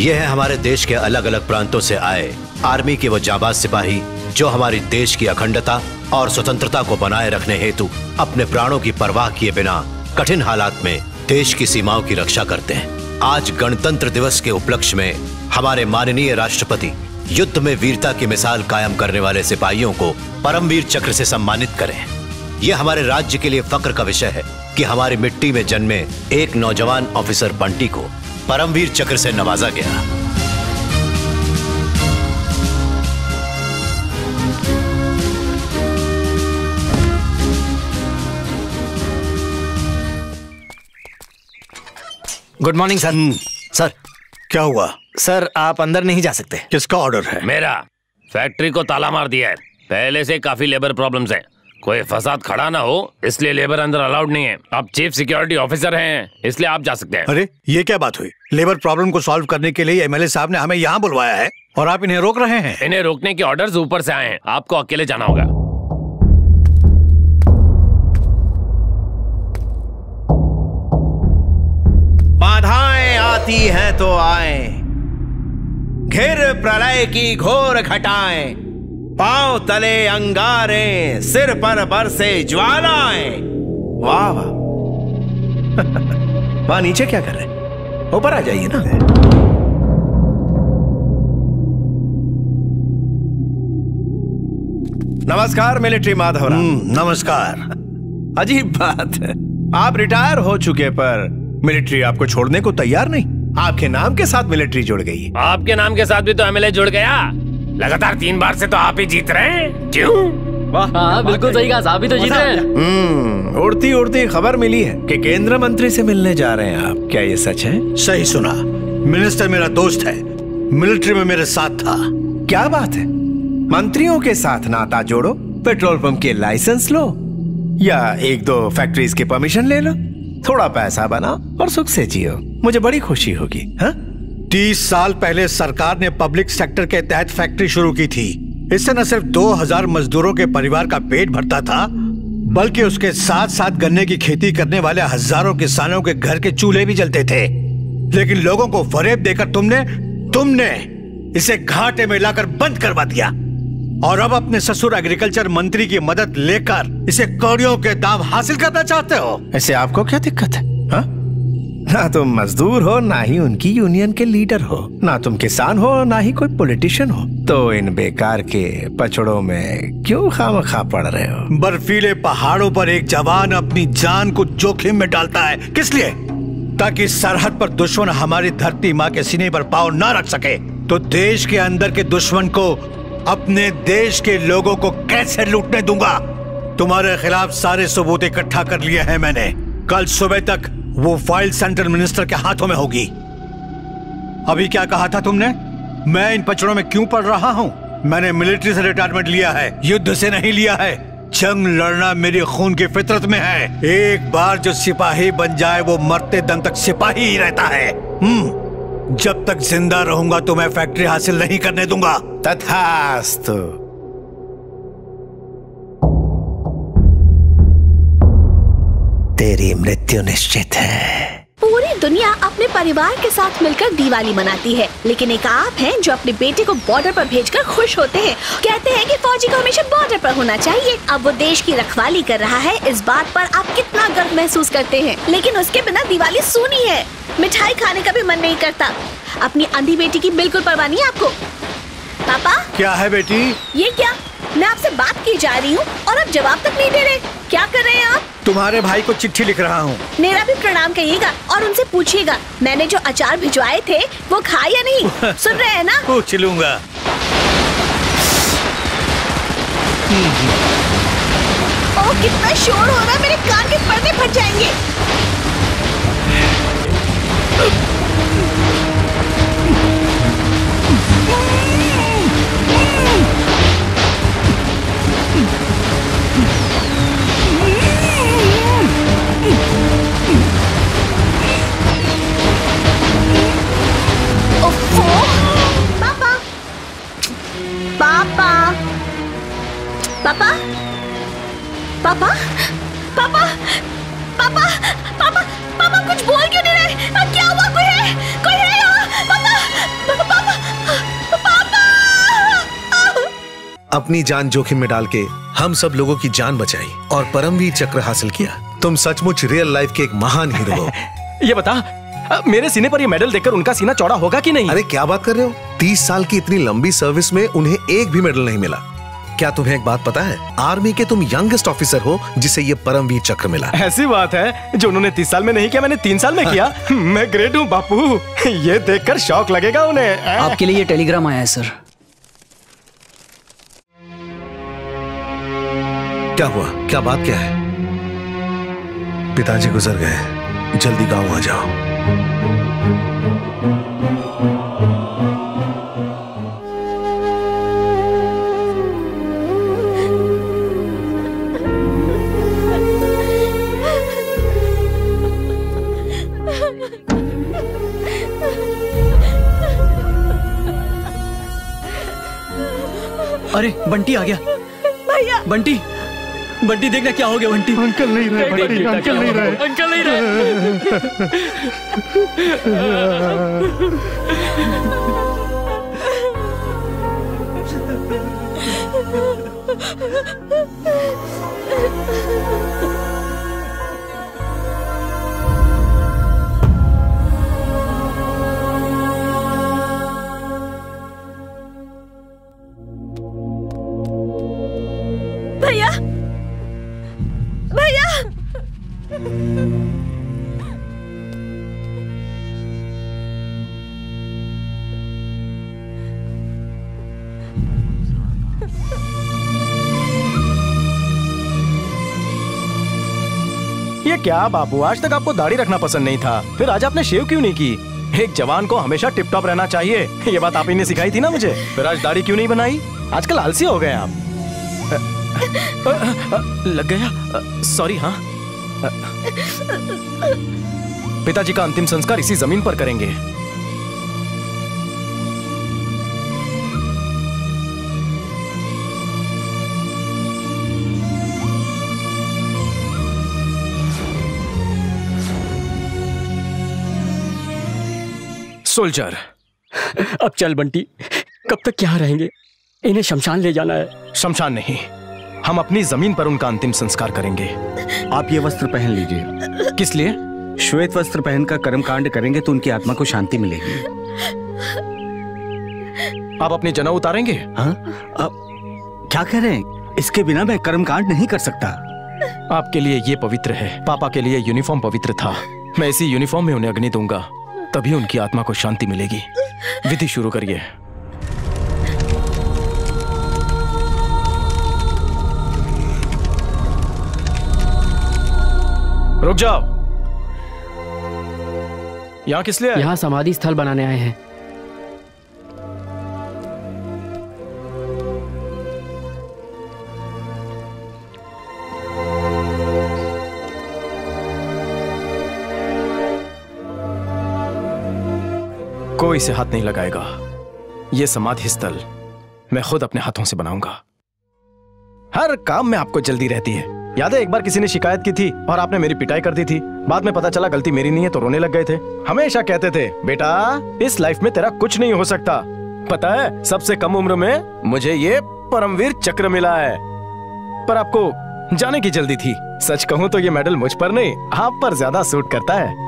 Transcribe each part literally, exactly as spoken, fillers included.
ये है हमारे देश के अलग अलग प्रांतों से आए आर्मी के वो जाबाज सिपाही जो हमारी देश की अखंडता और स्वतंत्रता को बनाए रखने हेतु अपने प्राणों की परवाह किए बिना कठिन हालात में देश की सीमाओं की रक्षा करते हैं। आज गणतंत्र दिवस के उपलक्ष्य में हमारे माननीय राष्ट्रपति युद्ध में वीरता की मिसाल कायम करने वाले सिपाहियों को परमवीर चक्र से सम्मानित करें। यह हमारे राज्य के लिए फक्र का विषय है कि हमारी मिट्टी में जन्मे एक नौजवान ऑफिसर बंटी को परमवीर चक्र से नवाजा गया। Good morning sir. सर क्या हुआ? सर आप अंदर नहीं जा सकते। किसका ऑर्डर है? मेरा। फैक्ट्री को ताला मार दिया है। पहले से काफी लेबर प्रॉब्लम्स हैं। कोई फसाद खड़ा ना हो इसलिए लेबर अंदर अलाउड नहीं है। आप चीफ सिक्योरिटी ऑफिसर हैं इसलिए आप जा सकते हैं। अरे ये क्या बात हुई? लेबर प्रॉब्लम को सॉल्व करने के लिए एमएलए साहब ने हमें यहाँ बुलवाया है और आप इन्हें रोक रहे हैं। इन्हें रोकने के ऑर्डर्स ऊपर से आए हैं। आपको अकेले जाना होगा। बाधाएं आती हैं तो आए, घिर प्रलय की घोर घटाएं, पांव तले अंगारे, सिर पर बरसे ज्वालाएं। वाह वाह। वहां नीचे क्या कर रहे हैं? ऊपर आ जाइए ना। नमस्कार मिलिट्री माधवराव। नमस्कार। अजीब बात है, आप रिटायर हो चुके पर मिलिट्री आपको छोड़ने को तैयार नहीं। आपके नाम के साथ मिलिट्री जुड़ गई। आपके नाम के साथ भी तो एमएलए जुड़ गया। लगातार तीन बार से तो आप ही जीत रहे हैं। क्यों? हाँ बिल्कुल सही कहा, आप ही तो जीत रहे हैं। हम्म, उड़ती उड़ती खबर मिली है कि केंद्र मंत्री से मिलने जा रहे हैं आप। क्या ये सच है? सही सुना। मिनिस्टर मेरा दोस्त है, मिलिट्री में मेरे साथ था। क्या बात है? मंत्रियों के साथ नाता जोड़ो, पेट्रोल पंप के लाइसेंस लो या एक दो फैक्ट्रीज की परमिशन ले लो, थोड़ा पैसा बनाओ और सुख से जियो। मुझे बड़ी खुशी होगी। हाँ? तीस साल पहले सरकार ने पब्लिक सेक्टर के तहत फैक्ट्री शुरू की थी। इससे न सिर्फ दो हजार मजदूरों के परिवार का पेट भरता था, बल्कि उसके साथ साथ गन्ने की खेती करने वाले हजारों किसानों के घर के चूल्हे भी जलते थे। लेकिन लोगों को फरेब देकर तुमने तुमने इसे घाटे में लाकर बंद करवा दिया और अब अपने ससुर एग्रीकल्चर मंत्री की मदद लेकर इसे कौड़ियों के दाम हासिल करना चाहते हो। ऐसे आपको क्या दिक्कत है? हा? ना तुम मजदूर हो, ना ही उनकी यूनियन के लीडर हो, ना तुम किसान हो, ना ही कोई पॉलिटिशियन हो, तो इन बेकार के पचड़ों में क्यों खामखा पड़ रहे हो? बर्फीले पहाड़ों पर एक जवान अपनी जान को जोखिम में डालता है, किस लिए? ताकि सरहद पर दुश्मन हमारी धरती माँ के सीने पर पांव ना रख सके। तो देश के अंदर के दुश्मन को अपने देश के लोगों को कैसे लूटने दूंगा? तुम्हारे खिलाफ सारे सबूत इकट्ठा कर लिए हैं मैंने। कल सुबह तक वो फाइल सेंट्रल मिनिस्टर के हाथों में होगी। अभी क्या कहा था तुमने? मैं इन पचड़ों में क्यों पड़ रहा हूं? मैंने मिलिट्री से रिटायरमेंट लिया है, युद्ध से नहीं लिया है। जंग लड़ना मेरी खून की फितरत में है। एक बार जो सिपाही बन जाए वो मरते दम तक सिपाही ही रहता है। हम्म जब तक जिंदा रहूंगा तो मैं फैक्ट्री हासिल नहीं करने दूंगा। तथास्तु। तेरी मृत्यु निश्चित है। पूरी दुनिया अपने परिवार के साथ मिलकर दिवाली मनाती है, लेकिन एक आप हैं जो अपने बेटे को बॉर्डर पर भेजकर खुश होते हैं। कहते हैं कि फौजी को हमेशा बॉर्डर पर होना चाहिए। अब वो देश की रखवाली कर रहा है, इस बात पर आप कितना गर्व महसूस करते हैं। लेकिन उसके बिना दिवाली सूनी है। मिठाई खाने का भी मन नहीं करता। अपनी अंधी बेटी की बिल्कुल परवाह नहीं आपको। पापा क्या है बेटी? ये क्या? मैं आपसे बात की जा रही हूँ और आप जवाब तक नहीं दे रहे। क्या कर रहे हैं आप? तुम्हारे भाई को चिट्ठी लिख रहा हूँ। मेरा भी प्रणाम कहिएगा और उनसे पूछिएगा मैंने जो अचार भिजवाए थे वो खाए या नहीं। सुन रहे हैं ना? पूछ लूंगा। ओह कितना शोर हो रहा है, मेरे कान के पर्दे फट जाएंगे। पापा पापा पापा पापा पापा पापा कुछ बोल क्यों नहीं रहे? क्या हुआ? कोई है? कोई है यहाँ? पापा अपनी जान जोखिम में डाल के हम सब लोगों की जान बचाई और परमवीर चक्र हासिल किया। तुम सचमुच रियल लाइफ के एक महान हीरो हो। ये बता, मेरे सीने पर ये मेडल देखकर उनका सीना चौड़ा होगा कि नहीं? अरे क्या बात कर रहे हो, तीस साल की इतनी लंबी सर्विस में उन्हें एक भी मेडल नहीं मिला। क्या तुम्हें एक बात पता है, आर्मी के तुम यंगेस्ट ऑफिसर हो जिसे ये परमवीर चक्र मिला। ऐसी बात है, जो उन्होंने तीस साल में नहीं किया मैंने तीन साल में किया। मैं ग्रेट हूँ बापू, ये देखकर शौक लगेगा उन्हें। आपके लिए ये टेलीग्राम आया है सर। क्या हुआ, क्या बात क्या है? पिताजी गुजर गए, जल्दी गांव आ जाओ। अरे बंटी आ गया। भैया बंटी, बंटी देखना क्या हो गया। बंटी अंकल नहीं रहे, बंटी अंकल नहीं रहे, अंकल नहीं रहे। भैया भैया ये क्या बापू, आज तक आपको दाढ़ी रखना पसंद नहीं था, फिर आज आपने शेव क्यों नहीं की? एक जवान को हमेशा टिप टॉप रहना चाहिए, ये बात आप ही ने सिखाई थी ना मुझे। फिर आज दाढ़ी क्यों नहीं बनाई? आजकल आलसी हो गए आप। लग गया, सॉरी। हाँ, पिताजी का अंतिम संस्कार इसी जमीन पर करेंगे। सोल्जर, अब चल बंटी, कब तक क्या रहेंगे? इन्हें शमशान ले जाना है। शमशान नहीं, हम अपनी जमीन पर उनका अंतिम संस्कार करेंगे। आप ये वस्त्र पहन लीजिए। किस लिए? श्वेत वस्त्र पहनकर कर्म कांड करेंगे तो उनकी आत्मा को शांति मिलेगी। आप अपनी जनेऊ उतारेंगे? हाँ, अब क्या कह रहे हैं? इसके बिना मैं कर्म कांड नहीं कर सकता। आपके लिए ये पवित्र है, पापा के लिए यूनिफॉर्म पवित्र था। मैं इसी यूनिफॉर्म में उन्हें अग्नि दूंगा, तभी उनकी आत्मा को शांति मिलेगी। विधि शुरू करिए। रुक जाओ। यहाँ किस लिए आए? यहाँ समाधि स्थल बनाने आए हैं। कोई इसे हाथ नहीं लगाएगा। यह समाधि स्थल मैं खुद अपने हाथों से बनाऊंगा। हर काम में आपको जल्दी रहती है। याद है एक बार किसी ने शिकायत की थी और आपने मेरी पिटाई कर दी थी। बाद में पता चला गलती मेरी नहीं है तो रोने लग गए थे। हमेशा कहते थे, बेटा इस लाइफ में तेरा कुछ नहीं हो सकता। पता है सबसे कम उम्र में मुझे ये परमवीर चक्र मिला है। पर आपको जाने की जल्दी थी। सच कहूं तो ये मेडल मुझ पर नहीं, आप पर ज्यादा सूट करता है।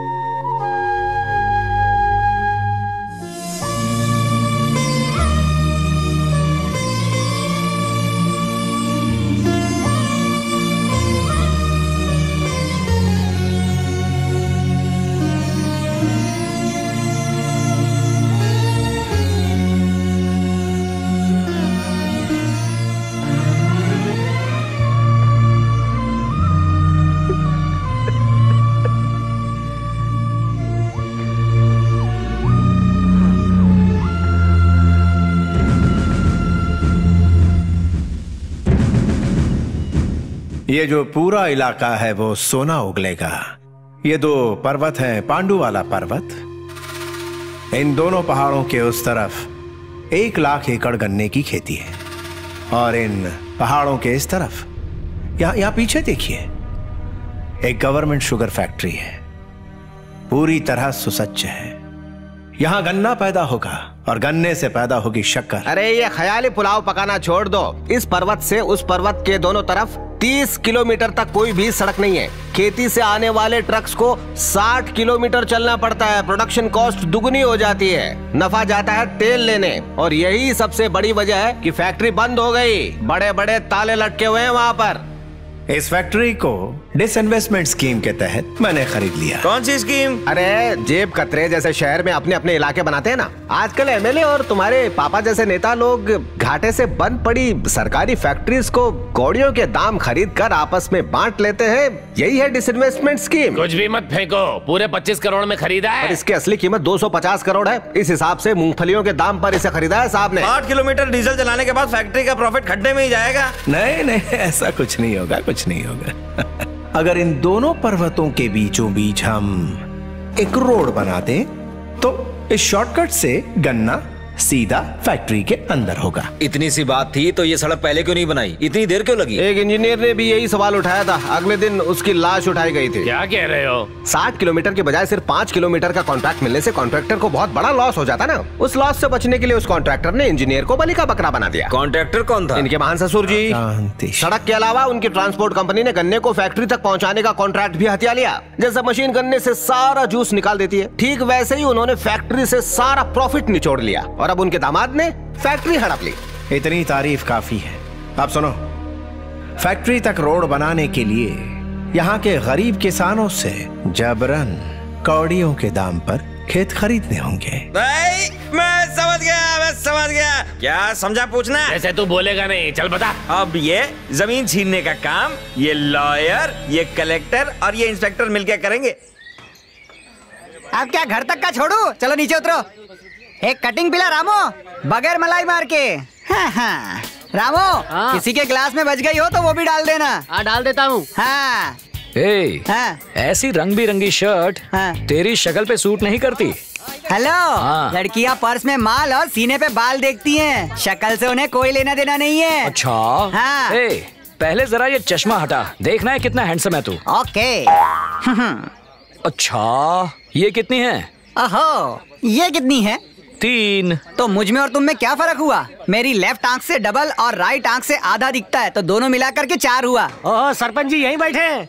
ये जो पूरा इलाका है वो सोना उगलेगा। ये दो पर्वत हैं, पांडु वाला पर्वत। इन दोनों पहाड़ों के उस तरफ एक लाख एकड़ गन्ने की खेती है और इन पहाड़ों के इस तरफ यहां यहां पीछे देखिए, एक गवर्नमेंट शुगर फैक्ट्री है, पूरी तरह सुसज्ज है। यहां गन्ना पैदा होगा और गन्ने से पैदा होगी शक्कर। अरे ये ख्याली पुलाव पकाना छोड़ दो। इस पर्वत से उस पर्वत के दोनों तरफ तीस किलोमीटर तक कोई भी सड़क नहीं है। खेती से आने वाले ट्रक्स को साठ किलोमीटर चलना पड़ता है। प्रोडक्शन कॉस्ट दुगनी हो जाती है। नफा जाता है तेल लेने, और यही सबसे बड़ी वजह है कि फैक्ट्री बंद हो गई। बड़े बड़े ताले लटके हुए हैं वहाँ पर। इस फैक्ट्री को डिसइन्वेस्टमेंट स्कीम के तहत मैंने खरीद लिया। कौन सी स्कीम? अरे जेब कतरे जैसे शहर में अपने अपने इलाके बनाते हैं ना। आजकल एमएलए और तुम्हारे पापा जैसे नेता लोग घाटे से बंद पड़ी सरकारी फैक्ट्रीज को कौड़ियों के दाम खरीद कर आपस में बांट लेते हैं। यही है डिसइन्वेस्टमेंट स्कीम। कुछ भी मत फेंको, पूरे पच्चीस करोड़ में खरीदा है। और इसकी असली कीमत दो सौ पचास करोड़ है। इस हिसाब से मूंगफलियों के दाम पर इसे खरीदा है साहब ने। आठ किलोमीटर डीजल चलाने के बाद फैक्ट्री का प्रॉफिट खड्डे में ही जाएगा। नहीं नहीं, ऐसा कुछ नहीं होगा, कुछ नहीं होगा। अगर इन दोनों पर्वतों के बीचों बीच हम एक रोड बना दें तो इस शॉर्टकट से गन्ना सीधा फैक्ट्री के अंदर होगा। इतनी सी बात थी तो ये सड़क पहले क्यों नहीं बनाई? इतनी देर क्यों लगी? एक इंजीनियर ने भी यही सवाल उठाया था। अगले दिन उसकी लाश उठाई गई थी। क्या कह रहे हो? साठ किलोमीटर के बजाय सिर्फ पाँच किलोमीटर का कॉन्ट्रैक्ट मिलने से कॉन्ट्रैक्टर को बहुत बड़ा लॉस हो जाता ना। उस लॉस से बचने के लिए उस कॉन्ट्रैक्टर ने इंजीनियर को बलि का बकरा बना दिया। कॉन्ट्रैक्टर कौन था? इनके महान ससुर जी। सड़क के अलावा उनकी ट्रांसपोर्ट कंपनी ने गन्ने को फैक्ट्री तक पहुँचाने का कॉन्ट्रैक्ट भी हथिया लिया। जैसे मशीन गन्ने से सारा जूस निकाल देती है, ठीक वैसे ही उन्होंने फैक्ट्री से सारा प्रॉफिट निचोड़ लिया और अब उनके दामाद ने फैक्ट्री हड़प ली। इतनी तारीफ काफी है। अब सुनो, फैक्ट्री तक रोड बनाने के लिए यहाँ के गरीब किसानों से जबरन कौड़ियों के दाम पर खेत खरीदने होंगे। भाई मैं समझ गया, मैं समझ गया। क्या समझा पूछना? ऐसे तू बोलेगा नहीं, चल बता। अब ये जमीन छीनने का काम ये लॉयर, ये कलेक्टर और ये इंस्पेक्टर मिलकर करेंगे। अब क्या घर तक का छोड़ू? चलो नीचे उतरो। एक कटिंग पिला रामो, बगैर मलाई मार के। हाँ हाँ रामो, हाँ। किसी के ग्लास में बच गई हो तो वो भी डाल देना। हाँ डाल देता हूँ। हाँ ए, हाँ। ऐसी रंग बिरंगी शर्ट हाँ। तेरी शक्ल पे सूट नहीं करती। हेलो हाँ। लड़कियाँ पर्स में माल और सीने पे बाल देखती हैं, शक्ल से उन्हें कोई लेना देना नहीं है। अच्छा हाँ। ए, पहले जरा ये चश्मा हटा, देखना है कितना हैंडसम है तू। ओके। अच्छा ये कितनी है? ओहो, ये कितनी है? तीन। तो मुझ में और तुम में क्या फर्क हुआ? मेरी लेफ्ट आंख से डबल और राइट आंख से आधा दिखता है, तो दोनों मिला करके चार हुआ। ओह सरपंच जी यहीं बैठे हैं।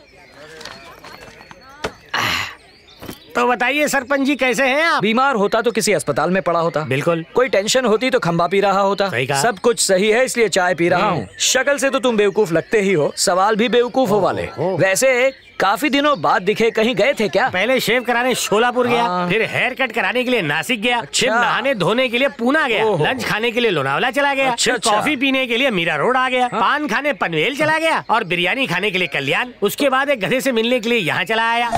तो बताइए सरपंच जी कैसे हैं आप? बीमार होता तो किसी अस्पताल में पड़ा होता। बिल्कुल। कोई टेंशन होती तो खंबा पी रहा होता। सब कुछ सही है इसलिए चाय पी रहा हूँ। शक्ल से तो तुम बेवकूफ लगते ही हो, सवाल भी बेवकूफों वाले। वैसे काफी दिनों बाद दिखे, कहीं गए थे क्या? पहले शेव कराने शोलापुर गया, फिर हेयर कट कराने के लिए नासिक गया, फिर नहाने धोने के लिए पूना गया, लंच खाने के लिए लोनावला चला गया, अच्छा, फिर कॉफी पीने के लिए मीरा रोड आ गया, पान खाने पनवेल चला गया और बिरयानी खाने के लिए कल्याण। उसके बाद एक गधे से मिलने के लिए यहाँ चला आया।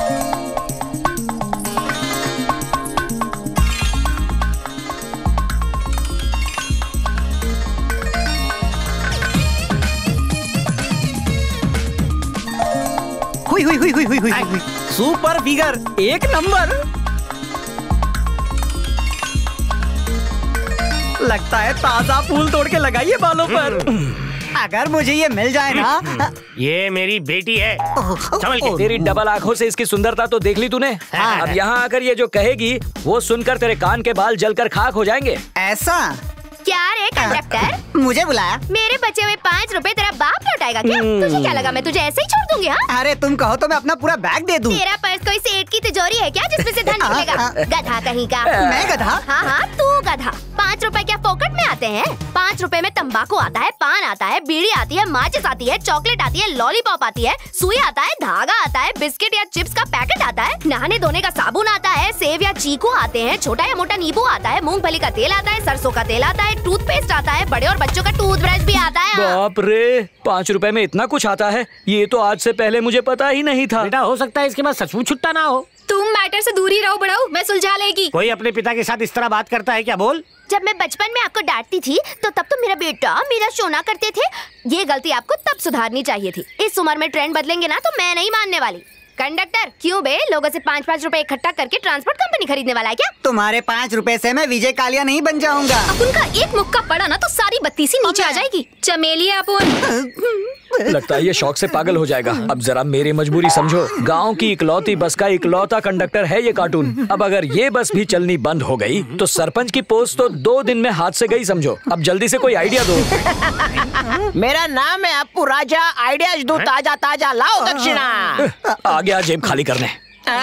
हुई हुई हुई हुई हुई हुई हुई। सुपर फिगर, एक नंबर। लगता है ताजा फूल तोड़ के लगाइए बालों पर। अगर मुझे ये मिल जाए ना। ये मेरी बेटी है। संभल के। तेरी डबल आंखों से इसकी सुंदरता तो देख ली तूने। हाँ। अब यहाँ आकर ये जो कहेगी वो सुनकर तेरे कान के बाल जलकर खाक हो जाएंगे। ऐसा क्या रे कंडक्टर? मुझे बुलाया? मेरे बचे हुए पाँच रुपए तेरा बाप लौटाएगा क्या? तुझे क्या लगा मैं तुझे ऐसे ही छोड़ दूंगी? हाँ? अरे तुम कहो तो मैं अपना पूरा बैग दे दूं। तेरा पर्स कोई सेठ की तिजोरी है क्या जिसमें से धन निकलेगा? गधा कहीं का। मैं गधा? हाँ हाँ तू गधा। पाँच रुपए क्या फोकट में आते हैं? पाँच रुपए में तंबाकू आता है, पान आता है, बीड़ी आती है, माचिस आती है, चॉकलेट आती है, लॉलीपॉप आती है, सुई आता है, धागा आता है, बिस्किट या चिप्स का पैकेट आता है, नहाने धोने का साबुन आता है, सेव या चीकू आते हैं, छोटा या मोटा नींबू आता है, मूंगफली का तेल आता है, सरसों का तेल आता है, टूथपेस्ट आता है, बड़े और बच्चों का टूथब्रश भी आता है। बाप रे, पाँच रुपए में इतना कुछ आता है? ये तो आज से पहले मुझे पता ही नहीं था। बेटा हो सकता है इसके बाद सचमुच छुट्टा ना हो। तुम मैटर से दूर ही रहो बड़ाऊ, मैं सुलझा लेगी। कोई अपने पिता के साथ इस तरह बात करता है क्या? बोल। जब मैं बचपन में आपको डांटती थी तो तब तो मेरा बेटा मेरा सोना करते थे। ये गलती आपको तब सुधारनी चाहिए थी। इस उम्र में ट्रेंड बदलेंगे ना तो मैं नहीं मानने वाली। कंडक्टर क्यों बे, लोगों से पाँच पाँच रुपए इकट्ठा करके ट्रांसपोर्ट कंपनी खरीदने वाला है क्या? तुम्हारे पाँच रुपए से मैं विजय कालिया नहीं बन जाऊंगा। अब उनका एक मुक्का पड़ा ना तो सारी बत्ती सी नीचे आ जाएगी। चमेली अपुन। लगता है ये शौक से पागल हो जाएगा। अब जरा मेरी मजबूरी समझो। गांव की इकलौती बस का इकलौता कंडक्टर है ये कार्टून। अब अगर ये बस भी चलनी बंद हो गई तो सरपंच की पोस्ट तो दो दिन में हाथ से गई समझो। अब जल्दी से कोई आइडिया दो। मेरा नाम है अप्पू राजा, आइडियाज दो ताजा ताजा, लाओ दक्षिणा। आ गया जेब खाली करने।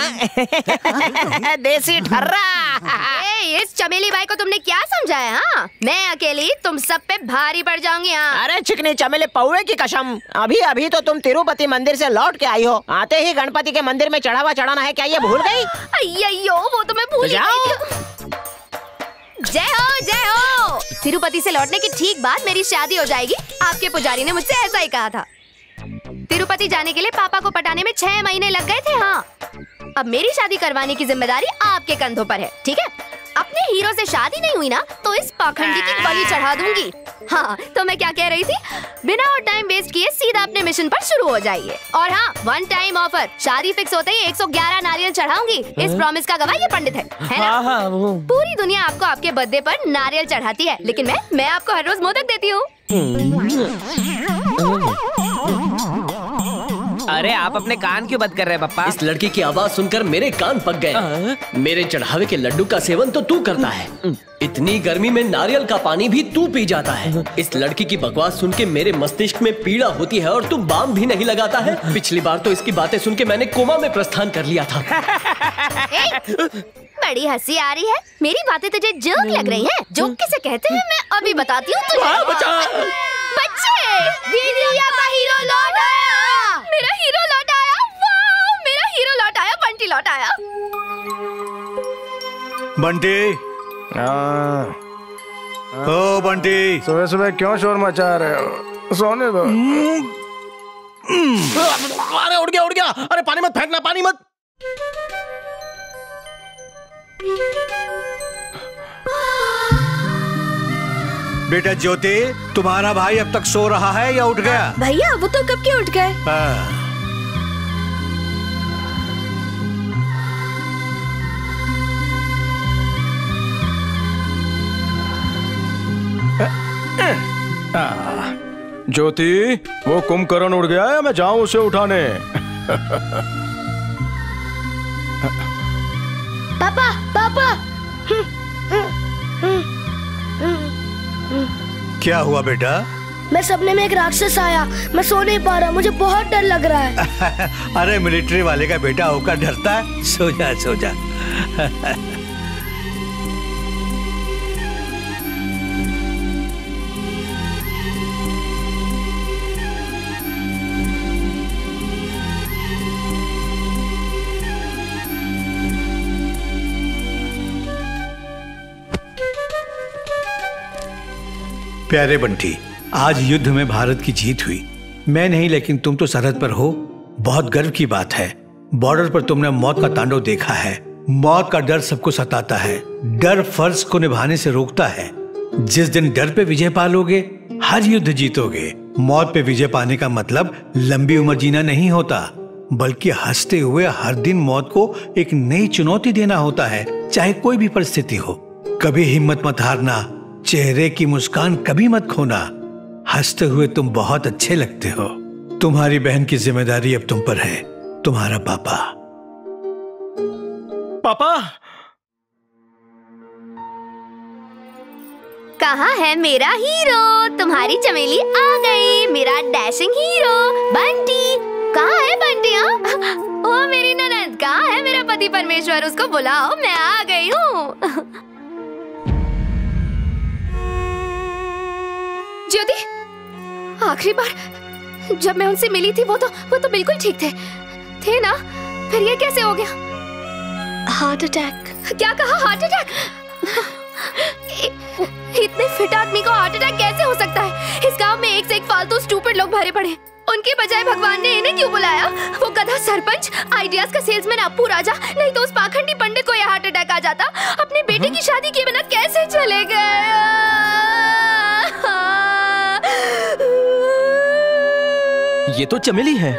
देसी ठर्रा। ए, इस चमेली भाई को तुमने क्या समझाया? हाँ, मैं अकेली तुम सब पे भारी पड़ जाऊंगी। हाँ। अरे चिकनी चमेली पौवे की कसम, अभी अभी तो तुम तिरुपति मंदिर से लौट के आई हो, आते ही गणपति के मंदिर में चढ़ावा चढ़ाना है, क्या ये भूल गई? अय्यो, वो तो मैं भूल गई थी। जय हो जय हो। तिरुपति से लौटने की ठीक बाद मेरी शादी हो जाएगी। आपके पुजारी ने मुझसे ऐसा ही कहा था। तिरुपति जाने के लिए पापा को पटाने में छह महीने लग गए थे। हाँ, अब मेरी शादी करवाने की जिम्मेदारी आपके कंधों पर है, ठीक है? अपने हीरो से शादी नहीं हुई ना तो इस पाखंडी की बलि चढ़ा दूंगी। हाँ, तो मैं क्या कह रही थी, बिना और टाइम वेस्ट किए सीधा अपने मिशन पर शुरू हो जाइए। और हाँ, वन टाइम ऑफर, शादी फिक्स होते ही एक सौ ग्यारह नारियल चढ़ाऊंगी। इस प्रॉमिस का गवाह ये पंडित है, है ना? पूरी दुनिया आपको आपके बर्थडे पर नारियल चढ़ाती है, लेकिन मैं मैं आपको हर रोज मोदक देती हूँ। अरे आप अपने कान क्यों बंद कर रहे हैं पप्पा? इस लड़की की आवाज सुनकर मेरे कान पक गए। मेरे चढ़ावे के लड्डू का सेवन तो तू करता है, इतनी गर्मी में नारियल का पानी भी तू पी जाता है। इस लड़की की बकवास सुन के मेरे मस्तिष्क में पीड़ा होती है और तू बाम भी नहीं लगाता है। पिछली बार तो इसकी बातें सुन के मैंने कोमा में प्रस्थान कर लिया था। बड़ी हंसी आ रही है, मेरी बातें तुझे जोक लग रही हैं? जोक किसे कहते हैं मैं अभी बताती हूँ तुझे। बच्चे, दीदी आपका हीरो लौट आया। मेरा हीरो लौट आया। वाह, मेरा हीरो लौट आया, बंटी लौट आया। बंटी, ओ बंटी, सुबह सुबह क्यों शोर मचा रहे हो? सोने दो। अरे उड़ गया उड़ गया। अरे पानी मत फेंकना, पानी मत। बेटा ज्योति, तुम्हारा भाई अब तक सो रहा है या उठ गया? भैया वो तो कब के उठ गए। ज्योति, वो कुंभकर्ण उड़ गया है, मैं जाऊं उसे उठाने? पापा पापा। क्या हुआ बेटा? मैं सपने में एक राक्षस आया, मैं सो नहीं पा रहा, मुझे बहुत डर लग रहा है। अरे मिलिट्री वाले का बेटा होकर डरता है? सो जा सो जा। प्यारे बंटी, आज युद्ध में भारत की जीत हुई। मैं नहीं, लेकिन तुम तो सरहद पर हो, बहुत गर्व की बात है। बॉर्डर पर तुमने मौत का तांडव देखा है। मौत का डर सबको सताता है, डर फर्ज को निभाने से रोकता है। जिस दिन डर पे विजय पालोगे, हर युद्ध जीतोगे। मौत पे विजय पाने का मतलब लंबी उम्र जीना नहीं होता, बल्कि हंसते हुए हर दिन मौत को एक नई चुनौती देना होता है, चाहे कोई भी परिस्थिति हो। कभी हिम्मत मत हारना, चेहरे की मुस्कान कभी मत खोना। हंसते हुए तुम बहुत अच्छे लगते हो। तुम्हारी बहन की जिम्मेदारी अब तुम पर है, तुम्हारा पापा। पापा, कहाँ है मेरा हीरो? तुम्हारी चमेली आ गई, मेरा डैशिंग हीरो बंटी। कहाँ है बंटी? हाँ, ओ मेरी ननद, कहाँ है मेरा पति परमेश्वर? उसको बुलाओ, मैं आ गई हूँ। ज्योति, आखिरी बार जब मैं उनसे मिली थी वो तो वो तो बिल्कुल ठीक थे थे ना? फिर ये कैसे हो गया? Heart attack. क्या कहा? Heart attack? इतने फिट आदमी को हार्ट अटैक कैसे हो सकता है? इस गांव में एक से एक फालतू स्टूपिड लोग भरे पड़े, उनके बजाय भगवान ने इन्हें क्यों बुलाया? वो गधा सरपंच, आइडियाज का सेल्समैन अप्पू राजा, नहीं तो उस पाखंडी पंडित को यह हार्ट अटैक आ जाता। अपने बेटे की शादी किए बिना कैसे चले गए? ये तो चमेली है।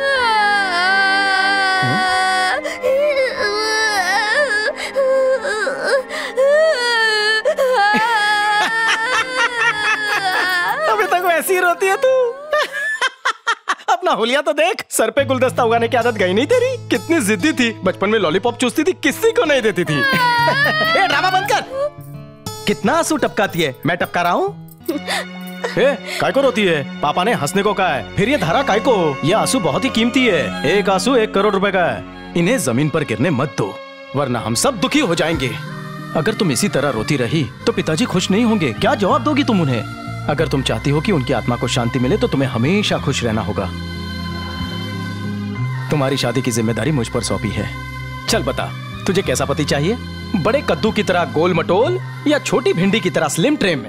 अभी तक वैसी ही रोती है तू। अपना हुलिया तो देख, सर पे गुलदस्ता उगाने की आदत गई नहीं तेरी? कितनी जिद्दी थी, बचपन में लॉलीपॉप चूसती थी, किसी को नहीं देती थी। ए ड्रामा बंद कर। कितना आंसू टपकाती है, मैं टपका रहा हूँ? काय को रोती है? पापा ने हंसने को कहा है, फिर ये धारा काय को? ये आंसू बहुत ही कीमती है, एक आंसू एक करोड़ रुपए का है। इन्हें जमीन पर गिरने मत दो, वरना हम सब दुखी हो जाएंगे। अगर तुम इसी तरह रोती रही तो पिताजी खुश नहीं होंगे। क्या जवाब दोगी तुम उन्हें? अगर तुम चाहती हो कि उनकी आत्मा को शांति मिले तो तुम्हें हमेशा खुश रहना होगा। तुम्हारी शादी की जिम्मेदारी मुझ पर सौंपी है। चल बता, तुझे कैसा पति चाहिए? बड़े कद्दू की तरह गोल मटोल या छोटी भिंडी की तरह स्लिम ट्रिम?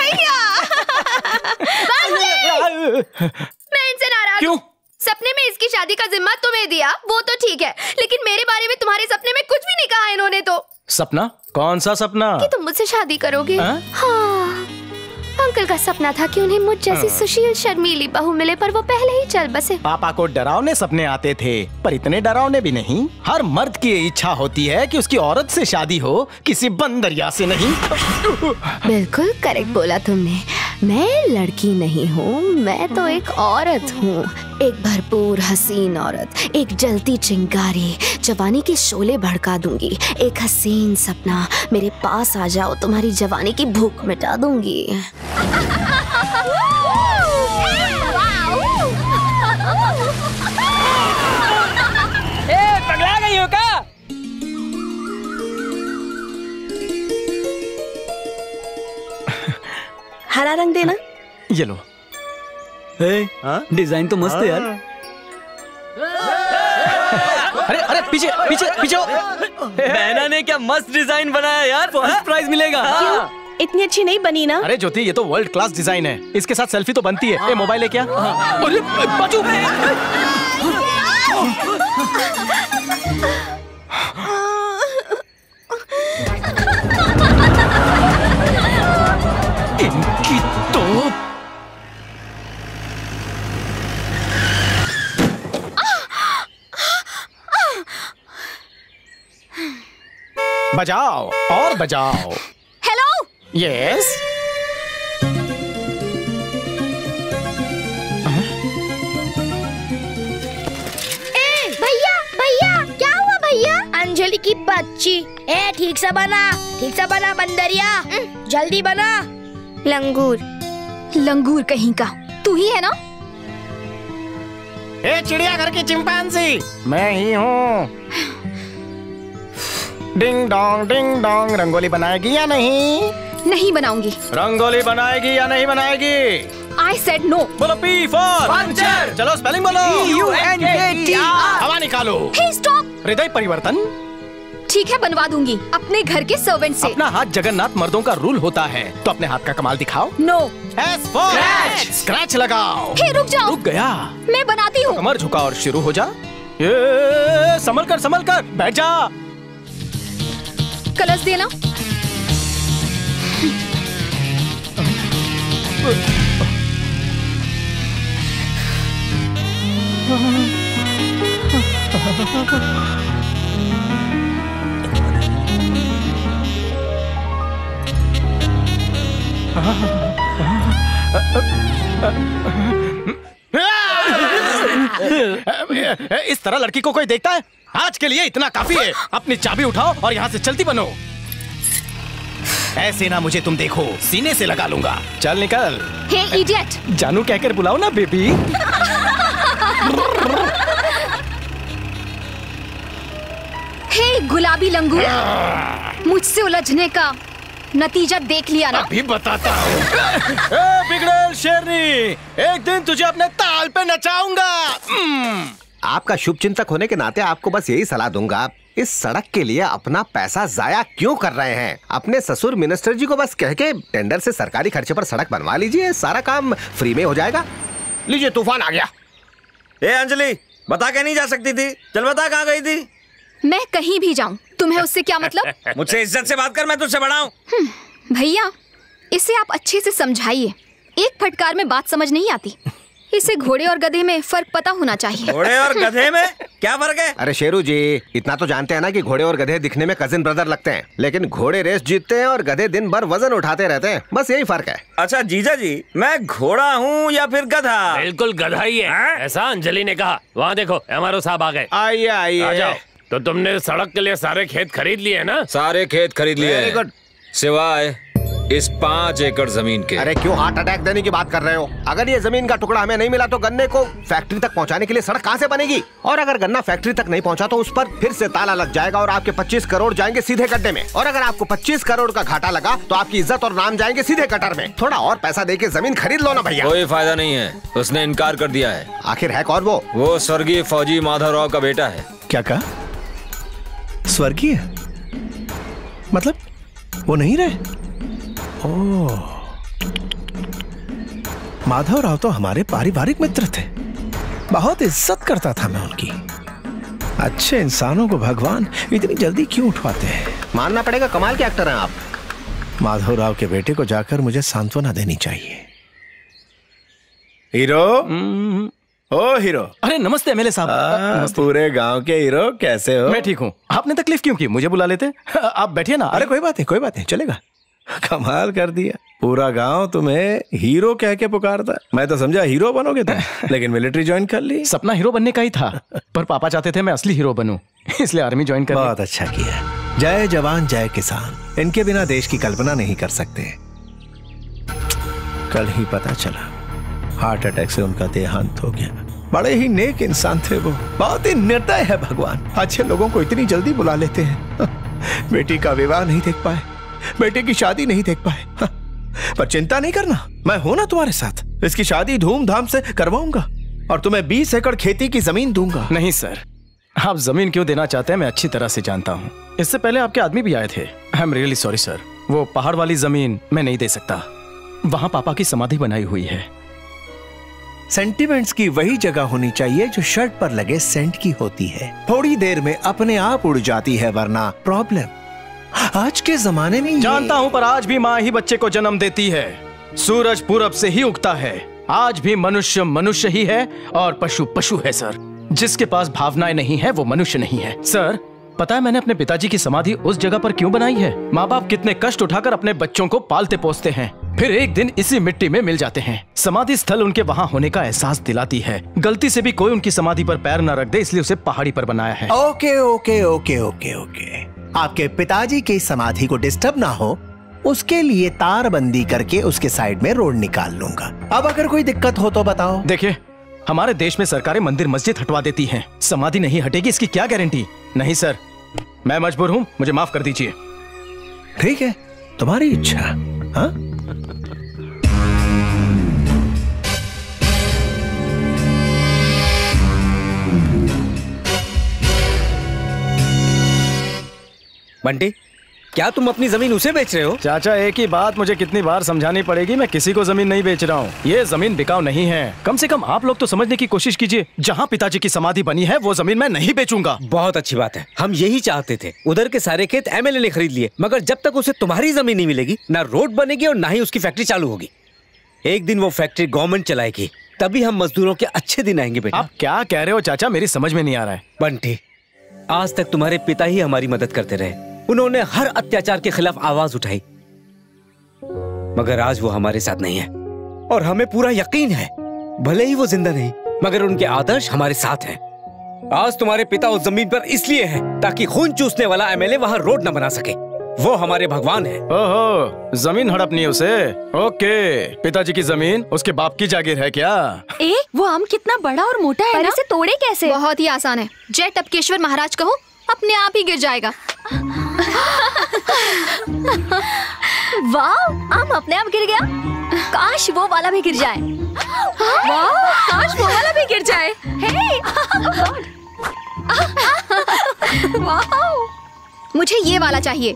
मैं इनसे नाराज। क्यों? सपने में इसकी शादी का जिम्मा तुम्हें दिया, वो तो ठीक है, लेकिन मेरे बारे में तुम्हारे सपने में कुछ भी नहीं कहा इन्होंने तो। सपना? कौन सा सपना? कि तुम मुझसे शादी करोगे। आ? हाँ, अंकल का सपना था कि उन्हें मुझ जैसी सुशील शर्मीली बहू मिले, पर वो पहले ही चल बसे। पापा को डरावने सपने आते थे, पर इतने डरावने भी नहीं। हर मर्द की इच्छा होती है कि उसकी औरत से शादी हो, किसी बंदरिया से नहीं। बिल्कुल करेक्ट बोला तुमने। मैं लड़की नहीं हूँ, मैं तो एक औरत हूँ, एक भरपूर हसीन औरत, एक जलती चिंगारी, जवानी के शोले भड़का दूंगी। एक हसीन सपना, मेरे पास आ जाओ, तुम्हारी जवानी की भूख मिटा दूंगी। ए, पगला गई हो क्या? हरा रंग देना। ये लो। ए, डिजाइन तो मस्त है यार। अरे अरे पीछे पीछे पीछे। बहना ने क्या मस्त डिजाइन बनाया यार, फर्स्ट प्राइज मिलेगा। क्यों? इतनी अच्छी नहीं बनी ना? अरे ज्योति, ये तो वर्ल्ड क्लास डिजाइन है, इसके साथ सेल्फी तो बनती है। ए, मोबाइल है क्या? अरे बाजू। इनकी तो बजाओ और बजाओ। हेलो। यस। ए भैया भैया, क्या हुआ भैया? अंजलि की बच्ची। ए ठीक से बना, ठीक से बना बंदरिया, जल्दी बना। लंगूर, लंगूर कहीं का। तू ही है ना? ए चिड़ियाघर की चिंपांजी, मैं ही हूँ। Ding dong ding dong, rangoli बनाएगी या नहीं? नहीं बनाऊंगी। रंगोली बनाएगी या नहीं बनाएगी? I said no। बोलो पी फॉर पंचर। चलो स्पेलिंग बोलो। U N K T R. हवा निकालो। Hey stop। हृदय परिवर्तन। ठीक है, बनवा दूंगी अपने घर के सर्वेंट से। अपना हाथ जगन्नाथ मर्दों का रूल होता है, तो अपने हाथ का कमाल दिखाओ। No. S for scratch. Scratch लगाओ। हे रुक जाओ। रुक गया। मैं बनाती हूँ। तो कमर झुका और शुरू हो जा। ये संभल कर संभल कर, बैठ जा। कलश देना। इस तरह लड़की को कोई देखता है? आज के लिए इतना काफी है। अपनी चाबी उठाओ और यहाँ से चलती बनो। ऐसे ना मुझे तुम देखो, सीने से लगा लूंगा। चल निकल। Hey idiot. जानू कहकर बुलाओ ना बेबी। हे गुलाबी लंगूर, मुझसे उलझने का नतीजा देख लिया ना? अभी बताता हूँ। बिगड़ेल शेरनी, एक दिन तुझे अपने ताल पे नचाऊंगा। आपका शुभ चिंतक होने के नाते आपको बस यही सलाह दूंगा, इस सड़क के लिए अपना पैसा जाया क्यों कर रहे हैं? अपने ससुर मिनिस्टर जी को बस कह के टेंडर से सरकारी खर्चे पर सड़क बनवा लीजिए, सारा काम फ्री में हो जाएगा। लीजिए, तूफान आ गया। ए अंजलि, बता के नहीं जा सकती थी? चल बता, कहाँ गई थी? मैं कहीं भी जाऊं, तुम्हें उससे क्या मतलब? मुझसे इज्जत से बात कर, मैं तुझसे बड़ा हूँ। भैया, इसे आप अच्छे से समझाइए, एक फटकार में बात समझ नहीं आती। इसे घोड़े और गधे में फर्क पता होना चाहिए। घोड़े और गधे में क्या फर्क है? अरे शेरू जी, इतना तो जानते हैं ना कि घोड़े और गधे दिखने में कजिन ब्रदर लगते हैं, लेकिन घोड़े रेस जीतते हैं और गधे दिन भर वजन उठाते रहते हैं, बस यही फर्क है। अच्छा जीजा जी, मैं घोड़ा हूँ या फिर गधा? बिल्कुल गधा ही है, ऐसा अंजलि ने कहा। वहाँ देखो एमआरओ साहब आ गए। आइए आइए। तो तुमने सड़क के लिए सारे खेत खरीद लिए ना? सारे खेत खरीद लिए Very good. सिवाय इस पाँच एकड़ जमीन के। अरे क्यों हार्ट अटैक देने की बात कर रहे हो? अगर ये जमीन का टुकड़ा हमें नहीं मिला तो गन्ने को फैक्ट्री तक पहुंचाने के लिए सड़क कहां से बनेगी? और अगर गन्ना फैक्ट्री तक नहीं पहुंचा तो उस पर फिर से ताला लग जाएगा और आपके पच्चीस करोड़ जाएंगे सीधे गड्ढे में। और अगर आपको पच्चीस करोड़ का घाटा लगा तो आपकी इज्जत और नाम जाएंगे सीधे कटर में। थोड़ा और पैसा दे के जमीन खरीद लो ना भैया। कोई फायदा नहीं है, उसने इनकार कर दिया है। आखिर है कौन वो? वो स्वर्गीय फौजी माधव राव का बेटा है। क्या कहा? स्वर्गीय मतलब वो नहीं रहे? ओह, माधव राव तो हमारे पारिवारिक मित्र थे, बहुत इज्जत करता था मैं उनकी। अच्छे इंसानों को भगवान इतनी जल्दी क्यों उठवाते हैं? मानना पड़ेगा, कमाल के एक्टर हैं आप। माधव राव के बेटे को जाकर मुझे सांत्वना देनी चाहिए। हीरो, ओ हीरो। अरे नमस्ते एमएलए साहब। पूरे गांव के हीरो, कैसे हो? मैं ठीक हूँ। आपने तकलीफ क्यों की? मुझे बुला लेते। आप बैठिए ना। अरे कोई बात नहीं, कोई बात नहीं, चलेगा। कमाल कर दिया, पूरा गांव तुम्हें हीरो कह के पुकारता। मैं तो समझा हीरो बनोगे तुम, लेकिन मिलिट्री ज्वाइन कर ली। सपना हीरो बनने का ही था, पर पापा चाहते थे मैं असली हीरो बनूं, इसलिए आर्मी ज्वाइन कर ली। बहुत अच्छा किया। जय जवान जय किसान, इनके बिना देश की कल्पना नहीं कर सकते। कल ही पता चला हार्ट अटैक से उनका देहांत हो गया। बड़े ही नेक इंसान थे वो, बहुत ही निर्दय है भगवान। अच्छे लोगों को इतनी जल्दी बुला लेते हैं। बेटी का विवाह नहीं देख पाए, बेटे की शादी नहीं देख पाए, पर चिंता नहीं करना, मैं हूं ना तुम्हारे साथ। इसकी शादी धूमधाम से करवाऊंगा और तुम्हें बीस एकड़ खेती की जमीन दूंगा। नहीं सर, आप जमीन क्यों देना चाहते हैं मैं अच्छी तरह से जानता हूँ। इससे पहले आपके आदमी भी आए थे। I am really sorry sir, वो पहाड़ वाली जमीन मैं नहीं दे सकता। वहाँ पापा की समाधि बनाई हुई है। सेंटिमेंट्स की वही जगह होनी चाहिए जो शर्ट पर लगे सेंट की होती है। थोड़ी देर में अपने आप उड़ जाती है, वरना प्रॉब्लम। आज के जमाने में जानता हूं, पर आज भी माँ ही बच्चे को जन्म देती है। सूरज पूरब से ही उगता है। आज भी मनुष्य मनुष्य ही है और पशु पशु है सर। जिसके पास भावनाएं नहीं है वो मनुष्य नहीं है सर। पता है मैंने अपने पिताजी की समाधि उस जगह पर क्यों बनाई है? माँ बाप कितने कष्ट उठाकर अपने बच्चों को पालते पोसते हैं, फिर एक दिन इसी मिट्टी में मिल जाते हैं। समाधि स्थल उनके वहाँ होने का एहसास दिलाती है। गलती से भी कोई उनकी समाधि पर पैर न रख दे, इसलिए उसे पहाड़ी पर बनाया है। Okay okay okay okay okay आपके पिताजी की समाधि को डिस्टर्ब ना हो, उसके लिए तारबंदी करके उसके साइड में रोड निकाल लूंगा। अब अगर कोई दिक्कत हो तो बताओ। देखिए, हमारे देश में सरकारें मंदिर मस्जिद हटवा देती हैं, समाधि नहीं हटेगी इसकी क्या गारंटी? नहीं सर, मैं मजबूर हूँ, मुझे माफ कर दीजिए। ठीक है, तुम्हारी इच्छा। हाँ? बंटी, क्या तुम अपनी जमीन उसे बेच रहे हो? चाचा, एक ही बात मुझे कितनी बार समझानी पड़ेगी, मैं किसी को जमीन नहीं बेच रहा हूँ। ये जमीन बिकाऊ नहीं है। कम से कम आप लोग तो समझने की कोशिश कीजिए। जहाँ पिताजी की समाधि बनी है वो जमीन मैं नहीं बेचूंगा। बहुत अच्छी बात है, हम यही चाहते थे। उधर के सारे खेत एमएलए ने खरीद लिए, मगर जब तक उसे तुम्हारी जमीन नहीं मिलेगी, ना रोड बनेगी और ना ही उसकी फैक्ट्री चालू होगी। एक दिन वो फैक्ट्री गवर्नमेंट चलाएगी, तभी हम मजदूरों के अच्छे दिन आएंगे। बेटा, आप क्या कह रहे हो चाचा? मेरी समझ में नहीं आ रहा है। बंटी, आज तक तुम्हारे पिता ही हमारी मदद करते रहे। उन्होंने हर अत्याचार के खिलाफ आवाज उठाई, मगर आज वो हमारे साथ नहीं है और हमें पूरा यकीन है, भले ही वो जिंदा नहीं, मगर उनके आदर्श हमारे साथ हैं। आज तुम्हारे पिता उस जमीन पर इसलिए हैं ताकि खून चूसने वाला एमएलए वहां रोड न बना सके। वो हमारे भगवान है। ओहो, जमीन हड़पनी है उसे? ओके, पिताजी की जमीन उसके बाप की जागीर है क्या? ए, वो आम कितना बड़ा और मोटा है ना? इसे तोड़े कैसे? बहुत ही आसान है। जय टपकेश्वर महाराज कहो, अपने आप ही गिर जाएगा। वाह, आम अपने आप गिर गया। काश वो वाला भी गिर जाए। वाह, काश वो वाला भी गिर जाए। हे, वाह, मुझे ये वाला चाहिए।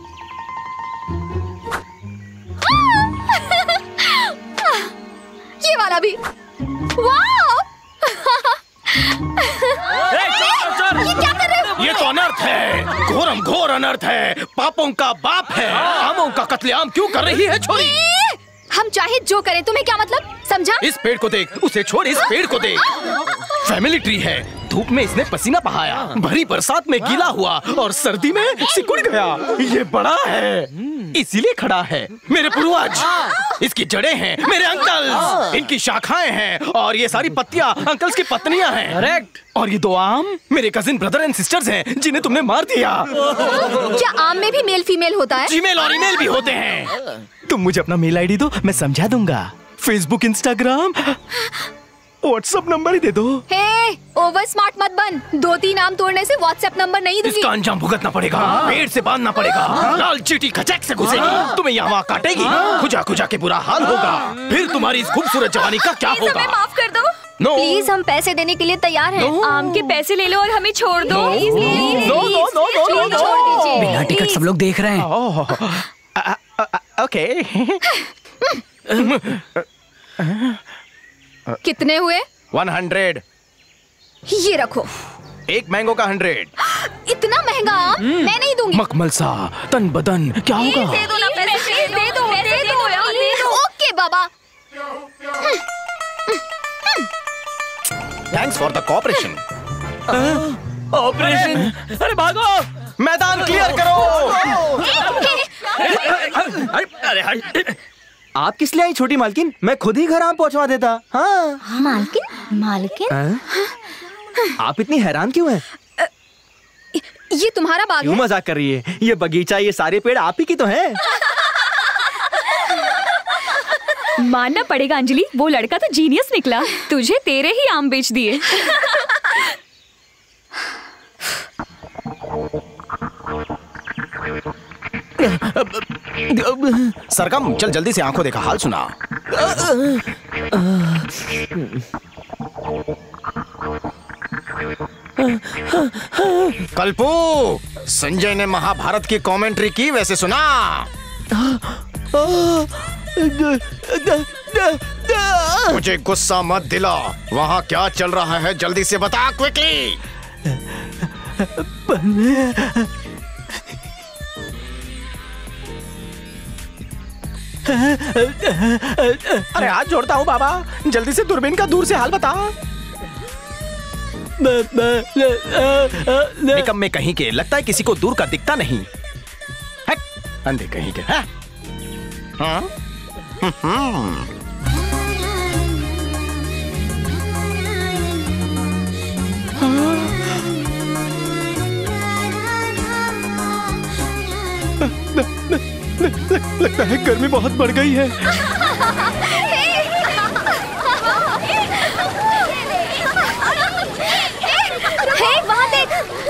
ये वाला भी। वाह, ये क्या कर रहे हो? ये तो अनर्थ है, घोरम घोर अनर्थ है, पापों का बाप है। आमों का कत्लेआम क्यों कर रही है छोरी? हम चाहे जो करें, तुम्हें क्या मतलब? समझा? इस पेड़ को देख, उसे छोड़, इस पेड़ को देख। फैमिली ट्री है, धूप में इसने पसीना बहाया, भरी बरसात में गीला हुआ और सर्दी में सिकुड़ गया। ये बड़ा है, इसीलिए खड़ा है। मेरे पूर्वज, इसकी जड़ें हैं मेरे अंकल्स, इनकी शाखाएं हैं और ये सारी पत्तियां अंकल्स की पत्नियां हैं। करेक्ट। और ये दो आम मेरे कजिन ब्रदर एंड सिस्टर्स हैं जिन्हें तुमने मार दिया। क्या आम में भी मेल फीमेल होता है? जीमेल और ईमेल भी होते हैं। तुम मुझे अपना मेल आईडी दो, मैं समझा दूंगा। फेसबुक, इंस्टाग्राम, व्हाट्सएप नंबर ही दे दो। हे, ओवर स्मार्ट मत बन। दो तीन आम तोड़ने से व्हाट्सएप नंबर नहीं दूंगी। इसका अंजाम भुगतना पड़ेगा, पेड़ से बांधना पड़ेगा। लाल चींटी खचक से घुसेगी, तुम्हें यहाँ काटेगी, खुजा खुजा के बुरा हाल होगा। फिर तुम्हारी इस खूबसूरत जवानी का क्या होगा? हमें माफ कर दो। No. प्लीज, हम पैसे देने के लिए तैयार हैं। No. आम के पैसे ले लो और हमें छोड़ दो। No. Please, please, No, no, no, no, no, no. छोड़ दीजिए। बिना टिकट सब लोग देख रहे हैं। ओके। कितने हुए? One hundred. ये रखो। एक मैंगो का हंड्रेड। इतना महंगा आम मैं नहीं दूंगी। मखमल सा तन बदन क्या होगा? दे दो ना पैसे, दे दो, दे दो, दे दो यार, दे दो। ओके बाबा। Thanks for the cooperation. Operation? अरे भागो, मैदान क्लियर करो। अरे आप किस लिए आई छोटी मालकिन? मैं खुद ही घर आम पहुंचवा देता। हाँ मालकिन? मालकिन? आप इतनी हैरान क्यों हैं? ये तुम्हारा बाग क्यों है? मजाक कर रही है? ये बगीचा, ये सारे पेड़ आप ही की तो हैं। मानना पड़ेगा अंजलि, वो लड़का तो जीनियस निकला। तुझे तेरे ही आम बेच दिए। सरगम, चल जल्दी से आंखों देखा हाल सुना। कल्पू, संजय ने महाभारत की कमेंट्री की, वैसे सुना? मुझे गुस्सा मत दिला। वहाँ क्या चल रहा है जल्दी से बता, क्विकली। अरे हाथ जोड़ता हूँ बाबा, जल्दी से दूरबीन का दूर से हाल बता। निकम में कहीं के, लगता है किसी को दूर का दिखता नहीं। है अंधे कहीं के। है हाँ? लगता है गर्मी बहुत बढ़ गई है। हे, वहाँ देख।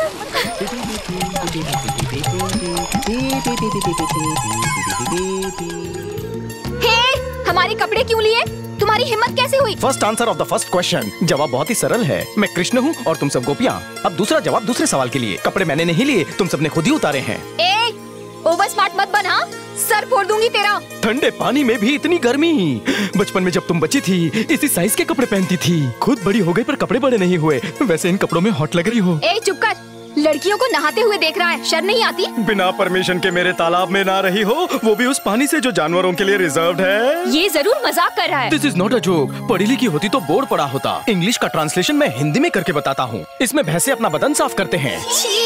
हे, हमारे कपड़े क्यों लिए? तुम्हारी हिम्मत कैसे हुई? First answer of the first question. जवाब बहुत ही सरल है। मैं कृष्ण हूँ और तुम सब गोपियाँ। अब दूसरा जवाब दूसरे सवाल के लिए। कपड़े मैंने नहीं लिए, तुम सबने खुद ही उतारे हैं। ए, ओवर स्मार्ट मत बन। हाँ, सर फोड़ दूंगी तेरा। ठंडे पानी में भी इतनी गर्मी। बचपन में जब तुम बची थी इसी साइज के कपड़े पहनती थी। खुद बड़ी हो गई पर कपड़े बड़े नहीं हुए। वैसे इन कपड़ों में हॉट लग रही हो। ए, चुप कर। लड़कियों को नहाते हुए देख रहा है, शर्म नहीं आती? बिना परमिशन के मेरे तालाब में ना रही हो, वो भी उस पानी से जो जानवरों के लिए रिजर्व्ड है। ये जरूर मजाक कर रहा है। This is not a joke. पढ़ी लिखी होती तो बोर्ड पढ़ा होता। इंग्लिश का ट्रांसलेशन मैं हिंदी में करके बताता हूँ। इसमें भैंसे अपना बदन साफ करते हैं।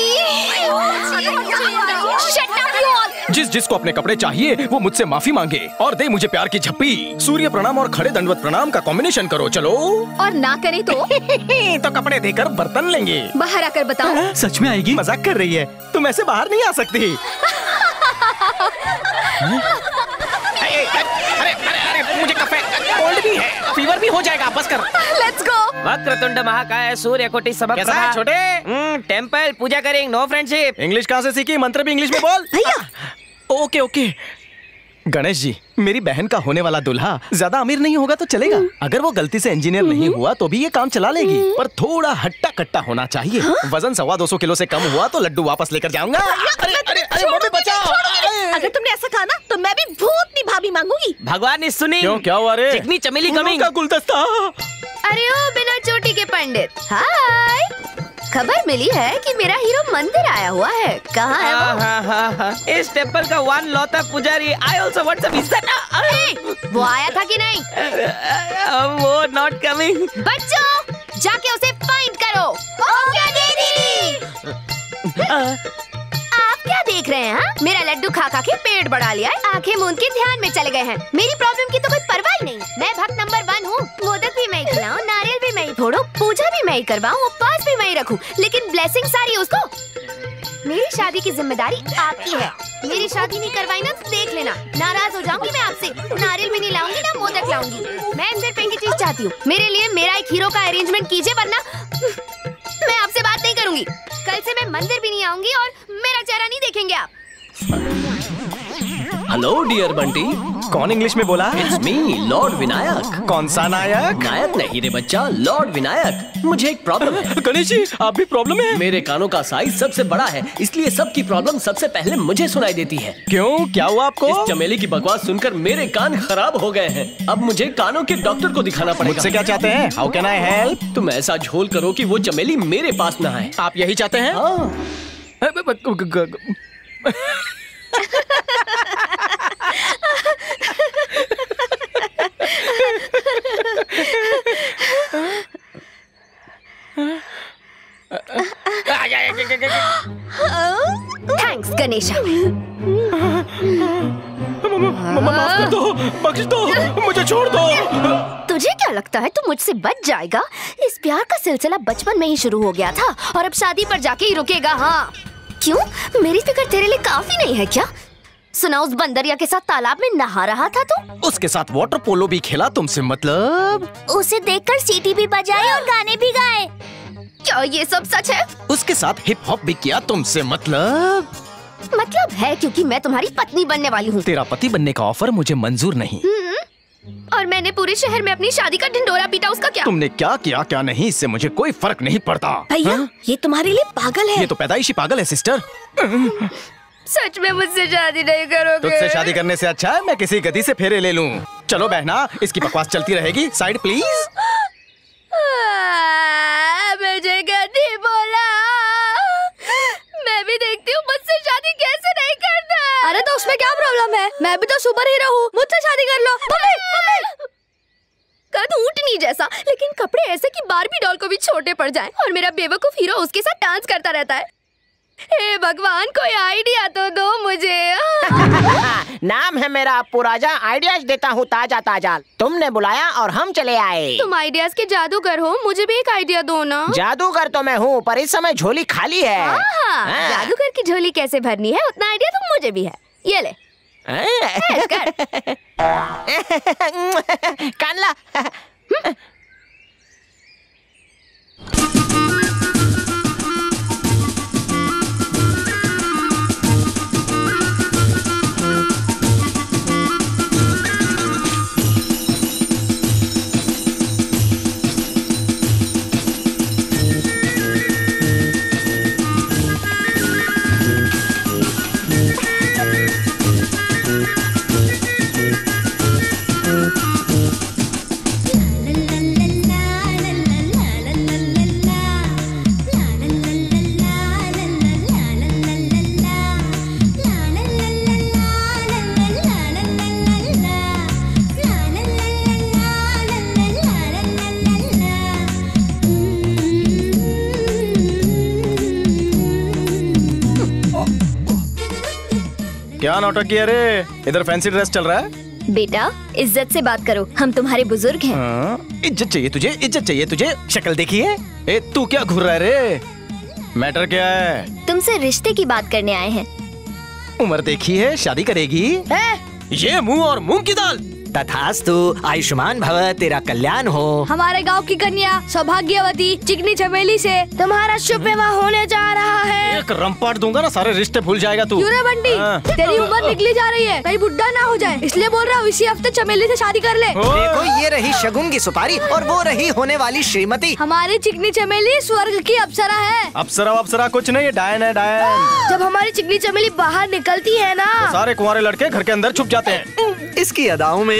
जिस जिसको अपने कपड़े चाहिए वो मुझसे माफी मांगे और दे मुझे प्यार की झप्पी। सूर्य प्रणाम और खड़े दंडवत प्रणाम का कॉम्बिनेशन करो। चलो। और ना करे तो? तो कपड़े देकर बर्तन लेंगे। बाहर आकर बताओ। सच में आएगी? मजाक कर रही है, तुम ऐसे बाहर नहीं आ सकती। अरे अरे अरे मुझे कफे, कोल्ड भी है, फीवर भी हो जाएगा। बस कर। Let's go. वक्रतुंड महाकाय सूर्य कोटि सबक कैसा है छोटे? टेंपल पूजा करेंगे, नो फ्रेंडशिप। इंग्लिश कहाँ से सीखी? मंत्र भी इंग्लिश में बोल। भैया। Okay okay. गणेश जी, मेरी बहन का होने वाला दूल्हा ज्यादा अमीर नहीं होगा तो चलेगा। अगर वो गलती से इंजीनियर नहीं हुआ तो भी ये काम चला लेगी, पर थोड़ा हट्टा कट्टा होना चाहिए। वजन सवा दो सौ किलो से कम हुआ तो लड्डू वापस लेकर जाऊंगा। अरे अरे अरे मम्मी बचाओ। अगर तुमने ऐसा कहा ना तो मैं भी भूतनी भाभी मांगूंगी। भगवान ने सुनी। क्यों, क्या हुआ रे? चिकनी चमेली फूलों कमिंग। का गुलदस्ता। अरे ओ बिना चोटी के पंडित, हाय। खबर मिली है कि मेरा हीरो मंदिर आया हुआ है। कहाँ है वो? हाँ, हाँ, हाँ। इस टेम्पल का वन लौता पुजारी। I also want some visit. वो आया था कि नहीं? वो नॉट कमिंग। बच्चों, जाके उसे फाइंड करो। ओके दीदी। आप क्या देख रहे हैं? हा? मेरा लड्डू खा खा के पेट बढ़ा लिया है, आंखें मूंद के ध्यान में चले गए हैं। मेरी प्रॉब्लम की तो कोई परवाह ही नहीं। मैं भक्त नंबर वन हूँ। मोदक भी मैं खिलाऊं, नारियल भी मैं फोड़ूं, पूजा भी मैं करवाऊं, उपवास भी मैं रखूं, लेकिन ब्लेसिंग सारी उसको। मेरी शादी की जिम्मेदारी आपकी है। मेरी शादी नहीं करवाई ना तो देख लेना, नाराज हो जाऊंगी मैं आपसे। नारियल भी नहीं लाऊंगी ना मोदक लाऊंगी। मैं सिर्फ एक ही चीज चाहती हूँ, मेरे लिए मेरा एक हीरो का अरेंजमेंट कीजिए, वरना मैं आपसे बात नहीं करूंगी। कल से मैं मंदिर भी नहीं आऊंगी और मेरा चेहरा नहीं देखेंगे आप। Hello dear Bunty. कौन इंग्लिश में बोला? It's me lord Vinayak. कौन सा नायक? नायक नहीं रे बच्चा, लॉर्ड विनायक। मुझे एक प्रॉब्लम है। गणेश जी, आप भी प्रॉब्लम है? मेरे कानों का साइज सबसे बड़ा है, इसलिए सबकी प्रॉब्लम सबसे पहले मुझे सुनाई देती है। क्यों, क्या हुआ आपको? इस चमेली की बकवास सुनकर मेरे कान खराब हो गए हैं। अब मुझे कानों के डॉक्टर को दिखाना पड़ेगा। मुझसे क्या चाहते हैं? How can I help? तुम ऐसा झोल करो कि वो चमेली मेरे पास न आए। आप यही चाहते हैं? हाँ। थैंक्स गणेशा। माफ कर दो, बख्श दो, मुझे छोड़ दो। तुझे क्या लगता है तू मुझसे बच जाएगा? इस प्यार का सिलसिला बचपन में ही शुरू हो गया था और अब शादी पर जाके ही रुकेगा। हाँ क्यों, मेरी फिक्र तेरे लिए काफी नहीं है क्या? सुना उस बंदरिया के साथ तालाब में नहा रहा था तू? उसके साथ वाटर पोलो भी खेला तुमसे मतलब? उसे देखकर सीटी भी बजाई और गाने भी गाए। क्या ये सब सच है? उसके साथ हिप हॉप भी किया तुमसे मतलब? मतलब है, क्योंकि मैं तुम्हारी पत्नी बनने वाली हूँ। तेरा पति बनने का ऑफर मुझे मंजूर नहीं। और मैंने पूरे शहर में अपनी शादी का ढिंडोरा पीटा, उसका क्या? तुमने क्या किया क्या नहीं, इससे मुझे कोई फर्क नहीं पड़ता। भैया, ये तुम्हारे लिए पागल है। ये तो पैदाइशी पागल है सिस्टर। सच में मुझसे शादी नहीं करोगे? तुझसे शादी करने से अच्छा है मैं किसी गधी से फेरे ले लूं। चलो बहना, इसकी बकवास चलती रहेगी। Side please. मुझे गधी बोला। मैं भी देखती हूँ मुझसे शादी कैसे नहीं करता। अरे तो उसमें क्या प्रॉब्लम है? मैं भी तो सुपर हीरो हूँ, मुझसे शादी कर लो। Mummy, mummy. कद ऊँटनी जैसा, लेकिन कपड़े ऐसे कि बार्बी डॉल को भी छोटे पड़ जाएं और मेरा बेवकूफ हीरो उसके साथ डांस करता रहता है। हे भगवान, कोई आइडिया तो दो मुझे। नाम है मेरा अप्पू राजा, आइडियाज देता हूँ ताजा ताजा। तुमने बुलाया और हम चले आए। तुम आइडियाज के जादूगर हो, मुझे भी एक आइडिया दो ना। जादूगर तो मैं हूँ, पर इस समय झोली खाली है। हाँ, जादूगर की झोली कैसे भरनी है उतना आइडिया तो मुझे भी है। ये ले। कानला। क्या नाटक किया रे? इधर फैंसी ड्रेस चल रहा है? बेटा, इज्जत से बात करो, हम तुम्हारे बुजुर्ग हैं। हाँ, इज्जत चाहिए तुझे, इज्जत चाहिए तुझे। शक्ल देखिए। ए, तू क्या घूर रहा है रे? मैटर क्या है? तुमसे रिश्ते की बात करने आए हैं। उम्र देखी है, शादी करेगी? है? ये मुंह और मूंग की दाल। तथास्तु, आयुष्मान भव, तेरा कल्याण हो। हमारे गांव की कन्या सौभाग्यवती चिकनी चमेली से तुम्हारा शुभ विवाह होने जा रहा है। एक रंपाट दूंगा ना, सारे रिश्ते भूल जाएगा तू। क्यों रे बंटी? हाँ। तेरी उम्र निकली जा रही है, कहीं बुढ़ा ना हो जाए, इसलिए बोल रहा हूँ इसी हफ्ते चमेली से शादी कर ले। देखो, ये रही शगुन की सुपारी और वो रही होने वाली श्रीमती। हमारी चिकनी चमेली स्वर्ग की अप्सरा है। अप्सरा अप्सरा कुछ नहीं, डायन है डायन। जब हमारी चिकनी चमेली बाहर निकलती है ना, तो सारे कुंवारे लड़के घर के अंदर छुप जाते हैं। इसकी अदाओं में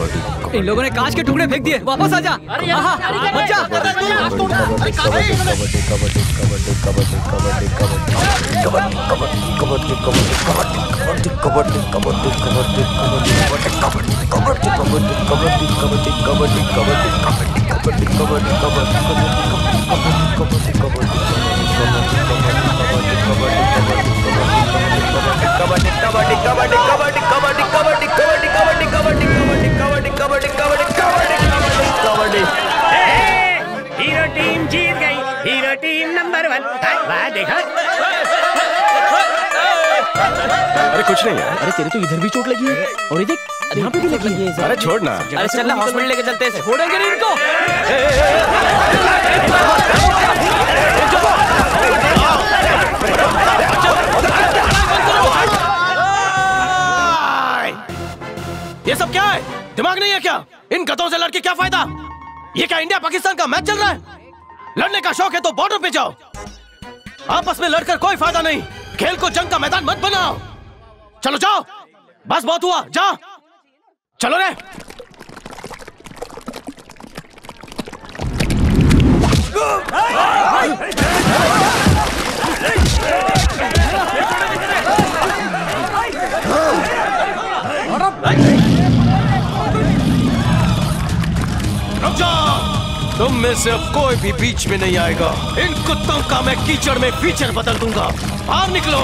इन लोगों ने कांच के टुकड़े फेंक दिए, वापस आ जा। आहा, मत जा। हीरो टीम जीत गई, हीरो टीम नंबर वन। वाह देखा। अरे कुछ नहीं यार। अरे तेरे तो इधर भी चोट लगी है और ये देख यहाँ पे भी लगी है। अरे छोड़ ना। अरे चल ना हॉस्पिटल लेके चलते हैं, छोड़ेंगे नहीं इनको। ये सब क्या है? दिमाग नहीं है क्या? इन गधों से लड़के क्या फायदा? ये क्या इंडिया पाकिस्तान का मैच चल रहा है? लड़ने का शौक है तो बॉर्डर पे जाओ। आपस में लड़कर कोई फायदा नहीं। खेल को जंग का मैदान मत बनाओ। चलो जाओ, बस बहुत हुआ, जा चलो रे। रुक जाओ, तुम में से अब कोई भी बीच में नहीं आएगा। इन कुत्तों का मैं कीचड़ में फीचर बदल दूंगा। बाहर निकलो।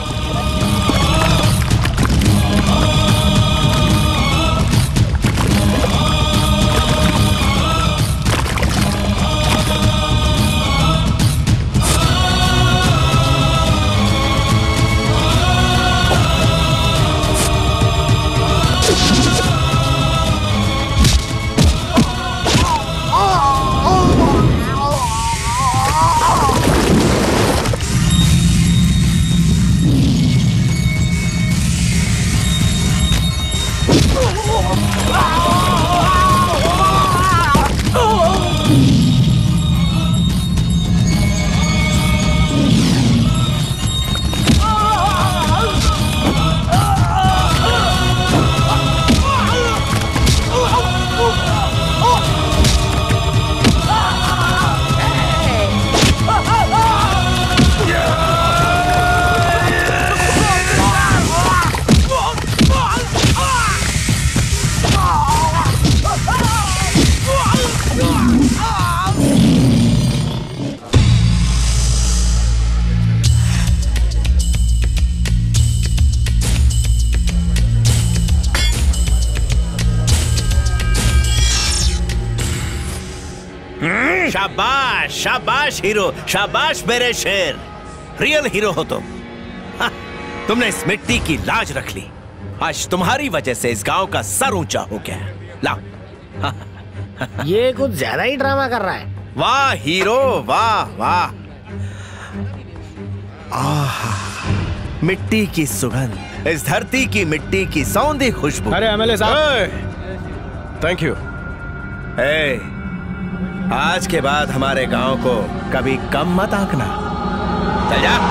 शाबाश शाबाश हीरो, शाबाश मेरे शेर। रियल हीरो हो तुम। हाँ, तुमने इस मिट्टी की लाज रख ली। आज तुम्हारी वजह से इस गांव का सर ऊंचा हो गया। लाओ। हाँ। ये कुछ ज्यादा ही ड्रामा कर रहा है। वाह हीरो, वाह वाह। आहा, मिट्टी की सुगंध, इस धरती की मिट्टी की सौंधी खुशबू। अरे एमएलए साहब, थैंक यू। ए, आज के बाद हमारे गांव को कभी कम मत आंकना। चल जा।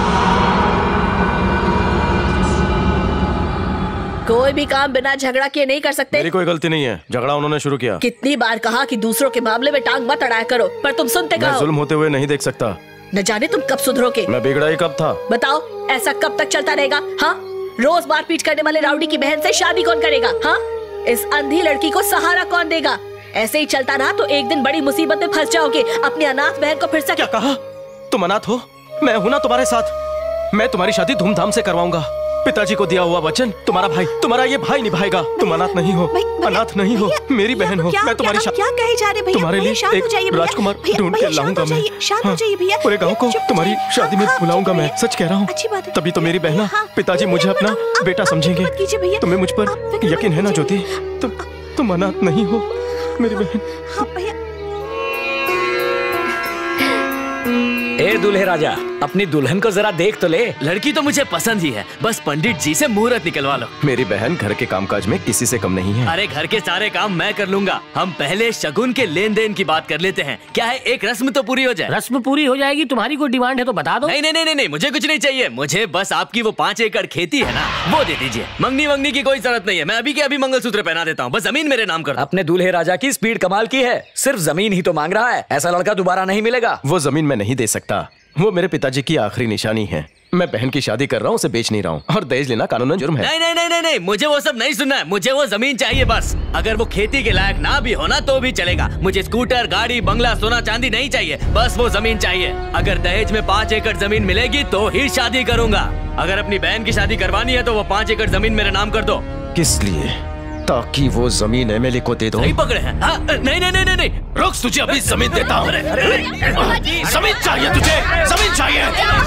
कोई भी काम बिना झगड़ा किए नहीं कर सकते। मेरी कोई गलती नहीं है, झगड़ा उन्होंने शुरू किया। कितनी बार कहा कि दूसरों के मामले में टांग मत अड़ाया करो, पर तुम सुनते कहाँ हो? मैं जुल्म होते हुए नहीं देख सकता। न जाने तुम कब सुधरोगे। मैं बिगड़ा ही कब था? बताओ, ऐसा कब तक चलता रहेगा? हाँ, रोज मारपीट करने वाले राउडी की बहन से शादी कौन करेगा? हाँ, इस अंधी लड़की को सहारा कौन देगा? ऐसे ही चलता रहा तो एक दिन बड़ी मुसीबत में फंस जाओगे। अपनी अनाथ बहन को फिर से क्या कहा? तुम अनाथ हो? मैं हूं ना तुम्हारे साथ। मैं तुम्हारी शादी धूमधाम से करवाऊंगा। पिताजी को दिया हुआ वचन तुम्हारा भाई तुम्हारा ये भाई निभाएगा। तुम अनाथ नहीं हो, अनाथ नहीं हो, मेरी बहन हो। मैं तुम्हारी क्या कहे जा रहे भैया? तुम्हारे लिए एक राजकुमार ढूंढ के लाऊंगा मैं। पूरे गांव को तुम्हारी शादी में बुलाऊंगा मैं। सच कह रहा हूँ, तभी तो मेरी बहना पिताजी मुझे अपना बेटा समझेंगे। तुम्हें मुझ पर यकीन है ना ज्योति? तुम तुम अनाथ नहीं हो मेरी बहन। ए दूल्हे राजा, अपनी दुल्हन को जरा देख तो ले। लड़की तो मुझे पसंद ही है, बस पंडित जी से मुहूर्त निकलवा लो। मेरी बहन घर के कामकाज में किसी से कम नहीं है। अरे घर के सारे काम मैं कर लूंगा। हम पहले शगुन के लेन देन की बात कर लेते हैं। क्या है, एक रस्म तो पूरी हो जाए। रस्म पूरी हो जाएगी, तुम्हारी कोई डिमांड है तो बता दो। नहीं नहीं नहीं नहीं, मुझे कुछ नहीं चाहिए। मुझे बस आपकी वो पाँच एकड़ खेती है ना, वो दे दीजिए। मंगनी वंगनी की कोई जरूरत नहीं है, मैं अभी के अभी मंगलसूत्र पहना देता हूँ। बस जमीन मेरे नाम कर दो। अपने दूल्हे राजा की स्पीड कमाल की है, सिर्फ जमीन ही तो मांग रहा है। ऐसा लड़का दोबारा नहीं मिलेगा। वो जमीन मैं नहीं दे सकता, वो मेरे पिताजी की आखिरी निशानी है। मैं बहन की शादी कर रहा हूँ, उसे बेच नहीं रहा हूँ, और दहेज लेना कानूनन जुर्म है। नहीं नहीं नहीं नहीं नहीं, मुझे वो सब नहीं सुनना है। मुझे वो जमीन चाहिए बस। अगर वो खेती के लायक ना भी होना तो भी चलेगा। मुझे स्कूटर, गाड़ी, बंगला, सोना चांदी नहीं चाहिए, बस वो जमीन चाहिए। अगर दहेज में पाँच एकड़ जमीन मिलेगी तो ही शादी करूंगा। अगर अपनी बहन की शादी करवानी है तो वो पाँच एकड़ जमीन मेरे नाम कर दो। किस लिए? ताकि वो जमीन एमएलए को दे दो। नहीं पकड़े हैं? हाँ, नहीं नहीं नहीं नहीं, रुक, तुझे अभी जमीन देता हूँ। जमीन चाहिए तुझे, जमीन चाहिए।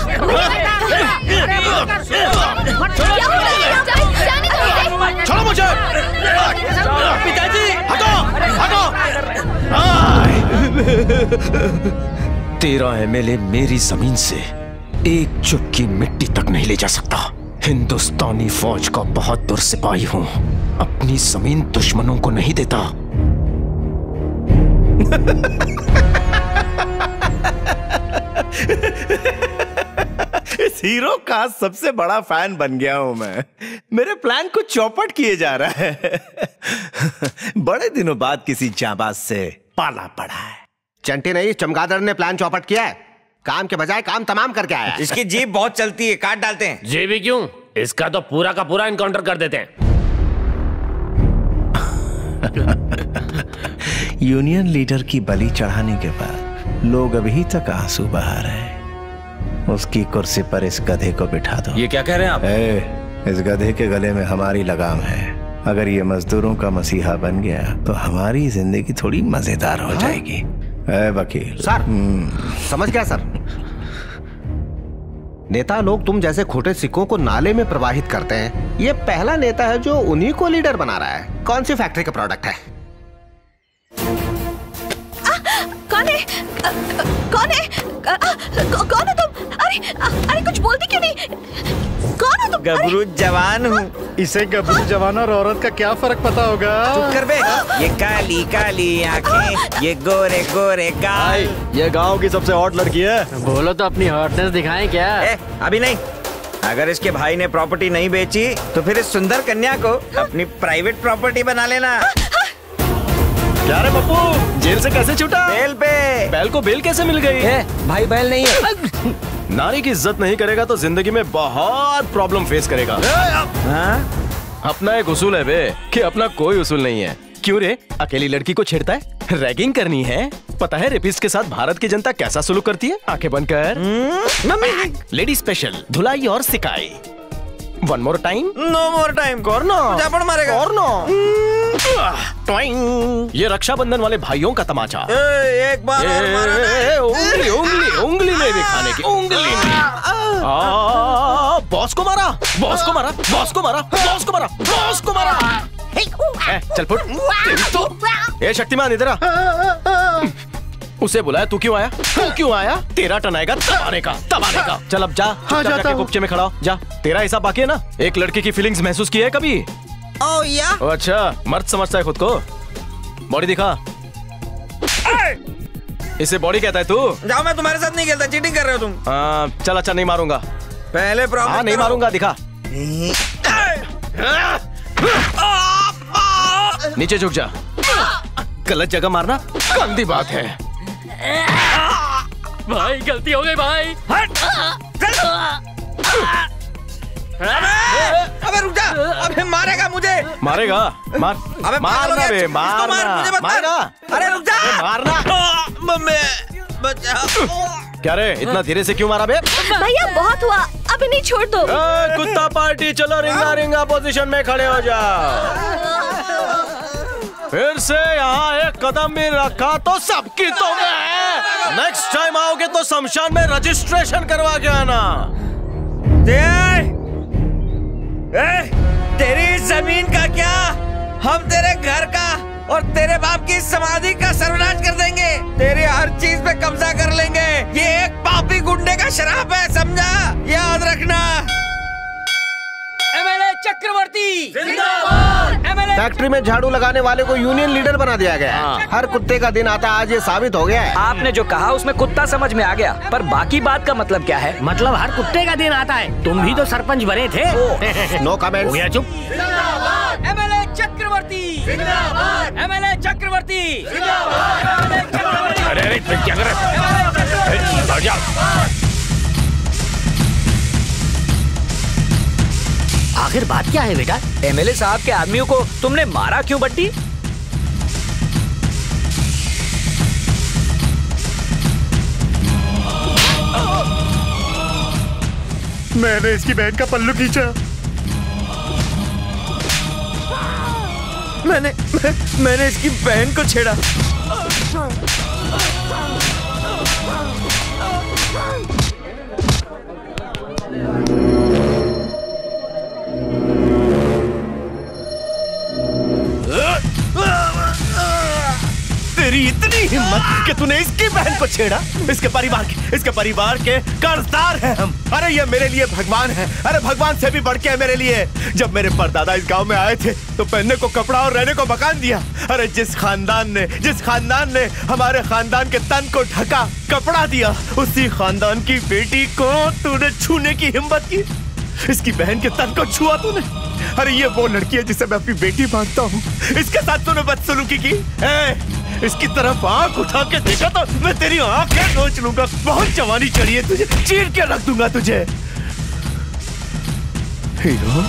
छोड़ो मुझे। पिताजी हटो, हटो। तेरा एमएलए मेरी जमीन से एक चुटकी मिट्टी तक नहीं ले जा सकता। हिंदुस्तानी फौज का बहादुर सिपाही हूं, अपनी जमीन दुश्मनों को नहीं देता। इस हीरो का सबसे बड़ा फैन बन गया हूं मैं। मेरे प्लान को चौपट किए जा रहा है। बड़े दिनों बाद किसी जाबाज से पाला पड़ा है। चंटी नहीं, चमगादड़ ने प्लान चौपट किया है। काम के बजाय काम तमाम करके आया। इसकी जीप बहुत चलती है, काट डालते हैं। जी भी क्यों, इसका तो पूरा का पूरा इनकाउंटर कर देते हैं। यूनियन लीडर की बलि चढ़ाने के बाद लोग अभी तक आंसू बहा रहे हैं। उसकी कुर्सी पर इस गधे को बिठा दो। ये क्या कह रहे हैं आप? ए, इस गधे के गले में हमारी लगाम है। अगर ये मजदूरों का मसीहा बन गया तो हमारी जिंदगी थोड़ी मजेदार हो जाएगी। ए वकील सर, समझ गया सर। नेता लोग तुम जैसे खोटे सिक्कों को नाले में प्रवाहित करते हैं। ये पहला नेता है जो उन्हीं को लीडर बना रहा है। कौन सी फैक्ट्री का प्रोडक्ट है? आ, कौन है? आ, कौन है? आ, आ, कौन है तुम? अरे आ, अरे कुछ बोलती क्यों नहीं? कौन है तुम? गबरू जवान हूँ। इसे गबरू जवान और औरत का क्या फर्क पता होगा? चुप कर बे। ये काली काली आंखें, ये गोरे गोरे गाल। ये गांव की सबसे हॉट लड़की है। बोलो तो अपनी हॉटनेस दिखाएं क्या? ए, अभी नहीं। अगर इसके भाई ने प्रॉपर्टी नहीं बेची तो फिर इस सुंदर कन्या को अपनी प्राइवेट प्रॉपर्टी बना लेना। क्या रे पप्पू, जेल से कैसे छूटा? बेल पे। बैल को बेल कैसे मिल गई? ए, भाई बैल नहीं है। नारी की इज्जत नहीं करेगा तो जिंदगी में बहुत प्रॉब्लम फेस करेगा। हाँ? अपना एक उसूल है बे कि अपना कोई उसूल नहीं है। क्यों रे, अकेली लड़की को छेड़ता है? रैगिंग करनी है? पता है रेपिस्ट के साथ भारत की जनता कैसा सुलूक करती है? आंखें बंद कर। लेडी स्पेशल, धुलाई और सिकाई। One more time. No more time. करना। जापड़ मारेगा। ये रक्षाबंधन वाले भाइयों का तमाचा। ए, एक बार और मारा ना। उंगली उंगली उंगली में दिखाने की, उंगली में। आ, बॉस को मारा, बॉस को मारा, बॉस को मारा, बॉस को मारा, बॉस को मारा। ए, चल फुट। तो ए शक्तिमान इधर आ। उसे बुलाया, तू क्यों आया? तू क्यों आया? तेरा टर्न आएगा तबाने का, तबाने का। चल अब जा। हाँ, जाके कुप्चे में खड़ा हो, जा। तेरा ऐसा बाकी है ना? एक लड़की की फीलिंग्स महसूस की है कभी? ओ या? ओ, अच्छा, मर्द समझता है खुद को। बॉडी दिखा। इसे बॉडी कहता है तू? जाओ, मैं तुम्हारे साथ नहीं खेलता, चीटिंग कर रहे हो तुम। हाँ, चल अच्छा नहीं मारूंगा। पहले प्रॉब्लम। हाँ, नहीं मारूंगा, दिखा। नीचे झुक जा। गलत जगह मारना गंदी बात है। भाई गलती हो गई भाई। हट। अबे रुक जा। अबे मारेगा मुझे। मारेगा? मार। अबे मारना बे, मारना। मार, मुझे मत मारेगा? अरे रुक जा। मारना। मम्मी बचाओ। क्या रे, इतना धीरे से क्यों मारा बे? भैया बहुत हुआ, अभी नहीं छोड़ दो। ए, कुत्ता पार्टी, चलो रिंगा रिंगा पोजीशन में खड़े हो जाओ। फिर से यहाँ एक कदम भी रखा तो सबकी तो मैं। नेक्स्ट टाइम आओगे तो शमशान में रजिस्ट्रेशन करवा के आना। ए, तेरी जमीन का क्या, हम तेरे घर का और तेरे बाप की समाधि का सर्वनाश कर देंगे। तेरी हर चीज पे कब्जा कर लेंगे। ये एक पापी गुंडे का शराप है, फैक्ट्री में झाड़ू लगाने वाले को यूनियन लीडर बना दिया गया। हर कुत्ते का दिन आता आज ये साबित हो गया है। आपने जो कहा उसमें कुत्ता समझ में आ गया, पर बाकी बात का मतलब क्या है? मतलब हर कुत्ते का दिन आता है। तुम भी तो सरपंच बने थे। No comment. हो गया चुप। एमएलए चक्रवर्ती जिंदाबाद, एमएलए चक्रवर्ती जिंदाबाद। अरे अरे क्या कर रहे? जाओ। आखिर बात क्या है बेटा? एमएलए साहब के आदमियों को तुमने मारा क्यों बट्टी? मैंने इसकी बहन का पल्लू खींचा। मैंने मैं, मैंने इसकी बहन को छेड़ा। तेरी इतनी हिम्मत कि तूने इसकी बहन को छेड़ा? इसके परिवार के इसके परिवार के कर्जदार हैं हम। अरे ये मेरे लिए भगवान है। अरे भगवान से भी बढ़ के है मेरे लिए। जब मेरे परदादा इस गांव में आए थे तो पहनने को कपड़ा और रहने को मकान दिया। अरे जिस खानदान ने जिस खानदान ने हमारे खानदान के तन को ढका कपड़ा दिया, उसी खानदान की बेटी को तूने छूने की हिम्मत की। इसकी बहन के तन को छुआ तूने। अरे ये वो लड़की है जिसे मैं अपनी बेटी मानता हूँ। इसके साथ तूने बदसलूकी की। ए, इसकी तरफ आंख उठा के देखा तो मैं तेरी आंखें नोच लूंगा। बहुत जवानी चढ़ी है तुझे, चीर के रख दूंगा तुझे। हीरो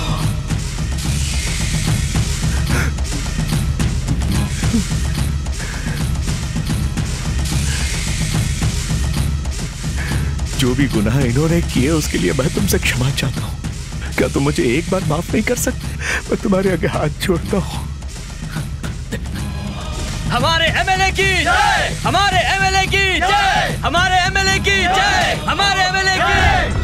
जो भी गुनाह इन्होंने किए उसके लिए मैं तुमसे क्षमा चाहता हूँ। क्या तुम मुझे एक बार माफ नहीं कर सकते? मैं तुम्हारे आगे हाथ जोड़ता हूँ। हमारे एमएलए की जय, हमारे एमएलए की जय, हमारे एमएलए की जय, हमारे एमएलए की।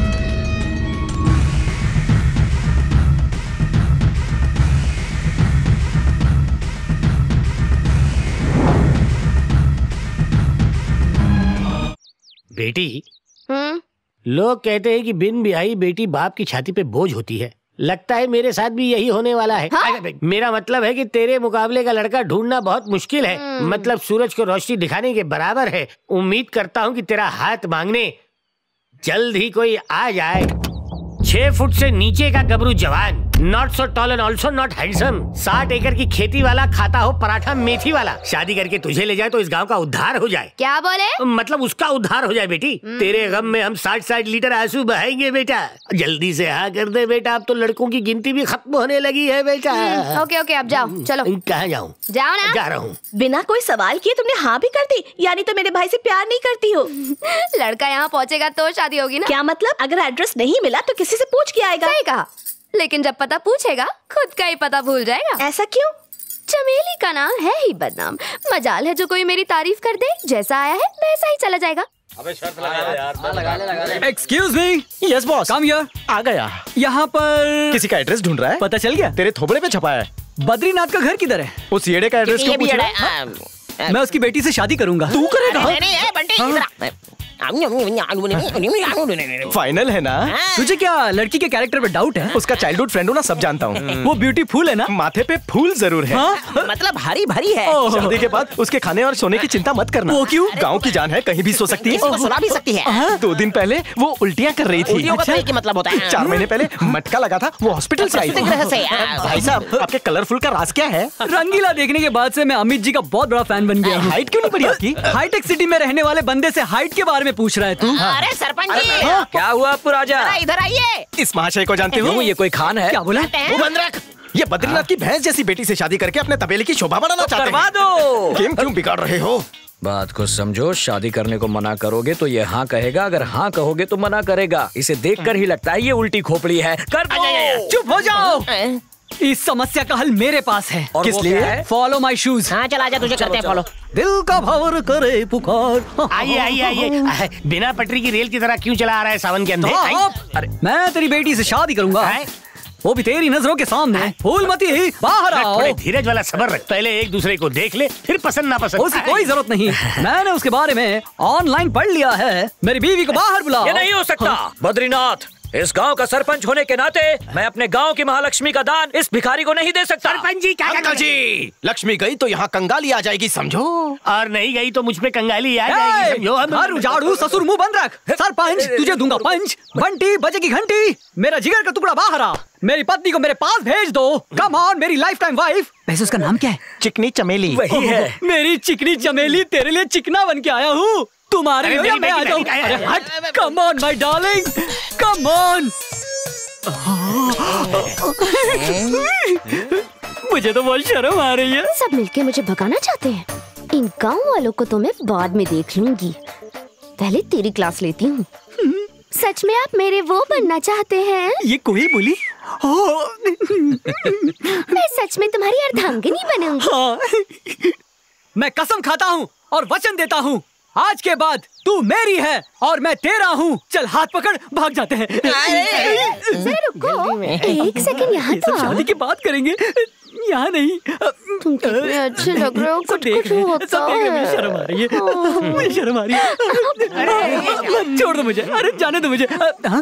बेटी, लोग कहते हैं कि बिन ब्याही बेटी बाप की छाती पे बोझ होती है। लगता है मेरे साथ भी यही होने वाला है। हाँ? मेरा मतलब है कि तेरे मुकाबले का लड़का ढूंढना बहुत मुश्किल है। मतलब सूरज को रोशनी दिखाने के बराबर है। उम्मीद करता हूँ कि तेरा हाथ मांगने जल्द ही कोई आ जाए। छह फुट से नीचे का गबरू जवान, not so tall and also not handsome, साठ एकड़ की खेती वाला, खाता हो पराठा मेथी वाला, शादी करके तुझे ले जाए तो इस गांव का उद्धार हो जाए। क्या बोले? मतलब उसका उद्धार हो जाए बेटी। तेरे गम में हम साठ साठ लीटर आंसू बहाएंगे बेटा। जल्दी से हाँ कर दे बेटा, अब तो लड़कों की गिनती भी खत्म होने लगी है बेटा। ओके ओके अब जाओ। चलो कहाँ जाऊँ? जाओ ना। जा रहा हूँ। बिना कोई सवाल किए तुमने हाँ भी कर दी, यानी तो मेरे भाई से प्यार नहीं करती हो। लड़का यहाँ पहुँचेगा तो शादी होगी ना। क्या मतलब? अगर एड्रेस नहीं मिला तो किसी से पूछ के आएगा। सही कहा, लेकिन जब पता पूछेगा खुद का ही पता भूल जाएगा। ऐसा क्यों? चमेली का नाम है ही बदनाम। मजाल है जो कोई मेरी तारीफ कर दे, जैसा आया है वैसा ही चला जाएगा। अबे शर्त लगा दे यार। लगा ले लगा ले। Excuse me. Yes boss. Come here. आ गया। यहाँ पर किसी का एड्रेस ढूंढ रहा है। पता चल गया? तेरे थोबड़े पे छपा है। बद्रीनाथ का घर किधर है? उस येड़े का एड्रेस क्यों पूछ रहा है? मैं उसकी बेटी से शादी करूंगा। तू करेगा? फाइनल है ना? तुझे क्या लड़की के कैरेक्टर पे डाउट है? उसका चाइल्डहुड फ्रेंड हूँ ना, सब जानता हूँ। वो ब्यूटीफुल है ना? माथे पे फूल जरूर है। हाँ? मतलब हरी भरी है। शादी के बाद उसके खाने और सोने की चिंता मत करना। वो क्यों? गांव की जान है, कहीं भी सो सकती है। सुला भी सकती है। दो दिन पहले वो उल्टियाँ कर रही थी। उल्टियों का क्या मतलब होता है? चार महीने पहले मटका लगा था, वो हॉस्पिटल से आई थी। भाई साहब, आपके कलरफुल का राज क्या है? रंगीला देखने के बाद से मैं अमित जी का बहुत बड़ा फैन बन गया हूँ। हाइट क्यों नहीं बढ़ी आपकी? हाईटेक सिटी में रहने वाले बंदे से हाइट के बारे में पूछ रहा है तू? अरे सरपंच जी, क्या हुआ आपको राजा? इधर आइए। इस महाशय को जानते हो? ये कोई खान है? क्या बोला? वो बंद रख। ये बद्रीनाथ की भैंस जैसी बेटी से शादी करके अपने तबेले की शोभा बढ़ाना चाहते हैं। करवा दो। गेम क्यों बिगाड़ रहे हो? बात को समझो, शादी करने को मना करोगे तो ये हाँ कहेगा, अगर हाँ कहोगे तो मना करेगा। इसे देखकर ही लगता है ये उल्टी खोपड़ी है। कर दो। चुप हो जाओ। इस समस्या का हल मेरे पास है। और किस वो लिए? क्या है? Follow my shoes. हाँ चला जा, तुझे करते हैं फॉलो। दिल का भावर करे पुकार। आइए आइए आइए। बिना पटरी की रेल की तरह क्यों चला आ रहा है सावन के अंदर? अरे मैं तेरी बेटी से शादी करूंगा, वो भी तेरी नजरों के सामने। फूल मती ही बाहर आओ। थोड़े धीरज वाला सबर रख, पहले एक दूसरे को देख ले, फिर पसंद ना पसंद। उसकी कोई जरूरत नहीं। मैंने उसके बारे में ऑनलाइन पढ़ लिया है। मेरी बीवी को बाहर बुलाओ। ये नहीं हो सकता। बद्रीनाथ, इस गांव का सरपंच होने के नाते मैं अपने गांव की महालक्ष्मी का दान इस भिखारी को नहीं दे सकता। सरपंच जी क्या अंकल जी, लक्ष्मी गई तो यहाँ कंगाली आ जाएगी समझो, और नहीं गई तो मुझ पे कंगाली आ जाएगी समझो। हर उजाड़ू ससुर मुंह बंद रख। सरपंच तुझे दूंगा पंच। बंटी बजेगी घंटी, मेरा जिगर का टुकड़ा बाहर आ, मेरी पत्नी को मेरे पास भेज दो। कम ऑन मेरी लाइफ टाइम वाइफ। वैसे उसका नाम क्या है? चिकनी चमेली। वही है। मेरी चिकनी चमेली, तेरे लिए चिकना बन के आया हूँ। तुम्हारे लिए मैं आ जाऊँ। अरे हट, come on my darling, come on. मुझे तो बहुत शर्म आ रही है। सब मिलके मुझे भगाना चाहते हैं। इन गांव वालों को तो मैं बाद में देख लूंगी, पहले तेरी क्लास लेती हूँ। सच में आप मेरे वो बनना चाहते हैं? ये कोई बोली? मैं सच में तुम्हारी अर्धांगिनी बनूंगी। हाँ। मैं कसम खाता हूँ और वचन देता हूँ, आज के बाद तू मेरी है और मैं तेरा हूँ। चल हाथ पकड़, भाग जाते हैं। जरा रुको, एक सेकंड यहाँ तो आओ। शादी की बात करेंगे, यहाँ नहीं। तुम कितने अच्छे लग रहे हो, कुछ कुछ होता है। मुझे शर्म आ रही है, मुझे शर्म आ रही है। छोड़ दो मुझे, अरे जाने दो मुझे।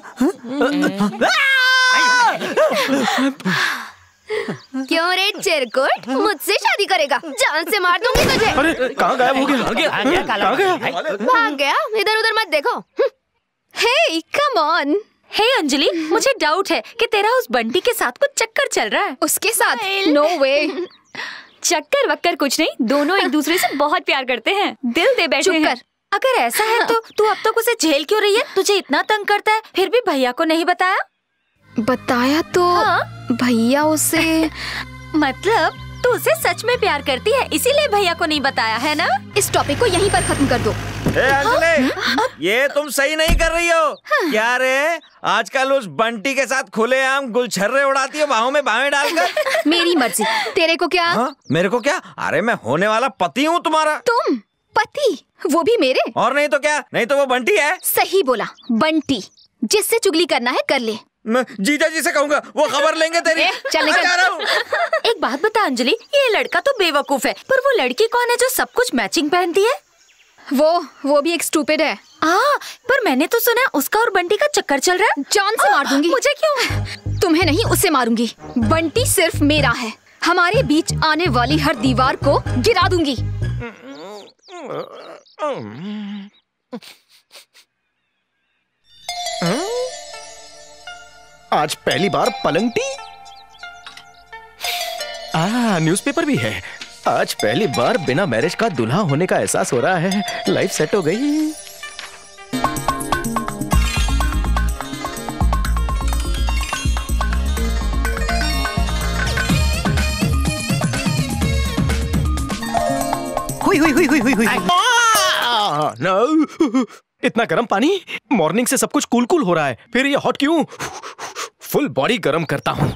क्यों रे चिरकुट, मुझसे शादी करेगा? जान से मार दूंगी तुझे। अरे कहाँ गायब हो गया? कहाँ गया? भाग गया, इधर उधर मत देखो। हे कम ऑन। हे अंजलि, मुझे डाउट है कि तेरा उस बंटी के साथ कुछ चक्कर चल रहा है। उसके साथ? No way. चक्कर वक्कर कुछ नहीं, दोनों एक दूसरे से बहुत प्यार करते हैं, दिल दे बैठे हैं। अगर ऐसा है तो तू अब तक उसे झेल क्यों रही है? तुझे इतना तंग करता है, फिर भी भैया को नहीं बताया? बताया तो हाँ? भैया उसे मतलब तू उसे सच में प्यार करती है, इसीलिए भैया को नहीं बताया है ना? इस टॉपिक को यहीं पर खत्म कर दो। हाँ? ये तुम सही नहीं कर रही हो। हाँ? क्या रे, आजकल उस बंटी के साथ खुलेआम गुलछर्रे उड़ाती हो, बाहों में बाहें डालकर। मेरी मर्जी, तेरे को क्या? हाँ? मेरे को क्या? अरे मैं होने वाला पति हूँ तुम्हारा। तुम पति? वो भी मेरे? और नहीं तो क्या, नहीं तो वो बंटी है। सही बोला, बंटी। जिससे चुगली करना है कर ले। मैं जीजा जी से कहूँगा, वो खबर लेंगे तेरी। चल जा रहा हूँ। एक बात बता अंजलि, ये लड़का तो बेवकूफ है, पर वो लड़की कौन है जो सब कुछ मैचिंग पहनती है? वो वो भी एक स्टूपिड है। हाँ, पर मैंने तो सुना उसका और बंटी का चक्कर चल रहा है। जान से मार दूंगी। मुझे क्यों? तुम्हें नहीं, उसे मारूंगी। बंटी सिर्फ मेरा है, हमारे बीच आने वाली हर दीवार को गिरा दूंगी। आज पहली बार पलंगटी। आ, न्यूज़पेपर भी है। आज पहली बार बिना मैरिज का दूल्हा होने का एहसास हो रहा है। लाइफ सेट हो गई। हुई हुई हुई हुई हुई हुई। नो, इतना गर्म पानी? मॉर्निंग से सब कुछ कूल कूल हो रहा है, फिर ये हॉट क्यों? फुल बॉडी गर्म करता हूँ।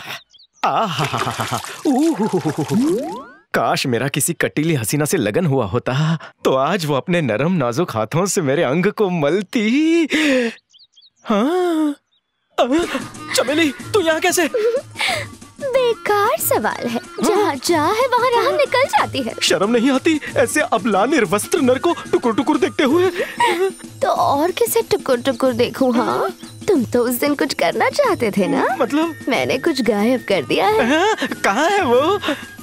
काश मेरा किसी कटीली हसीना से लगन हुआ होता तो आज वो अपने नरम नाजुक हाथों से मेरे अंग को मलती। हाँ, चमेली तू यहाँ कैसे? बेकार सवाल है, जहाँ जा है वहाँ राह निकल जाती है। शर्म नहीं आती ऐसे अबला निर्वस्त्र नर को टुकुर टुकुर देखते हुए? तो और किसे टुकुर टुकुर देखूं? हाँ, तुम तो उस दिन कुछ करना चाहते थे ना? मतलब? मैंने कुछ गायब कर दिया है। कहाँ है वो?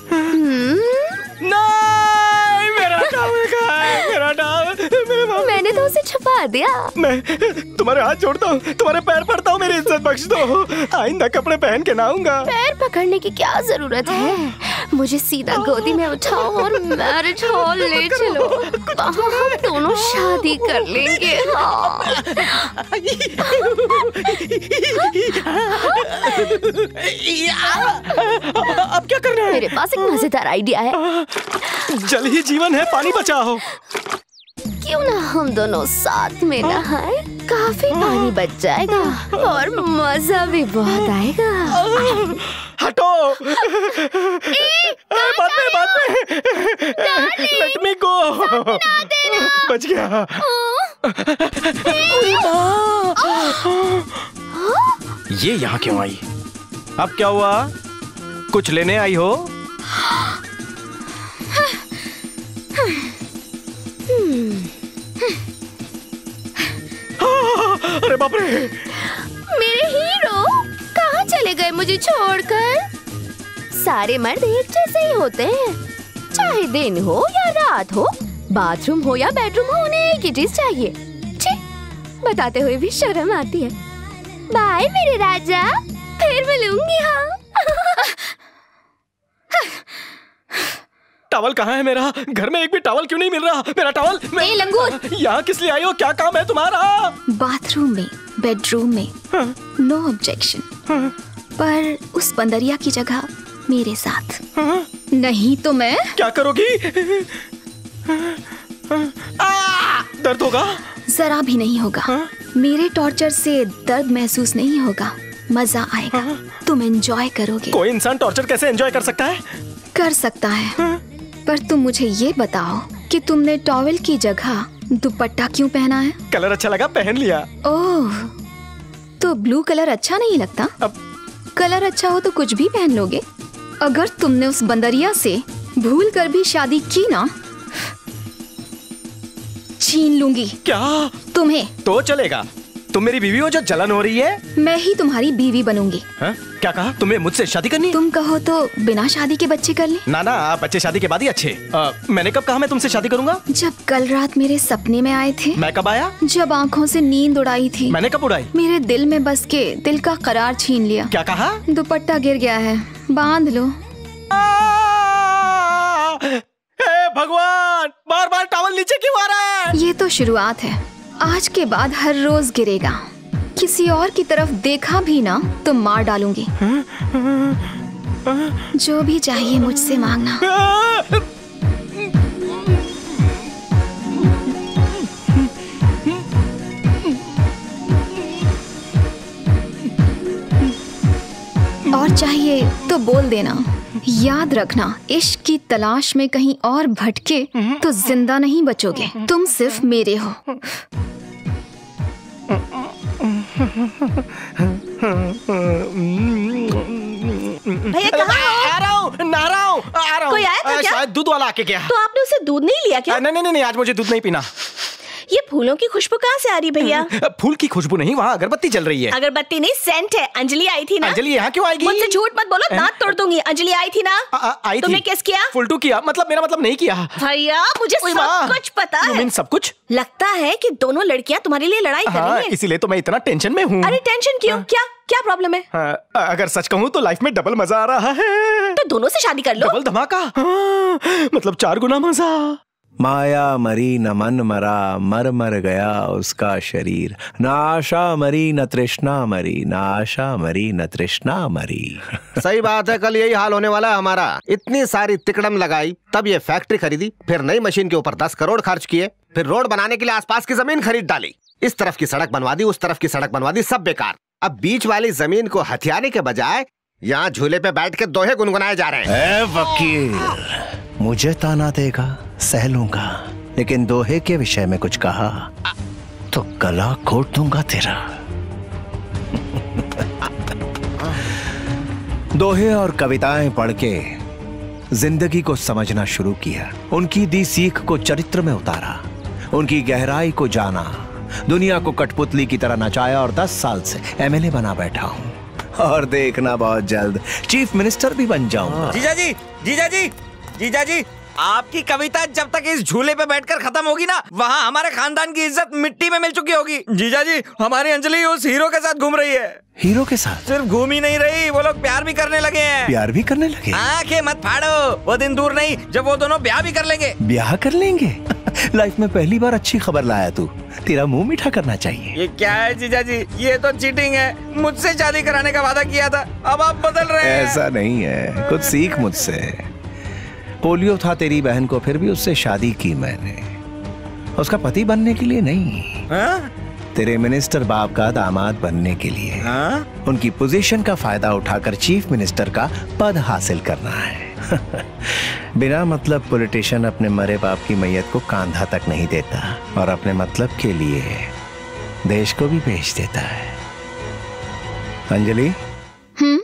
नहीं, मेरा टावल कहाँ है? मेरा टावल, मेरा मैंने तो उसे छुपा दिया। मैं तुम्हारे हाथ जोड़ता हूँ, तुम्हारे पैर पड़ता हूँ, मेरी इज्जत बख्श दो। आइंदा कपड़े पहन के ना आऊंगा। पैर पकड़ने की क्या जरूरत है? मुझे सीधा गोदी में उठाओ और मैरिज हॉल ले चलो, वहाँ हम दोनों शादी कर लेंगे। अब क्या करना है? मेरे पास एक मजेदार आइडिया है। जल ही जीवन है, पानी बचाओ। क्यों ना हम दोनों साथ में नहाएं? काफी पानी बच जाएगा और मजा भी बहुत आएगा। हटो! बात में, बात में। Let me go. बच गया। ये यहाँ क्यों आई? अब क्या हुआ? कुछ लेने आई हो? Hmm. अरे बाप रे! चले गए मुझे छोड़कर? सारे मर्द एक जैसे ही होते हैं, चाहे दिन हो या रात हो, बाथरूम हो या बेडरूम हो, उन्हें एक ही चीज चाहिए। छी, बताते हुए भी शर्म आती है। बाय मेरे राजा, फिर मिलूंगी। हाँ। टॉवल कहाँ है मेरा? घर में एक भी टॉवल क्यों नहीं मिल रहा? मेरा टॉवल मैं... ए लंगूर, यहाँ किस लिए आई हो? क्या काम है तुम्हारा? बाथरूम में, बेडरूम में, नो ऑब्जेक्शन, पर उस बंदरिया की जगह मेरे साथ। नहीं तो मैं क्या करोगी? आ, दर्द होगा? जरा भी नहीं होगा। मेरे टॉर्चर से दर्द महसूस नहीं होगा, मजा आएगा। तुम एंजॉय करोगे। कोई इंसान टॉर्चर कैसे एंजॉय कर सकता है? कर सकता है, पर तुम मुझे ये बताओ कि तुमने टॉवेल की जगह दुपट्टा क्यों पहना है? कलर अच्छा लगा, पहन लिया। ओह, तो ब्लू कलर अच्छा नहीं लगता? अब कलर अच्छा हो तो कुछ भी पहन लोगे। अगर तुमने उस बंदरिया से भूल कर भी शादी की ना, छीन लूंगी। क्या? तुम्हें तो चलेगा। तुम मेरी बीवी हो जो जलन हो रही है? मैं ही तुम्हारी बीवी बनूंगी। हा? क्या कहा? तुम्हें मुझसे शादी करनी? तुम कहो तो बिना शादी के बच्चे कर ले। ना ना, बच्चे शादी के बाद ही अच्छे। आ, मैंने कब कहा मैं तुमसे शादी करूंगा? जब कल रात मेरे सपने में आए थे। मैं कब आया? जब आँखों से नींद उड़ाई थी। मैंने कब उड़ाई? मेरे दिल में बस के दिल का करार छीन लिया। क्या कहा? दुपट्टा गिर गया है, बांध लो। हे भगवान, बार बार टॉवल नीचे क्यों आ रहा है? ये तो शुरुआत है, आज के बाद हर रोज गिरेगा। किसी और की तरफ देखा भी ना तो मार डालूंगी। जो भी चाहिए मुझसे मांगना। और चाहिए तो बोल देना। याद रखना, इश्क की तलाश में कहीं और भटके तो जिंदा नहीं बचोगे। तुम सिर्फ मेरे हो। भैया कहाँ हो? आ रहा हूँ, नहा रहा हूँ, आ रहा हूँ। कोई आया था क्या? शायद दूध वाला आके गया। तो आपने उसे दूध नहीं लिया क्या? नहीं नहीं नहीं, आज मुझे दूध नहीं पीना। ये फूलों की खुशबू कहाँ से आ रही भैया? फूल की खुशबू नहीं, वहाँ अगरबत्ती चल रही है। अगरबत्ती नहीं, सेंट है। अंजलि आई थी ना? अंजलि यहाँ क्यों आएगी? मुझसे झूठ मत बोलो, दांत तोड़ दूंगी। अंजलि आई थी ना? आ, आ, आई तुमने थी। किस किया? फुलटू किया। मतलब मेरा मतलब नहीं किया भैया, मुझे सब कुछ पता है। सब कुछ? लगता है कि दोनों लड़कियाँ तुम्हारे लिए लड़ाई कर रही हैं। इसीलिए तो मैं इतना टेंशन में हूँ। अरे टेंशन क्यों? क्या क्या प्रॉब्लम है? हाँ, अगर सच कहूँ तो लाइफ में डबल मजा आ रहा है। तो दोनों से शादी कर लो। डबल धमाका। हाँ, मतलब चार गुना मजा। माया मरी न मन मरा, मर मर गया उसका शरीर। न आशा मरी न तृष्णा मरी, न आशा मरी न तृष्णा मरी। सही बात है, कल यही हाल होने वाला है हमारा। इतनी सारी तिकड़म लगाई, तब ये फैक्ट्री खरीदी, फिर नई मशीन के ऊपर दस करोड़ खर्च किए, फिर रोड बनाने के लिए आसपास की जमीन खरीद डाली। इस तरफ की सड़क बनवा दी, उस तरफ की सड़क बनवा दी, सब बेकार। अब बीच वाली जमीन को हथियाने के बजाय यहाँ झूले पे बैठ के दोहे गुनगुनाए जा रहे हैं। ए वकील, मुझे ताना देगा, सह लूंगा, लेकिन दोहे के विषय में कुछ कहा तो गला घोट दूंगा तेरा। दोहे और कविताएं पढ़ के जिंदगी को समझना शुरू किया, उनकी दी सीख को चरित्र में उतारा, उनकी गहराई को जाना, दुनिया को कठपुतली की तरह नचाया और दस साल से एमएलए बना बैठा हूं। और देखना बहुत जल्द चीफ मिनिस्टर भी बन जाऊंगा। जीजा जी, जीजा जी, जीजा जी, आपकी कविता जब तक इस झूले पे बैठकर खत्म होगी ना, वहाँ हमारे खानदान की इज्जत मिट्टी में मिल चुकी होगी। जीजा जी, हमारी अंजलि उस हीरो के साथ घूम रही है। हीरो के साथ? सिर्फ घूम ही नहीं रही, वो लोग प्यार भी करने लगे हैं। प्यार भी करने लगे? आंखें मत फाड़ो, वो दिन दूर नहीं जब वो दोनों ब्याह भी कर लेंगे। ब्याह कर लेंगे? लाइफ में पहली बार अच्छी खबर लाया तू। तेरा मुंह मीठा करना चाहिए। ये क्या है जीजा जी? ये तो चीटिंग है। मुझसे शादी कराने का वादा किया था, अब आप बदल रहे हैं। ऐसा नहीं है, कुछ सीख मुझसे। पोलियो था तेरी बहन को, फिर भी उससे शादी की मैंने, उसका पति बनने के लिए नहीं। हा? तेरे मिनिस्टर बाप का दामाद बनने के लिए। हा? उनकी पोजीशन का फायदा उठाकर चीफ मिनिस्टर का पद हासिल करना है। बिना मतलब पॉलिटिशियन अपने मरे बाप की मैयत को कांधा तक नहीं देता, और अपने मतलब के लिए देश को भी बेच देता है। अंजलि, हम्म,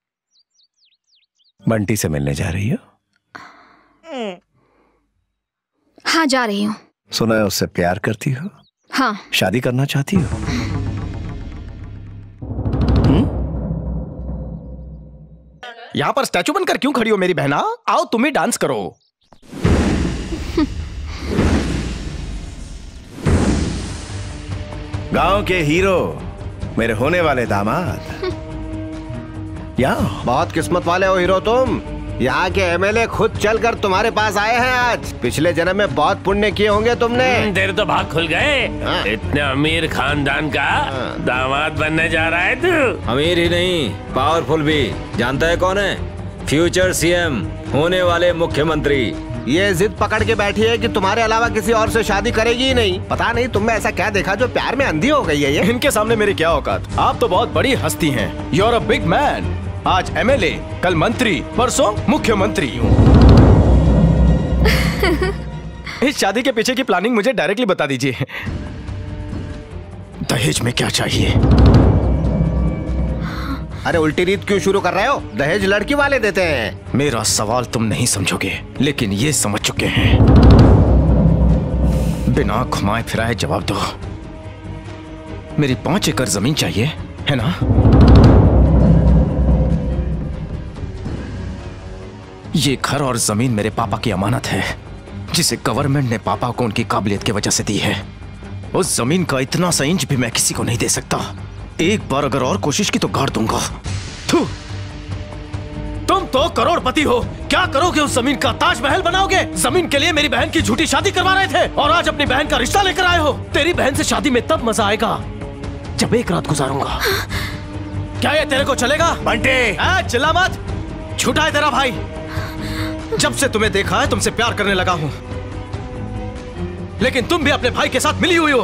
बंटी से मिलने जा रही हो? हाँ, जा रही हूँ। सुना है उससे प्यार करती हो? हाँ। शादी करना चाहती हो? यहाँ पर स्टैचू बनकर क्यों खड़ी हो मेरी बहना? आओ तुम ही डांस करो। गांव के हीरो, मेरे होने वाले दामाद। यहाँ बहुत किस्मत वाले हो हीरो तुम। यहाँ के एमएलए खुद चलकर तुम्हारे पास आए हैं आज। पिछले जन्म में बहुत पुण्य किए होंगे तुमने। तेरे तो भाग खुल गए। हाँ। इतने अमीर खानदान का हाँ। दामाद बनने जा रहा है तू। अमीर ही नहीं, पावरफुल भी। जानता है कौन है? फ्यूचर सीएम, होने वाले मुख्यमंत्री। ये जिद पकड़ के बैठी है कि तुम्हारे अलावा किसी और से शादी करेगी ही नहीं। पता नहीं तुम में ऐसा क्या देखा जो प्यार में अंधी हो गई है ये। इनके सामने मेरी क्या औकात? आप तो बहुत बड़ी हस्ती हैं। You are a big man. आज एमएलए, कल मंत्री, परसों मुख्यमंत्री। इस शादी के पीछे की प्लानिंग मुझे डायरेक्टली बता दीजिए। दहेज में क्या चाहिए? अरे उल्टी रीत क्यों शुरू कर रहे हो? दहेज लड़की वाले देते हैं। मेरा सवाल तुम नहीं समझोगे, लेकिन ये समझ चुके हैं। बिना घुमाए फिराए जवाब दो। मेरी पांच एकड़ जमीन चाहिए, है ना? ये घर और जमीन मेरे पापा की अमानत है, जिसे गवर्नमेंट ने पापा को उनकी काबिलियत की वजह से दी है। उस जमीन का इतना सा इंच भी मैं किसी को नहीं दे सकता। एक बार अगर और कोशिश की तो गाड़ दूंगा। तुम तो करोड़पति हो, क्या करोगे? उस जमीन का ताजमहल बनाओगे? जमीन के लिए मेरी बहन की झूठी शादी करवा रहे थे और आज अपनी बहन का रिश्ता लेकर आए हो। तेरी बहन से शादी में तब मजा आएगा जब एक रात गुजारूंगा। क्या ये तेरे को चलेगा? बंटे चिल्ला मत, झूठा है तेरा भाई। जब से तुम्हें देखा है तुमसे प्यार करने लगा हूं, लेकिन तुम भी अपने भाई के साथ मिली हुई हो।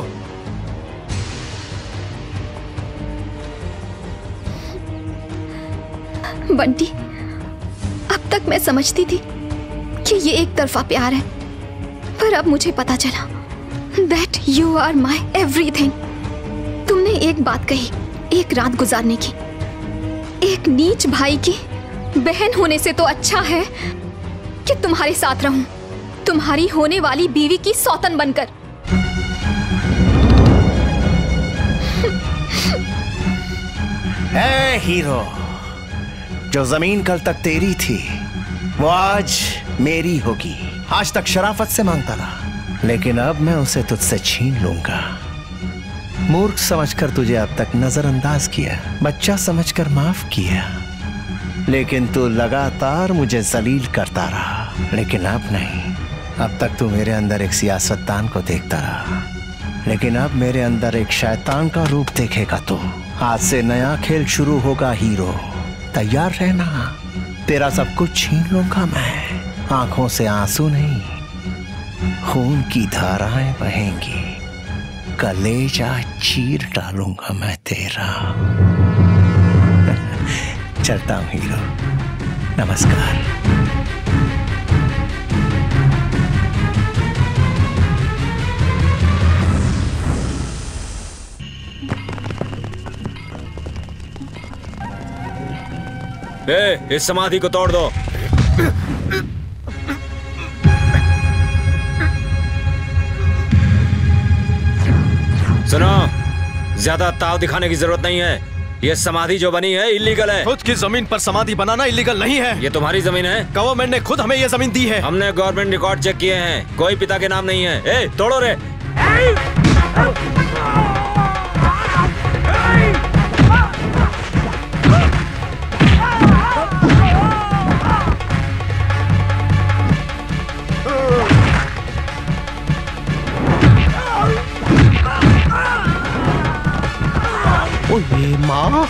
बंटी, अब तक मैं समझती थी कि ये एक तरफा प्यार है, पर अब मुझे पता चला that you are my everything। तुमने एक बात कही, एक रात गुजारने की। एक नीच भाई की बहन होने से तो अच्छा है कि तुम्हारे साथ रहूं, तुम्हारी होने वाली बीवी की सौतन बनकर। ए हीरो, जो जमीन कल तक तेरी थी वो आज मेरी होगी। आज तक शराफत से मांगता रहा, लेकिन अब मैं उसे तुझसे छीन लूंगा। मूर्ख समझकर तुझे अब तक नजरअंदाज किया, बच्चा समझकर माफ किया, लेकिन तू लगातार मुझे जलील करता रहा। लेकिन अब नहीं, अब तक तू मेरे अंदर एक सियासतदान को देखता रहा, लेकिन अब मेरे अंदर एक शैतान का रूप देखेगा तू। आज से नया खेल शुरू होगा हीरो, तैयार रहना। तेरा सब कुछ छीन लूंगा मैं। आंखों से आंसू नहीं, खून की धाराएं बहेंगी। कलेजा चीर डालूंगा मैं तेरा। चलता हूं हीरो, नमस्कार। ए, इस समाधि को तोड़ दो। सुनो, ज्यादा ताव दिखाने की जरूरत नहीं है। ये समाधि जो बनी है इलीगल है। खुद की जमीन पर समाधि बनाना इलीगल नहीं है। ये तुम्हारी जमीन है। गवर्नमेंट ने खुद हमें ये जमीन दी है। हमने गवर्नमेंट रिकॉर्ड चेक किए हैं, कोई पिता के नाम नहीं है। ए, तोड़ो रे। ओए माँ,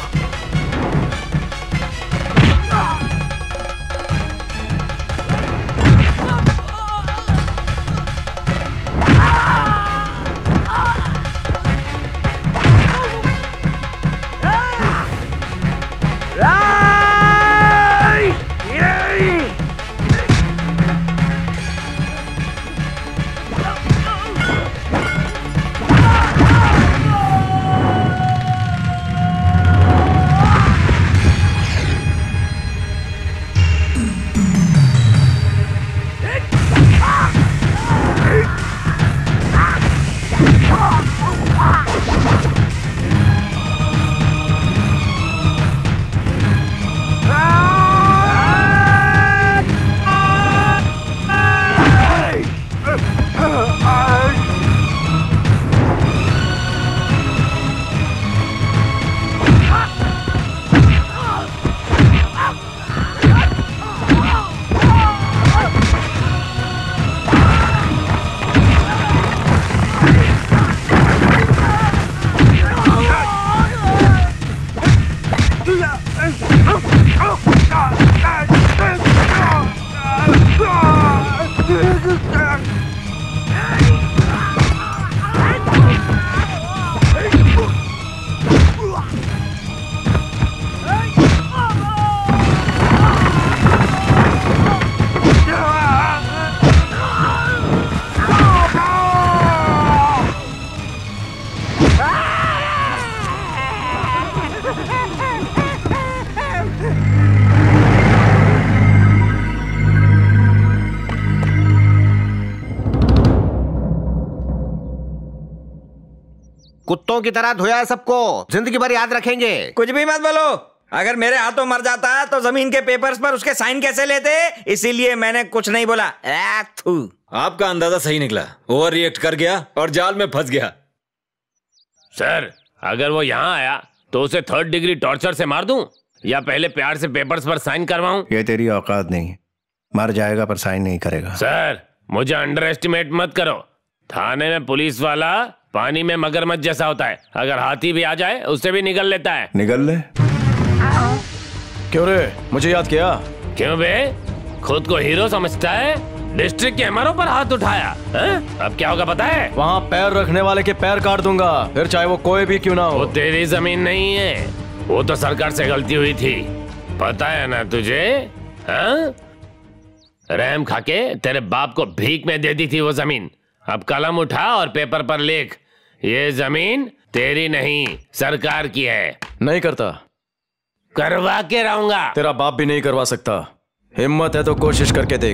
कुत्तों की तरह धोया है सबको, जिंदगी भर याद रखेंगे। कुछ भी मत बोलो। अगर मेरे हाथों मर जाता तो जमीन के पेपर्स पर उसके साइन कैसे लेते, इसीलिए मैंने कुछ नहीं बोला। आपका अंदाजा सही निकला, ओवर रिएक्ट कर गया और जाल में फंस गया। सर, अगर वो यहाँ आया तो उसे थर्ड डिग्री टॉर्चर से मार दूं या पहले प्यार से पेपर्स पर साइन करवाऊं? ये तेरी औकात नहीं, मर जाएगा पर साइन नहीं करेगा। सर, मुझे अंडर एस्टिमेट मत करो। थाने में पुलिस वाला पानी में मगरमच्छ जैसा होता है, अगर हाथी भी आ जाए उससे भी निगल लेता है। निगल ले। क्यों रे, मुझे याद किया? क्यों बे, खुद को हीरो समझता है? डिस्ट्रिक्ट के एमआरओ पर हाथ उठाया है? अब क्या होगा पता है? वहाँ पैर रखने वाले के पैर काट दूंगा, फिर चाहे वो कोई भी क्यों ना हो। वो तेरी जमीन नहीं है, वो तो सरकार से गलती हुई थी, पता है ना तुझे? हाँ? रहम खाके तेरे बाप को भीख में दे दी थी वो जमीन। अब कलम उठा और पेपर पर लिख, ये जमीन तेरी नहीं सरकार की है। नहीं करता। करवा के रहूंगा। तेरा बाप भी नहीं करवा सकता। हिम्मत है तो कोशिश करके देख।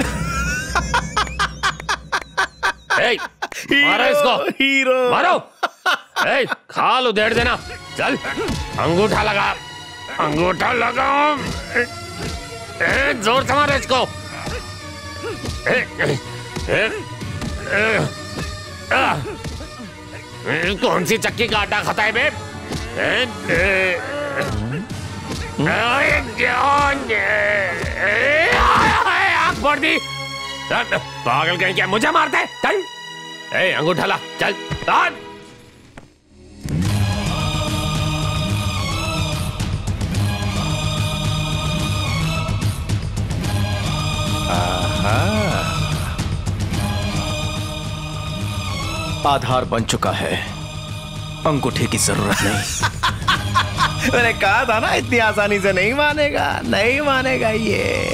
ए, मारो इसको, हीरो मारो। ए, खाल उधेड़ देना। चल, अंगूठा लगा, अंगूठा लगा। ए, जोर से मारो इसको। ए, ए, ए, ए, आ, ए, कौन सी चक्की का आटा खाता है बे? ए, ए, आग फोड़ दी। पागल कहीं क्या मुझे मारता है? चल, ए, अंगूठा ला, चल। आधार बन चुका है, अंगूठे की जरूरत नहीं। मैंने कहा था ना इतनी आसानी से नहीं मानेगा, नहीं मानेगा ये।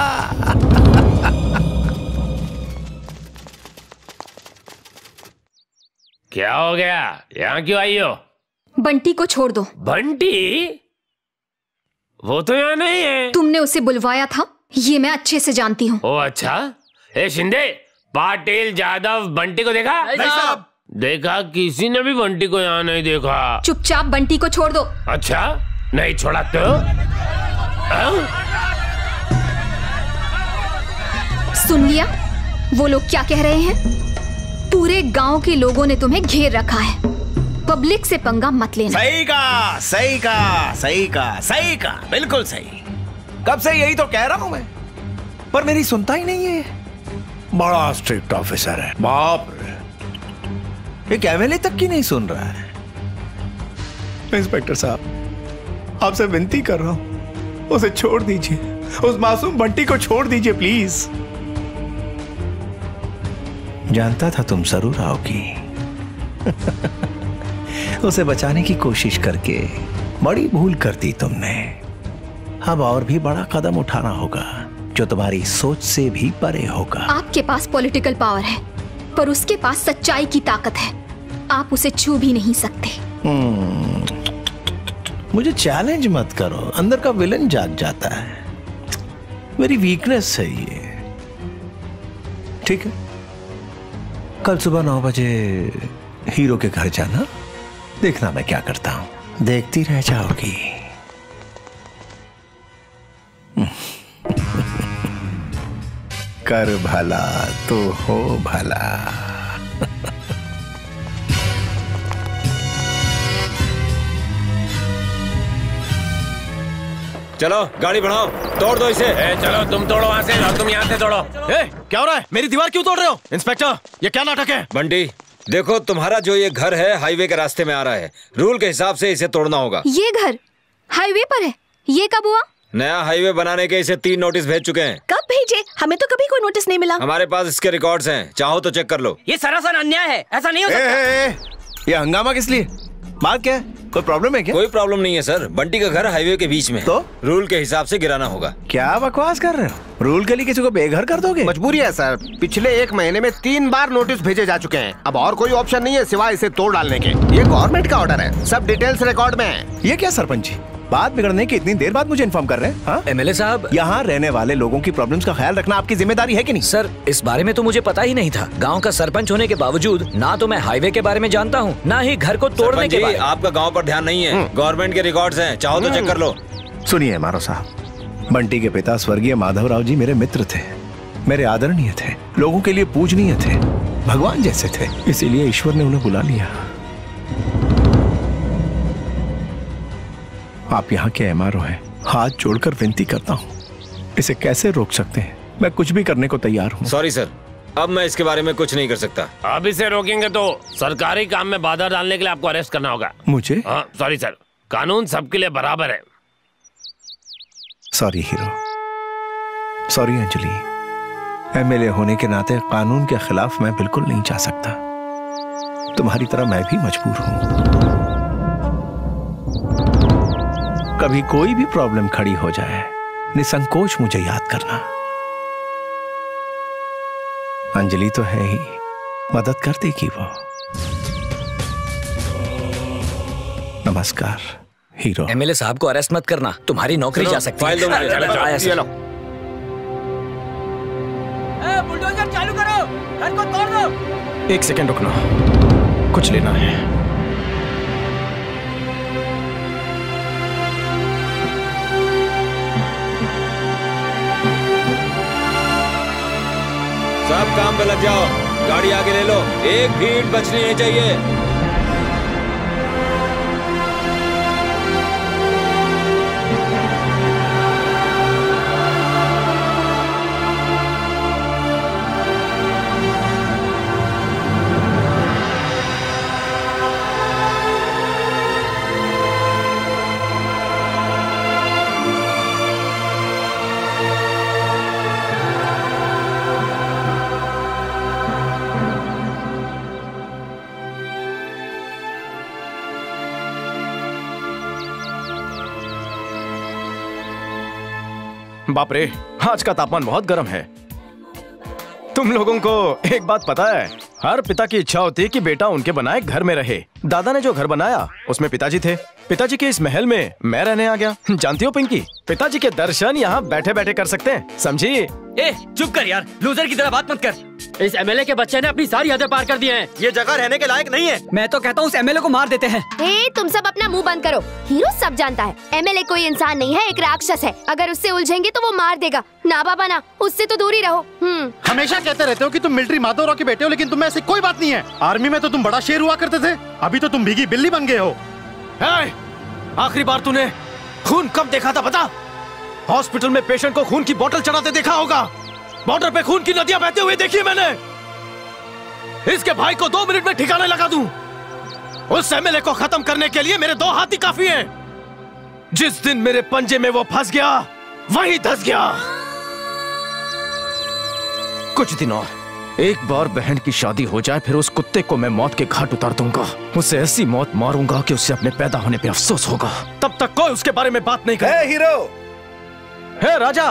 क्या हो गया? यहाँ क्यों आई हो? बंटी को छोड़ दो। बंटी? वो तो यहाँ नहीं है। तुमने उसे बुलवाया था, ये मैं अच्छे से जानती हूँ। ओ अच्छा। ए शिंदे, पाटिल, जादव, बंटी को देखा? नहीं साहब। देखा? किसी ने भी बंटी को यहाँ नहीं देखा। चुपचाप बंटी को छोड़ दो। अच्छा, नहीं छोड़ा तो? सुन लिया वो लोग क्या कह रहे हैं? पूरे गांव के लोगों ने तुम्हें घेर रखा है, पब्लिक से पंगा मत लेना। सही का, सही का, सही का, सही का, बिल्कुल सही। कब से यही तो कह रहा हूं मैं, पर मेरी सुनता ही नहीं है। बड़ा स्ट्रिक्ट ऑफिसर है, बाप रे। एक एमएलए तक की नहीं सुन रहा है। इंस्पेक्टर साहब, आपसे विनती कर रहा हूं, उसे छोड़ दीजिए, उस मासूम बंटी को छोड़ दीजिए प्लीज। जानता था तुम जरूर आओगी। उसे बचाने की कोशिश करके बड़ी भूल कर दी तुमने। अब और भी बड़ा कदम उठाना होगा जो तुम्हारी सोच से भी परे होगा। आपके पास पॉलिटिकल पावर है, पर उसके पास सच्चाई की ताकत है। आप उसे छू भी नहीं सकते। मुझे चैलेंज मत करो, अंदर का विलन जाग जाता है। मेरी वीकनेस है ये। ठीक है, कल सुबह नौ बजे हीरो के घर जाना, देखना मैं क्या करता हूं। देखती रह जाओगी। कर भला तो हो भला। चलो गाड़ी बढ़ाओ, तोड़ दो इसे। ए, चलो तुम तोड़ो वहाँ से, और तुम यहाँ से तोड़ो। ए, क्या हो रहा है? मेरी दीवार क्यों तोड़ रहे हो? इंस्पेक्टर, ये क्या नाटक है? बंटी, देखो तुम्हारा जो ये घर है हाईवे के रास्ते में आ रहा है, रूल के हिसाब से इसे तोड़ना होगा। ये घर हाईवे पर है? ये कब हुआ? नया हाईवे बनाने के इसे तीन नोटिस भेज चुके हैं। कब भेजे? हमें तो कभी कोई नोटिस नहीं मिला। हमारे पास इसके रिकॉर्ड्स हैं, चाहो तो चेक कर लो। ये सरासर अन्याय है, ऐसा नहीं हो सकता। ए, ए, ए, ये हंगामा किस लिए? बात क्या है? कोई प्रॉब्लम है क्या? कोई प्रॉब्लम नहीं है सर, बंटी का घर हाईवे के बीच में है, तो रूल के हिसाब से गिराना होगा। क्या बकवास कर रहे हो? रूल के लिए किसी को बेघर कर दोगे? मजबूरी है सर, पिछले एक महीने में तीन बार नोटिस भेजे जा चुके हैं। अब और कोई ऑप्शन नहीं है सिवाय इसे तोड़ डालने के। ये गवर्नमेंट का ऑर्डर है, सब डिटेल्स रिकॉर्ड में है। ये क्या सरपंच जी, बात बिगड़ने की इतनी देर बाद मुझे इन्फॉर्म कर रहे हैं? हाँ? एमएलए साहब, यहाँ रहने वाले लोगों की प्रॉब्लम्स का ख्याल रखना आपकी जिम्मेदारी है कि नहीं? सर, इस बारे में तो मुझे पता ही नहीं था। गांव का सरपंच होने के बावजूद ना तो मैं हाईवे के बारे में जानता हूँ, ना ही घर को तोड़ने के बारे में। आपका गाँव पर ध्यान नहीं है, गवर्नमेंट के रिकॉर्ड्स हैं, चाहो तो चेक कर लो। सुनिए मारो साहब, बंटी के पिता स्वर्गीय माधवराव जी मेरे मित्र थे, मेरे आदरणीय थे, लोगों के लिए पूजनीय थे, भगवान जैसे थे, इसीलिए ईश्वर ने उन्हें बुला लिया। आप यहाँ के एमआरओ हैं, हाथ जोड़कर विनती करता हूँ, इसे कैसे रोक सकते हैं? मैं कुछ भी करने को तैयार हूँ। सॉरी सर, अब मैं इसके बारे में कुछ नहीं कर सकता। अब इसे रोकेंगे तो सरकारी काम में बाधा डालने के लिए आपको अरेस्ट करना होगा। मुझे? हाँ, सॉरी सर, कानून सबके लिए बराबर है। Sorry hero, sorry Anjali, MLA होने के नाते कानून के खिलाफ मैं बिल्कुल नहीं जा सकता। तुम्हारी तरह मैं भी मजबूर हूं। कभी कोई भी प्रॉब्लम खड़ी हो जाए, निसंकोच मुझे याद करना। अंजलि तो है ही, मदद कर देगी वो। नमस्कार हीरो। एमएलए साहब को अरेस्ट मत करना, तुम्हारी नौकरी जा सकती है। फाइल दो मुझे। चलो, आया ये लो। ए, बुलडोजर चालू करो, घर को तोड़ दो। एक सेकंड रुकना, कुछ लेना है। सब काम पे लग जाओ, गाड़ी आगे ले लो, एक भीड़ बचनी नहीं चाहिए। बाप रे, आज का तापमान बहुत गर्म है। तुम लोगों को एक बात पता है, हर पिता की इच्छा होती है कि बेटा उनके बनाए घर में रहे। दादा ने जो घर बनाया उसमें पिताजी थे। पिताजी के इस महल में मैं रहने आ गया। जानती हो पिंकी, पिताजी के दर्शन यहाँ बैठे बैठे कर सकते हैं, समझी? ए, चुप कर यार, लूजर की तरह बात मत कर। इस एमएलए के बच्चे ने अपनी सारी हदें पार कर दी हैं। ये जगह रहने के लायक नहीं है। मैं तो कहता हूँ उस एमएलए को मार देते हैं। ए, तुम सब अपना मुंह बंद करो। हीरो सब जानता है, एमएलए कोई इंसान नहीं है, एक राक्षस है। अगर उससे उलझेंगे तो वो मार देगा। ना बाबा ना, उससे तो दूर ही रहो। हम्म। हमेशा कहते रहते हो कि तुम मिलिट्री माधवराव के बेटे हो, लेकिन तुम में ऐसी कोई बात नहीं है। आर्मी में तो तुम बड़ा शेर हुआ करते थे, अभी तो तुम भीगी बिल्ली बन गए हो। आखिरी बार तूने खून कब देखा था बता? हॉस्पिटल में पेशेंट को खून की बोतल चढ़ाते देखा होगा। बॉर्डर पे खून की नदियां बहते हुए देखी मैंने। इसके भाई को दो मिनट में ठिकाने लगा दूं। उस एमएलए को खत्म करने के लिए मेरे दो हाथ ही काफी हैं। जिस दिन मेरे पंजे में वो फंस गया, वहीं धंस गया। कुछ दिन और, एक बार बहन की शादी हो जाए, फिर उस कुत्ते को मैं मौत के घाट उतार दूंगा। उसे ऐसी मौत मारूंगा कि उसे अपने पैदा होने पे अफसोस होगा। तब तक कोई उसके बारे में बात नहीं करे। हे हीरो, हे राजा।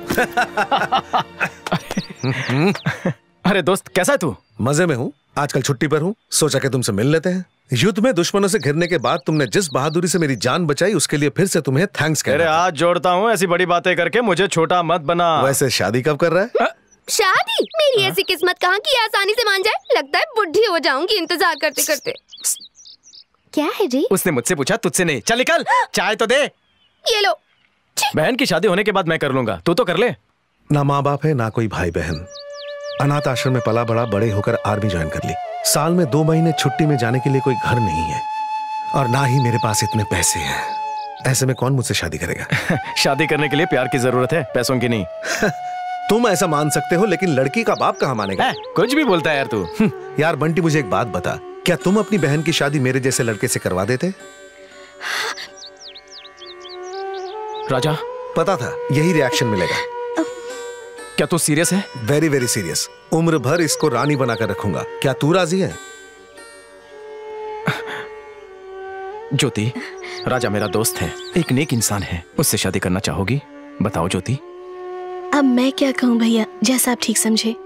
अरे दोस्त, कैसा है तू? मजे में हूँ, आजकल छुट्टी पर हूँ, सोचा कि तुमसे मिल लेते हैं। युद्ध में दुश्मनों से घिरने के बाद तुमने जिस बहादुरी से मेरी जान बचाई, उसके लिए फिर से तुम्हें थैंक्स कहना। अरे हाथ जोड़ता हूँ, ऐसी बड़ी बातें करके मुझे छोटा मत बना। वैसे शादी कब कर रहा है? शादी? मेरी ऐसी किस्मत कहाँ की आसानी से मान जाए। लगता है बुढ़ी हो जाऊंगी इंतजार करते करते। क्या है जी? उसने मुझसे पूछा, तुझसे नहीं। चल निकल, चाय तो दे। ये लो। बहन की शादी होने के बाद मैं कर लूंगा, तू तो कर ले। ना माँ बाप है, ना कोई भाई बहन, अनाथ आश्रम में पला बड़ा, बड़े होकर आर्मी ज्वाइन कर ली। साल में दो महीने छुट्टी में जाने के लिए कोई घर नहीं है, और ना ही मेरे पास इतने पैसे हैं। ऐसे में कौन मुझसे शादी करेगा? शादी करने के लिए प्यार की जरूरत है, पैसों की नहीं। तुम ऐसा मान सकते हो, लेकिन लड़की का बाप कहाँ मानेगा? कुछ भी बोलता है यार तू। यार बंटी, मुझे एक बात बता, क्या तुम अपनी बहन की शादी मेरे जैसे लड़के से करवा देते? राजा, पता था यही रिएक्शन मिलेगा। क्या तू सीरियस है? Very very serious. उम्र भर इसको रानी बनाकर रखूंगा। क्या तू राजी है? ज्योति, राजा मेरा दोस्त है, एक नेक इंसान है, उससे शादी करना चाहोगी? बताओ ज्योति। अब मैं क्या कहूँ भैया, जैसा आप ठीक समझे।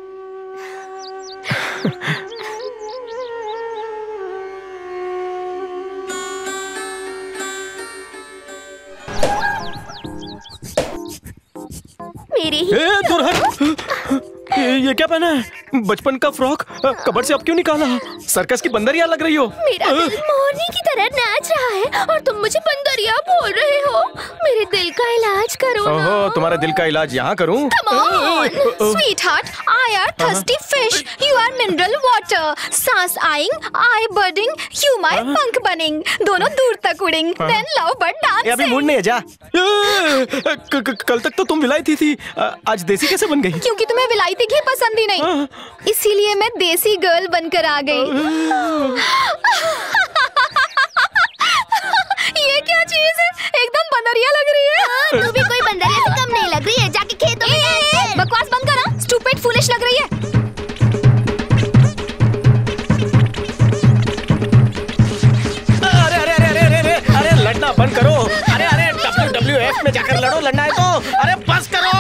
ये क्या पहना है? बचपन का फ्रॉक कबर से अब क्यों निकाला? सर्कस की बंदरिया लग रही हो। मेरा दिल मोरनी की तरह नाच रहा है और तुम मुझे बंदरिया बोल रहे हो। मेरे दिल का इलाज करो ना। ओहो, तुम्हारे दिल का इलाज यहाँ करूँ? Come on, sweetheart, I are thirsty fish, you are mineral water. सांस आइंग, I budding, you my पंख बनिंग, दोनों दूर तक उड़ेंग, then love bird dancing. अभी मूड नहीं है जा। क- क- कल तक तो तुम विलायती थी, आज देसी कैसे बन गई? क्योंकि तुम्हें विलायती घी पसंद ही नहीं, इसीलिए मैं देसी गर्ल बनकर आ गई। ये क्या चीज है? एकदम बंदरिया लग रही है। तू भी कोई बंदरिया से कम नहीं लग रही है। जाके खेतों में नाच। बकवास बंद करो, स्टूपिड फूलिश लग रही है। अरे अरे अरे अरे अरे अरे अरे लड़ना बंद करो। अरे अरे डब्ल्यू डब्ल्यू एफ में जाकर लड़ो, लड़ना है तो। अरे बस करो।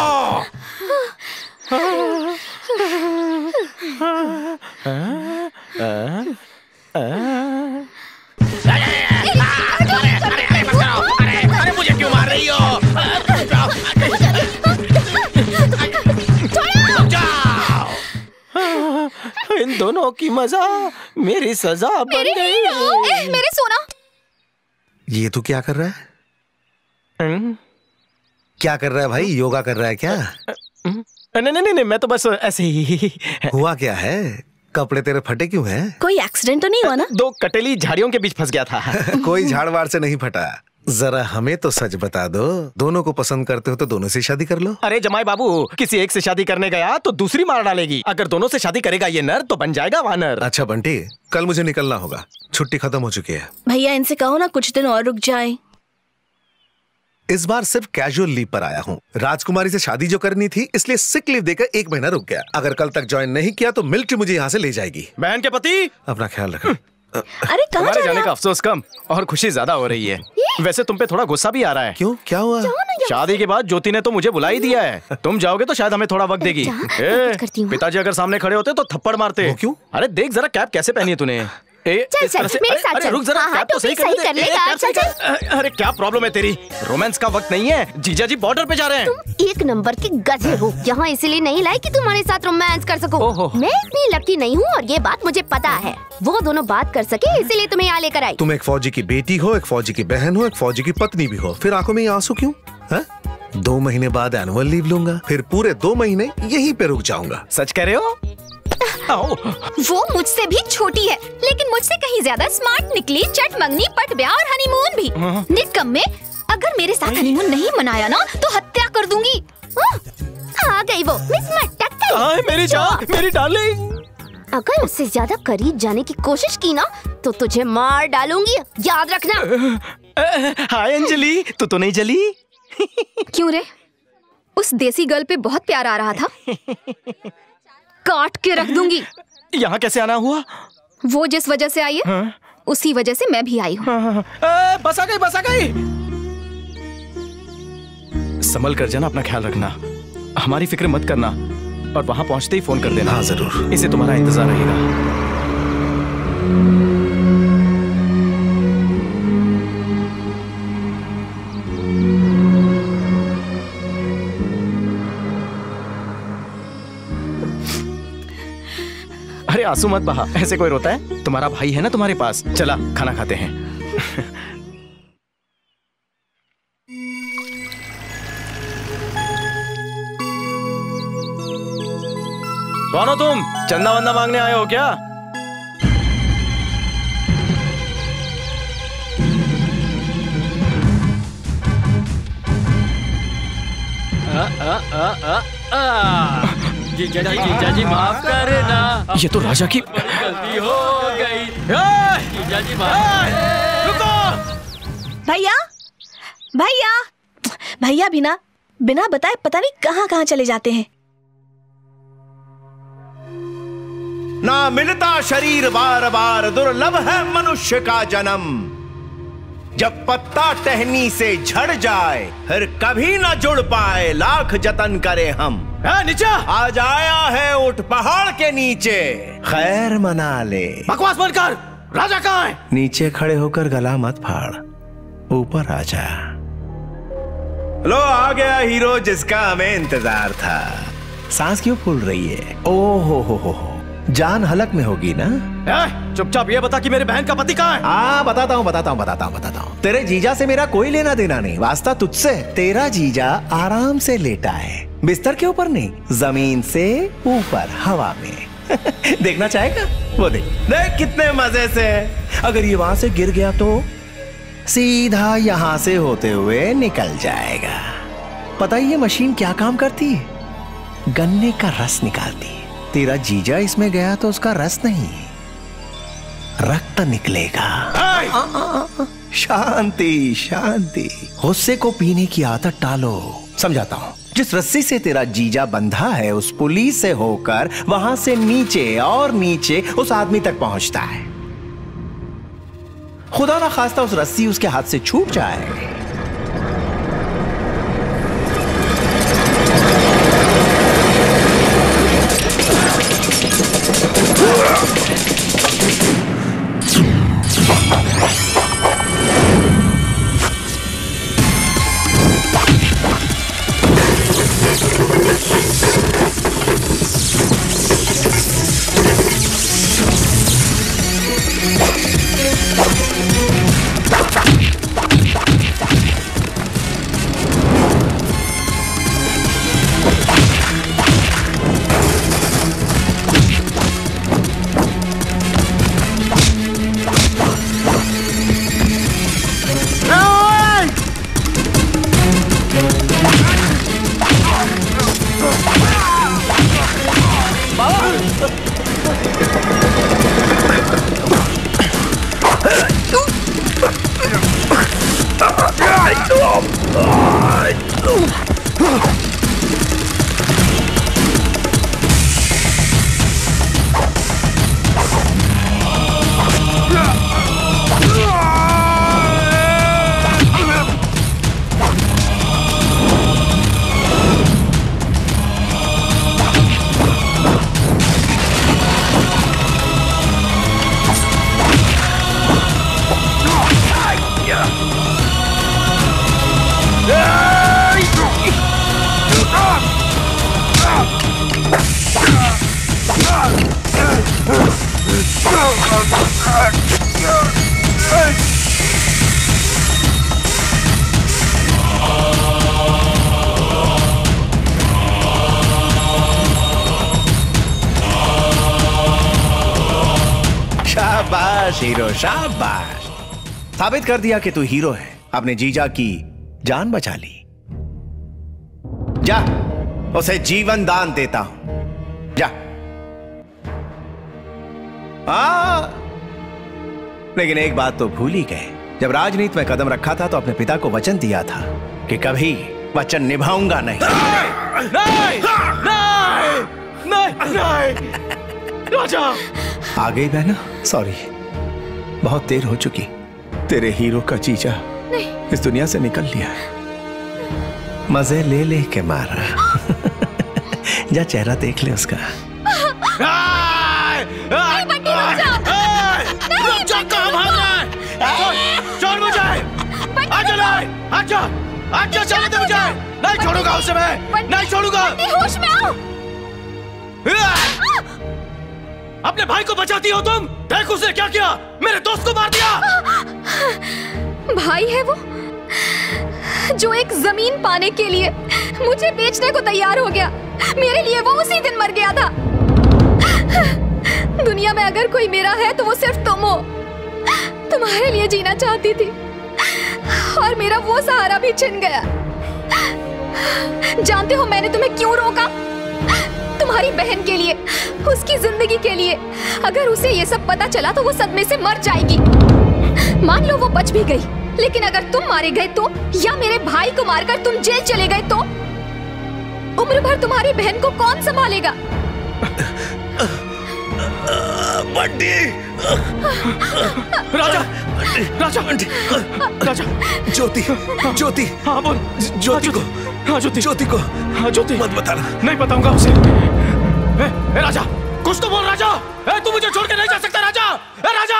अरे मुझे क्यों मार रही हो? इन दोनों की मजा मेरी सजा बन मेरे गई। ए, मेरे सोना। ये तू क्या कर रहा है? क्या कर रहा है भाई? योगा कर रहा है क्या? नहीं नहीं नहीं, मैं तो बस ऐसे ही। हुआ क्या है? कपड़े तेरे फटे क्यों हैं? कोई एक्सीडेंट तो नहीं हुआ ना? दो कटेली झाड़ियों के बीच फंस गया था। कोई झाड़वाड़ से नहीं फटा। जरा हमें तो सच बता दो, दोनों को पसंद करते हो तो दोनों से शादी कर लो। अरे जमाई बाबू, किसी एक से शादी करने गया तो दूसरी मार डालेगी। अगर दोनों से शादी करेगा ये नर तो बन जाएगा वानर। अच्छा बंटी, कल मुझे निकलना होगा, छुट्टी खत्म हो चुकी है। भैया इनसे कहो ना कुछ दिन और रुक जाए। इस बार सिर्फ कैजुअल लीव पर आया हूँ। राजकुमारी से शादी जो करनी थी इसलिए सिक लीव देकर एक महीना रुक गया। अगर कल तक ज्वाइन नहीं किया तो मिलिट्री मुझे यहाँ से ले जाएगी। बहन के पति, अपना ख्याल रखो। अरे कहाँ तुम्हारे जा जाने रहे का अफसोस कम और खुशी ज्यादा हो रही है। वैसे तुम पे थोड़ा गुस्सा भी आ रहा है। क्यों, क्या हुआ? शादी के बाद ज्योति ने तो मुझे बुला ही दिया है। तुम जाओगे तो शायद हमें थोड़ा वक्त देगी। ए, पिताजी अगर सामने खड़े होते तो थप्पड़ मारते। क्यों? अरे देख जरा कैप कैसे पहनी है तूने। ए, चल इस तरह चल से- मेरे अरे, साथ अरे, चल। रुक जरा, हाँ, कैप तो सही टोपी कर सही दे। कर ए, लेगा। कैप सही चल कर- चल। अरे क्या प्रॉब्लम है तेरी? रोमांस का वक्त नहीं है, जीजा जी बॉर्डर पे जा रहे हैं। तुम एक नंबर के गधे हो। यहाँ इसीलिए नहीं लाई कि तुम्हारे साथ रोमांस कर सको। मैं इतनी लकी नहीं हूँ और ये बात मुझे पता है। वो दोनों बात कर सके इसीलिए तुम्हें यहाँ लेकर आई। तुम एक फौजी की बेटी हो, एक फौजी की बहन हो, एक फौजी की पत्नी भी हो, फिर आंखों में ये आंसू क्यों? है? दो महीने बाद एनुअल लीव लूंगा, फिर पूरे दो महीने यहीं पे रुक जाऊंगा। सच कह रहे हो? वो मुझसे भी छोटी है लेकिन मुझसे कहीं ज्यादा स्मार्ट निकली। चट मंगनी, पट ब्याह और हनीमून भी। निकम्मे, अगर मेरे साथ हनीमून नहीं मनाया ना तो हत्या कर दूंगी। आ गई वो मिस मटक। मेरी जान, मेरी डार्लिंग। अगर उससे ज्यादा करीब जाने की कोशिश की ना तो तुझे मार डालूंगी, याद रखना। हाय अंजलि, तू तो नहीं जली? क्यों रे? उस देसी गर्ल पे बहुत प्यार आ रहा था। काट के रख दूंगी। यहाँ कैसे आना हुआ? वो जिस वजह से आई है हाँ? उसी वजह से मैं भी आई हूँ। हाँ, हाँ, हाँ। बस आ गई, बस आ गई। संभल कर जाना, अपना ख्याल रखना, हमारी फिक्र मत करना और वहां पहुंचते ही फोन कर देना। हाँ जरूर, इसे तुम्हारा इंतजार रहेगा। अरे आंसू मत बहा, ऐसे कोई रोता है? तुम्हारा भाई है ना तुम्हारे पास। चला खाना खाते हैं। कौन हो तुम? चंदा वंदा मांगने आए हो क्या? आ, आ, आ, आ, आ। जीजा जी, जीजा जी माफ करना। ये तो राजा की गलती हो गई। जीजा जी रुको। भैया, भैया, भैया बिना बिना बताए पता नहीं कहाँ कहाँ चले जाते हैं। ना मिलता शरीर बार बार, दुर्लभ है मनुष्य का जन्म। जब पत्ता टहनी से झड़ जाए फिर कभी ना जुड़ पाए, लाख जतन करे हम। नीचे आज आया है उठ पहाड़ के नीचे, खैर मना ले। बकवास बंद कर। राजा कहाँ है? नीचे खड़े होकर गला मत फाड़, ऊपर आ जा। लो आ गया हीरो जिसका हमें इंतजार था। सांस क्यों फूल रही है? ओ हो हो हो हो जान हलक में होगी ना? चुपचाप ये बता कि मेरी बहन का पति कहाँ है? हाँ बताता हूँ बताता हूँ बताता हूँ बताता हूँ। तेरे जीजा से मेरा कोई लेना देना नहीं, वास्ता तुझसे। तेरा जीजा आराम से लेटा है, बिस्तर के ऊपर नहीं, जमीन से ऊपर हवा में। देखना चाहेगा? वो देख देख कितने मजे से। अगर ये वहां से गिर गया तो सीधा यहाँ से होते हुए निकल जाएगा। पता है ये मशीन क्या काम करती है? गन्ने का रस निकालती है। तेरा जीजा इसमें गया तो उसका रस नहीं, रक्त निकलेगा। शांति शांति, गुस्से को पीने की आदत टालो। समझाता हूँ। जिस रस्सी से तेरा जीजा बंधा है उस पुली से होकर वहां से नीचे और नीचे उस आदमी तक पहुंचता है। खुदा ना खास्ता उस रस्सी उसके हाथ से छूट जाए, शाबाश हीरो शाबाश। साबित कर दिया कि तू हीरो है। अपने जीजा की जान बचा ली। जा उसे जीवन दान देता हूं, जा। आ, लेकिन एक बात तो भूल ही गए। जब राजनीति में कदम रखा था तो अपने पिता को वचन दिया था कि कभी वचन निभाऊंगा नहीं। नहीं, नहीं, नहीं, नहीं, राजा। आ गई बहना, सॉरी, बहुत देर हो चुकी। तेरे हीरो का जीजा इस दुनिया से निकल लिया। मजे ले ले के मारा। जा चेहरा देख ले उसका। छोड़ मुझे, आजा नहीं, आजा, आजा चले दे मुझे। नहीं छोड़ूंगा उसे मैं, नहीं छोड़ूंगा। होश में आओ। अपने भाई को बचाती हो तुम? देख उसने क्या किया, मेरे दोस्त को मार दिया। भाई है वो जो एक जमीन पाने के लिए मुझे बेचने को तैयार हो गया। मेरे लिए वो उसी दिन मर गया था। दुनिया में अगर कोई मेरा है तो वो सिर्फ तुम हो। तुम्हारे लिए जीना चाहती थी और मेरा वो सहारा भी छिन गया। जानते हो मैंने तुम्हें क्यों रोका? तुम्हारी बहन के लिए, उसकी जिंदगी के लिए। अगर उसे ये सब पता चला तो वो सदमे से मर जाएगी। मान लो वो बच भी गई, लेकिन अगर तुम मारे गए तो, या मेरे भाई को मारकर तुम जेल चले गए तो उम्र भर तुम्हारी बहन को कौन संभालेगा? बंटी, राजा, राजा, राजा, ज्योति, ज्योति, हाँ बोल। ज्योति को, हाँ ज्योति, ज्योति को, हाँ ज्योति, मत बताना। नहीं बताऊंगा उसे। ए, ए राजा, कुछ तो बोल राजा। ए, तू मुझे छोड़ के नहीं जा सकता राजा। ए राजा।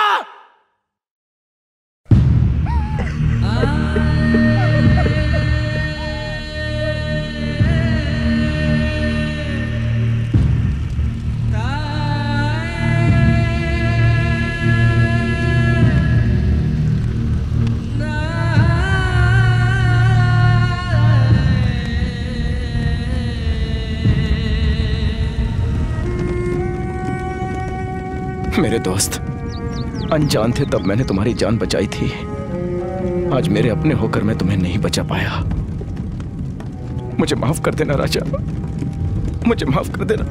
मेरे दोस्त, अनजान थे तब मैंने तुम्हारी जान बचाई थी। आज मेरे अपने होकर मैं तुम्हें नहीं बचा पाया। मुझे माफ कर देना राजा, मुझे माफ कर देना।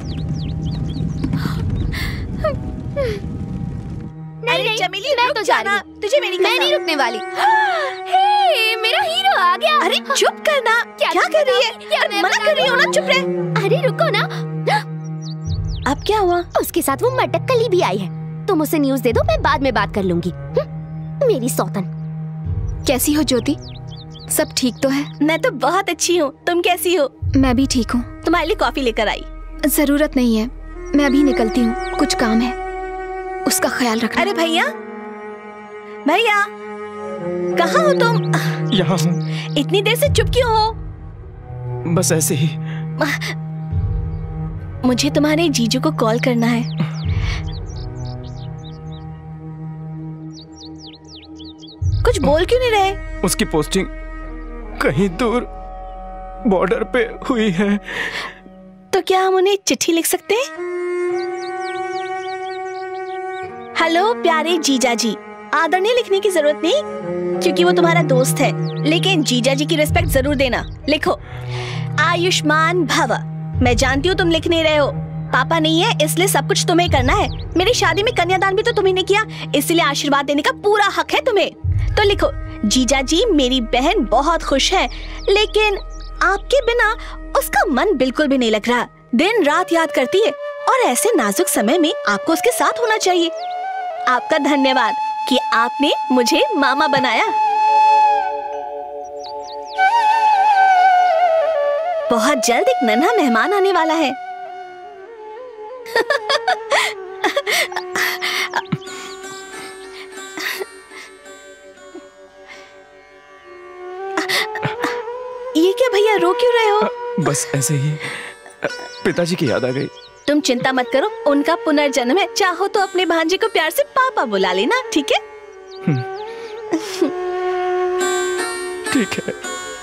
नहीं नहीं चमेली, मैं तो जा रही हूँ। तुझे मेरी मैं नहीं रुकने वाली। हे, मेरा हीरो आ गया। अरे चुप करना। क्या, क्या कर रही है? मना कर रही हो ना, चुप रहे। अरे रुको ना। अब क्या हुआ? उसके साथ वो मटक कली भी आई है। तुम उसे न्यूज़ दे दो, मैं बाद में बात कर लूंगी। मेरी सौतन। कैसी हो ज्योति? सब ठीक तो है? मैं तो बहुत अच्छी हूँ, तुम कैसी हो? मैं भी ठीक हूँ। तुम्हारे लिए कॉफी लेकर आई। जरूरत नहीं है, मैं अभी निकलती हूँ, कुछ काम है, उसका ख्याल रखना। अरे भैया, भैया कहाँ हो तुम? यहाँ हूँ। इतनी देर से चुप क्यों हो? बस ऐसे ही। मुझे तुम्हारे जीजू को कॉल करना है। कुछ बोल क्यों नहीं रहे? उसकी पोस्टिंग कहीं दूर बॉर्डर पे हुई है। तो क्या हम उन्हें चिट्ठी लिख सकते हैं? हेलो प्यारे जीजा जी, आदरणीय लिखने की जरूरत नहीं क्योंकि वो तुम्हारा दोस्त है, लेकिन जीजा जी की रिस्पेक्ट जरूर देना। लिखो, आयुष्मान भव। मैं जानती हूँ तुम लिख नहीं रहे हो, पापा नहीं है इसलिए सब कुछ तुम्हें करना है। मेरी शादी में कन्यादान भी तो तुम्ही ने किया, इसलिए आशीर्वाद देने का पूरा हक है तुम्हें। तो लिखो, जीजा जी मेरी बहन बहुत खुश है, लेकिन आपके बिना उसका मन बिल्कुल भी नहीं लग रहा। दिन रात याद करती है और ऐसे नाजुक समय में आपको उसके साथ होना चाहिए। आपका धन्यवाद कि आपने मुझे मामा बनाया। बहुत जल्द एक नन्हा मेहमान आने वाला है। ये क्या भैया, रो क्यों रहे हो? बस ऐसे ही पिताजी की याद आ गई। तुम चिंता मत करो, उनका पुनर्जन्म है। चाहो तो अपने भांजे को प्यार से पापा बुला लेना, ठीक है? ठीक है।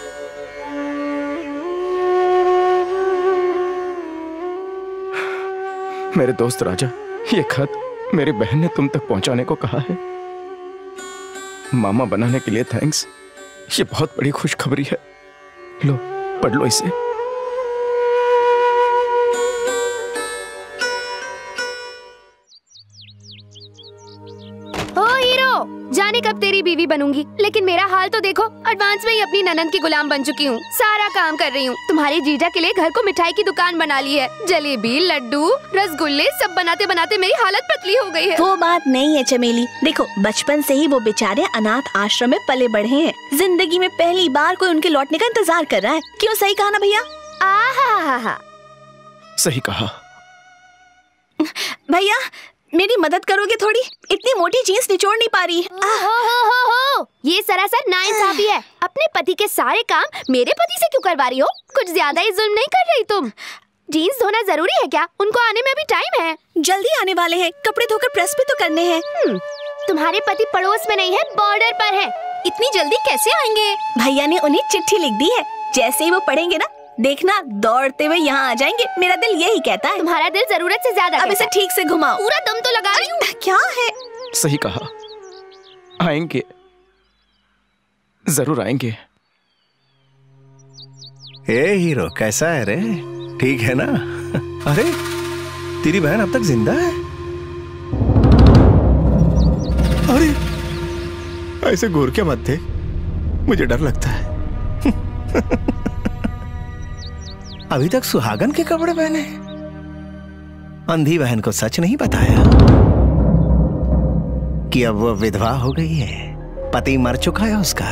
मेरे दोस्त राजा, ये खत मेरी बहन ने तुम तक पहुंचाने को कहा है। मामा बनाने के लिए थैंक्स। ये बहुत बड़ी खुशखबरी है। लो, पढ़ लो इसे। ओ हीरो, जाने कब तेरी बीवी बनूंगी, लेकिन मेरा हाल तो देखो, एडवांस में ही अपनी ननद की गुलाम बन चुकी हूँ। सारा काम कर रही हूँ। तुम्हारे जीजा के लिए घर को मिठाई की दुकान बना ली है। जलेबी, लड्डू, रसगुल्ले सब बनाते बनाते मेरी हालत पतली हो गई है। वो बात नहीं है चमेली, देखो बचपन से ही वो बेचारे अनाथ आश्रम में पले बढ़े हैं। जिंदगी में पहली बार कोई उनके लौटने का इंतजार कर रहा है। क्यों, सही कहा ना भैया? आहा, सही कहा। भैया मेरी मदद करोगे थोड़ी? इतनी मोटी जीन्स निचोड़ नहीं पा रही। हो हो हो हो, ये सरासर नाइंसाफी है। अपने पति के सारे काम मेरे पति से क्यों करवा रही हो? कुछ ज्यादा ही जुल्म नहीं कर रही तुम? जीन्स धोना जरूरी है क्या? उनको आने में अभी टाइम है। जल्दी आने वाले हैं, कपड़े धोकर प्रेस भी तो करने हैं। तुम्हारे पति पड़ोस में नहीं है, बॉर्डर पर है। इतनी जल्दी कैसे आएंगे? भैया ने उन्हें चिट्ठी लिख दी है, जैसे ही वो पढ़ेंगे ना, देखना दौड़ते हुए यहाँ आ जाएंगे। मेरा दिल यही कहता है। तुम्हारा दिल जरूरत से ज्यादा। अब इसे ठीक से घुमाओ। पूरा दम तो लगा रही हूँ। क्या है? सही कहा, आएंगे, जरूर आएंगे। ए हीरो, कैसा है रे? ठीक है ना? अरे तेरी बहन अब तक जिंदा है? अरे ऐसे घूर के मत थे, मुझे डर लगता है। अभी तक सुहागन के कपड़े पहने। अंधी बहन को सच नहीं बताया कि अब वो विधवा हो गई है, पति मर चुका है उसका।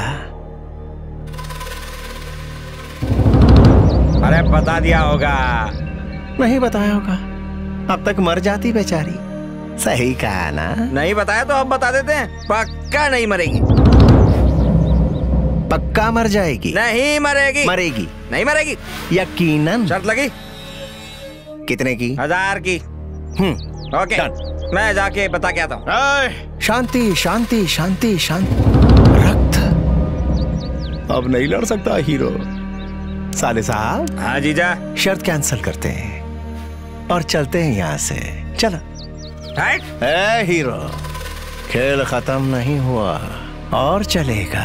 अरे बता दिया होगा। नहीं बताया होगा, अब तक मर जाती बेचारी। सही कहा ना? नहीं बताया तो अब बता देते हैं, पक्का नहीं मरेगी। पक्का मर जाएगी? नहीं मरेगी। मरेगी? नहीं मरेगी। यकीनन? शर्त लगी? कितने की? हजार की। हम्म, ओके, मैं जाके बता के आता हूँ। शांति शांति शांति शांति। रक्त अब नहीं लड़ सकता हीरो। साले साहब। हाँ जीजा। शर्त कैंसिल करते हैं और चलते हैं यहाँ से। चलो। ए हीरो, खेल खत्म नहीं हुआ और चलेगा।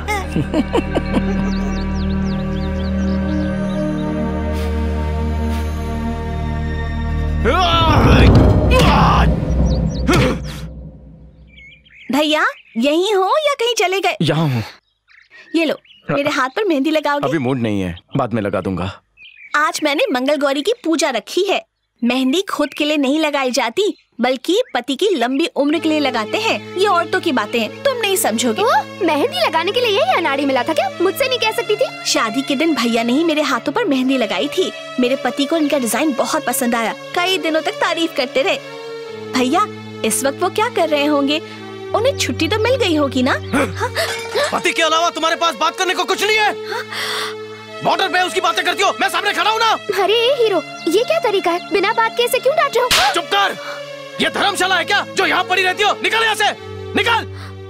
भैया यहीं हो या कहीं चले गए? यहाँ हूँ। ये लो, मेरे हाथ पर मेहंदी लगाओगे? अभी मूड नहीं है, बाद में लगा दूंगा। आज मैंने मंगल गौरी की पूजा रखी है। मेहंदी खुद के लिए नहीं लगाई जाती, बल्कि पति की लंबी उम्र के लिए लगाते हैं। ये औरतों की बातें हैं, तुम नहीं समझोगे। मेहंदी लगाने के लिए यही अनाड़ी मिला था क्या? मुझसे नहीं कह सकती थी? शादी के दिन भैया ने ही मेरे हाथों पर मेहंदी लगाई थी। मेरे पति को इनका डिजाइन बहुत पसंद आया, कई दिनों तक तारीफ करते रहे। भैया इस वक्त वो क्या कर रहे होंगे? उन्हें छुट्टी तो मिल गई होगी ना? पति के अलावा तुम्हारे पास बात करने को कुछ नहीं है? बॉर्डर पे उसकी बातें करती हो, मैं सामने खड़ा हूँ ना। अरे हीरो, ये क्या तरीका है? बिना बात के ऐसे क्यों डांट रहे हो? चुप कर। ये धर्मशाला है क्या जो यहाँ पड़ी रहती हो? निकल यहाँ से, निकल।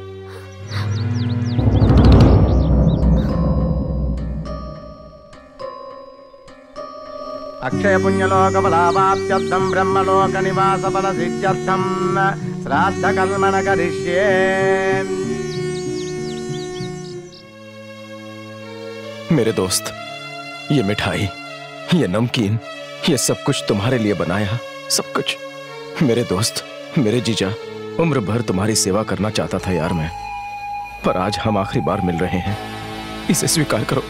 अक्षय पुण्यलोक फलावाप्त्यर्थं ब्रह्मलोक निवास फल सिद्ध्यर्थं श्राद्ध कर्मण करिष्ये। मेरे दोस्त, ये मिठाई, ये नमकीन, ये सब कुछ तुम्हारे लिए बनाया, सब कुछ। मेरे दोस्त, मेरे जीजा, उम्र भर तुम्हारी सेवा करना चाहता था यार मैं, पर आज हम आखिरी बार मिल रहे हैं, इसे स्वीकार करो।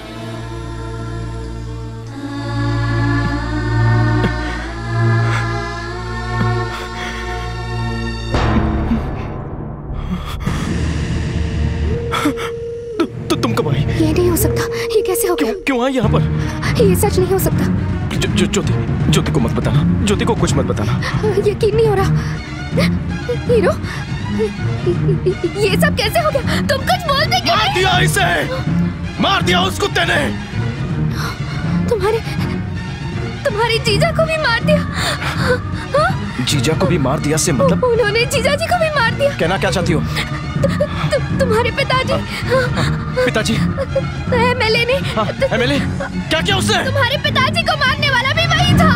तो तुम कब आई? ये नहीं हो सकता, ये कैसे हो गया? क्यों, क्यों आई यहाँ पर? ये सच नहीं हो सकता। जो, जो, ज्योति, ज्योति को मत बताना, ज्योति को कुछ मत बताना। यकीन नहीं हो रहा। हीरो, ये सब कैसे हो गया? तुम कुछ बोलते क्यों? मार दिया इसे, मार दिया उस कुत्ते ने। तुम्हारे, तुम्हारे जीजा को भी मार दिया? जीजा को भी मार दिया से मतलब? उन्होंने जीजा जी को भी मार दिया। कहना क्या चाहती हो? तु, तुम्हारे पिताजी। पिताजी? एमएलए ने। एमएलए? क्या किया उसने? तुम्हारे पिताजी को मारने वाला भी वही था।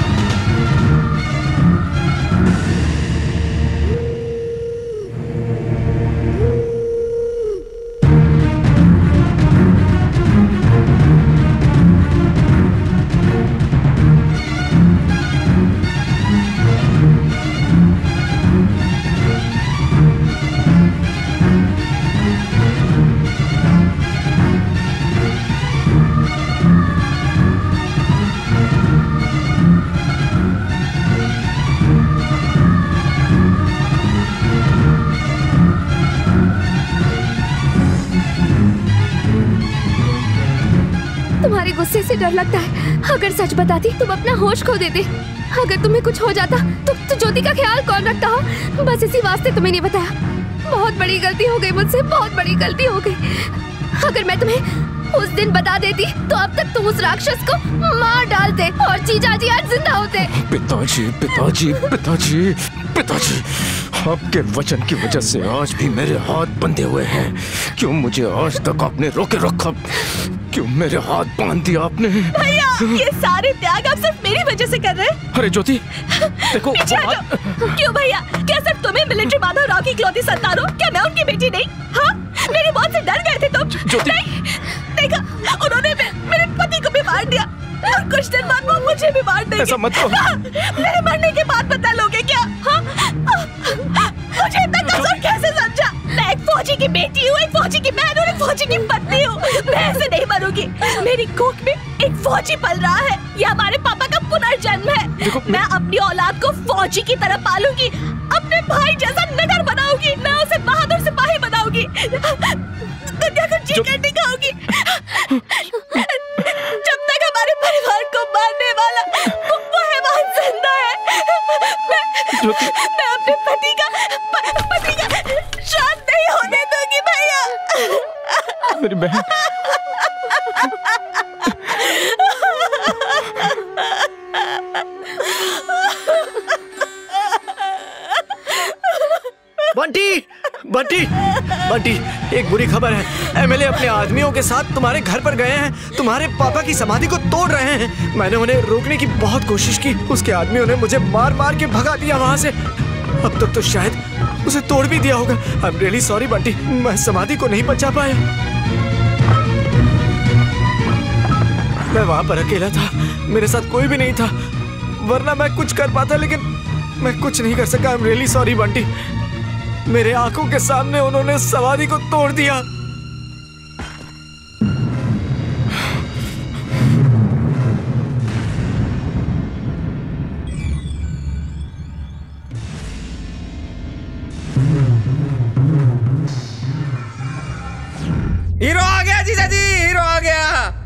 गुस्से से डर लगता है। अगर सच बताती तुम अपना होश खो देते। अगर तुम्हें कुछ हो जाता तो, तो ज्योति का ख्याल कौन रखता हो? बस इसी वास्ते तुम्हें नहीं बताया। बहुत बड़ी गलती हो गई मुझसे, बहुत बड़ी गलती हो गई। अगर मैं तुम्हें उस दिन बता देती तो अब तक तुम उस राक्षस को मार डालते और जीजा जी आज जिंदा होते। पिताजी, पिताजी, पिताजी, पिताजी, आपके वचन की वजह से आज भी मेरे हाथ बंधे हुए हैं। क्यों मुझे आज तक आपने रोके रखा? क्यों मेरे हाथ बांध दिया आपने? भैया, ये सारे त्याग आप सिर्फ मेरी वजह से कर रहे हैं। अरे ज्योति, देखो। क्यों भैया? क्या सिर्फ तुम्हें मिलिट्री माधव राव की इकलौती संतान हो? क्या मैं उनकी बेटी नहीं? हाँ, मेरी मौत से डर गए थे तुम? नहीं, देखा, उन्होंने मेरे पति को भी मार दिया और कुछ दिन बाद वो मुझे भी मार देंगे। ऐसा मत करो। मेरे मरने के बाद पता लोगे क्या? हाँ? मुझे इतना कमजोर कैसे समझा? मैं एक फौजी की बेटी हूँ, एक फौजी की बहन और एक फौजी की पत्नी हूँ। मैं ऐसे नहीं मरूंगी। मेरी कोख में एक फौजी पल रहा है। ये हमारे पापा का पुनर्जन्म है। मैं अपनी औलाद को फौजी की तरह पालूंगी, अपने भाई जैसा नगर बनाऊंगी। मैं उसे बहादुर सिपाही बनाऊंगी, दुनिया को जी कर दिखाऊंगी। जब तक हमारे परिवार को मारने वाला वो हैवान जिंदा है, मैं, मैं अपने पति का प, पति का श्राद्ध नहीं होने दूंगी भैया। मेरी बहन। बंटी, बंटी, बंटी, एक बुरी खबर है। एमएलए अपने आदमियों के साथ तुम्हारे घर पर गए हैं, तुम्हारे पापा की समाधि को तोड़ रहे हैं। मैंने उन्हें रोकने की बहुत कोशिश की, उसके आदमियों ने मुझे मार मार के भगा दिया वहां से। अब तक तो शायद उसे तोड़ भी दिया होगा। I am really sorry Bunty, मैं समाधि को नहीं बचा पाया। मैं वहां पर अकेला था, मेरे साथ कोई भी नहीं था, वरना मैं कुछ कर पाता, लेकिन मैं कुछ नहीं कर सका। I am really sorry Bunty. मेरे आंखों के सामने उन्होंने समाधि को तोड़ दिया। हीरो आ गया जीजा जी, हीरो आ गया।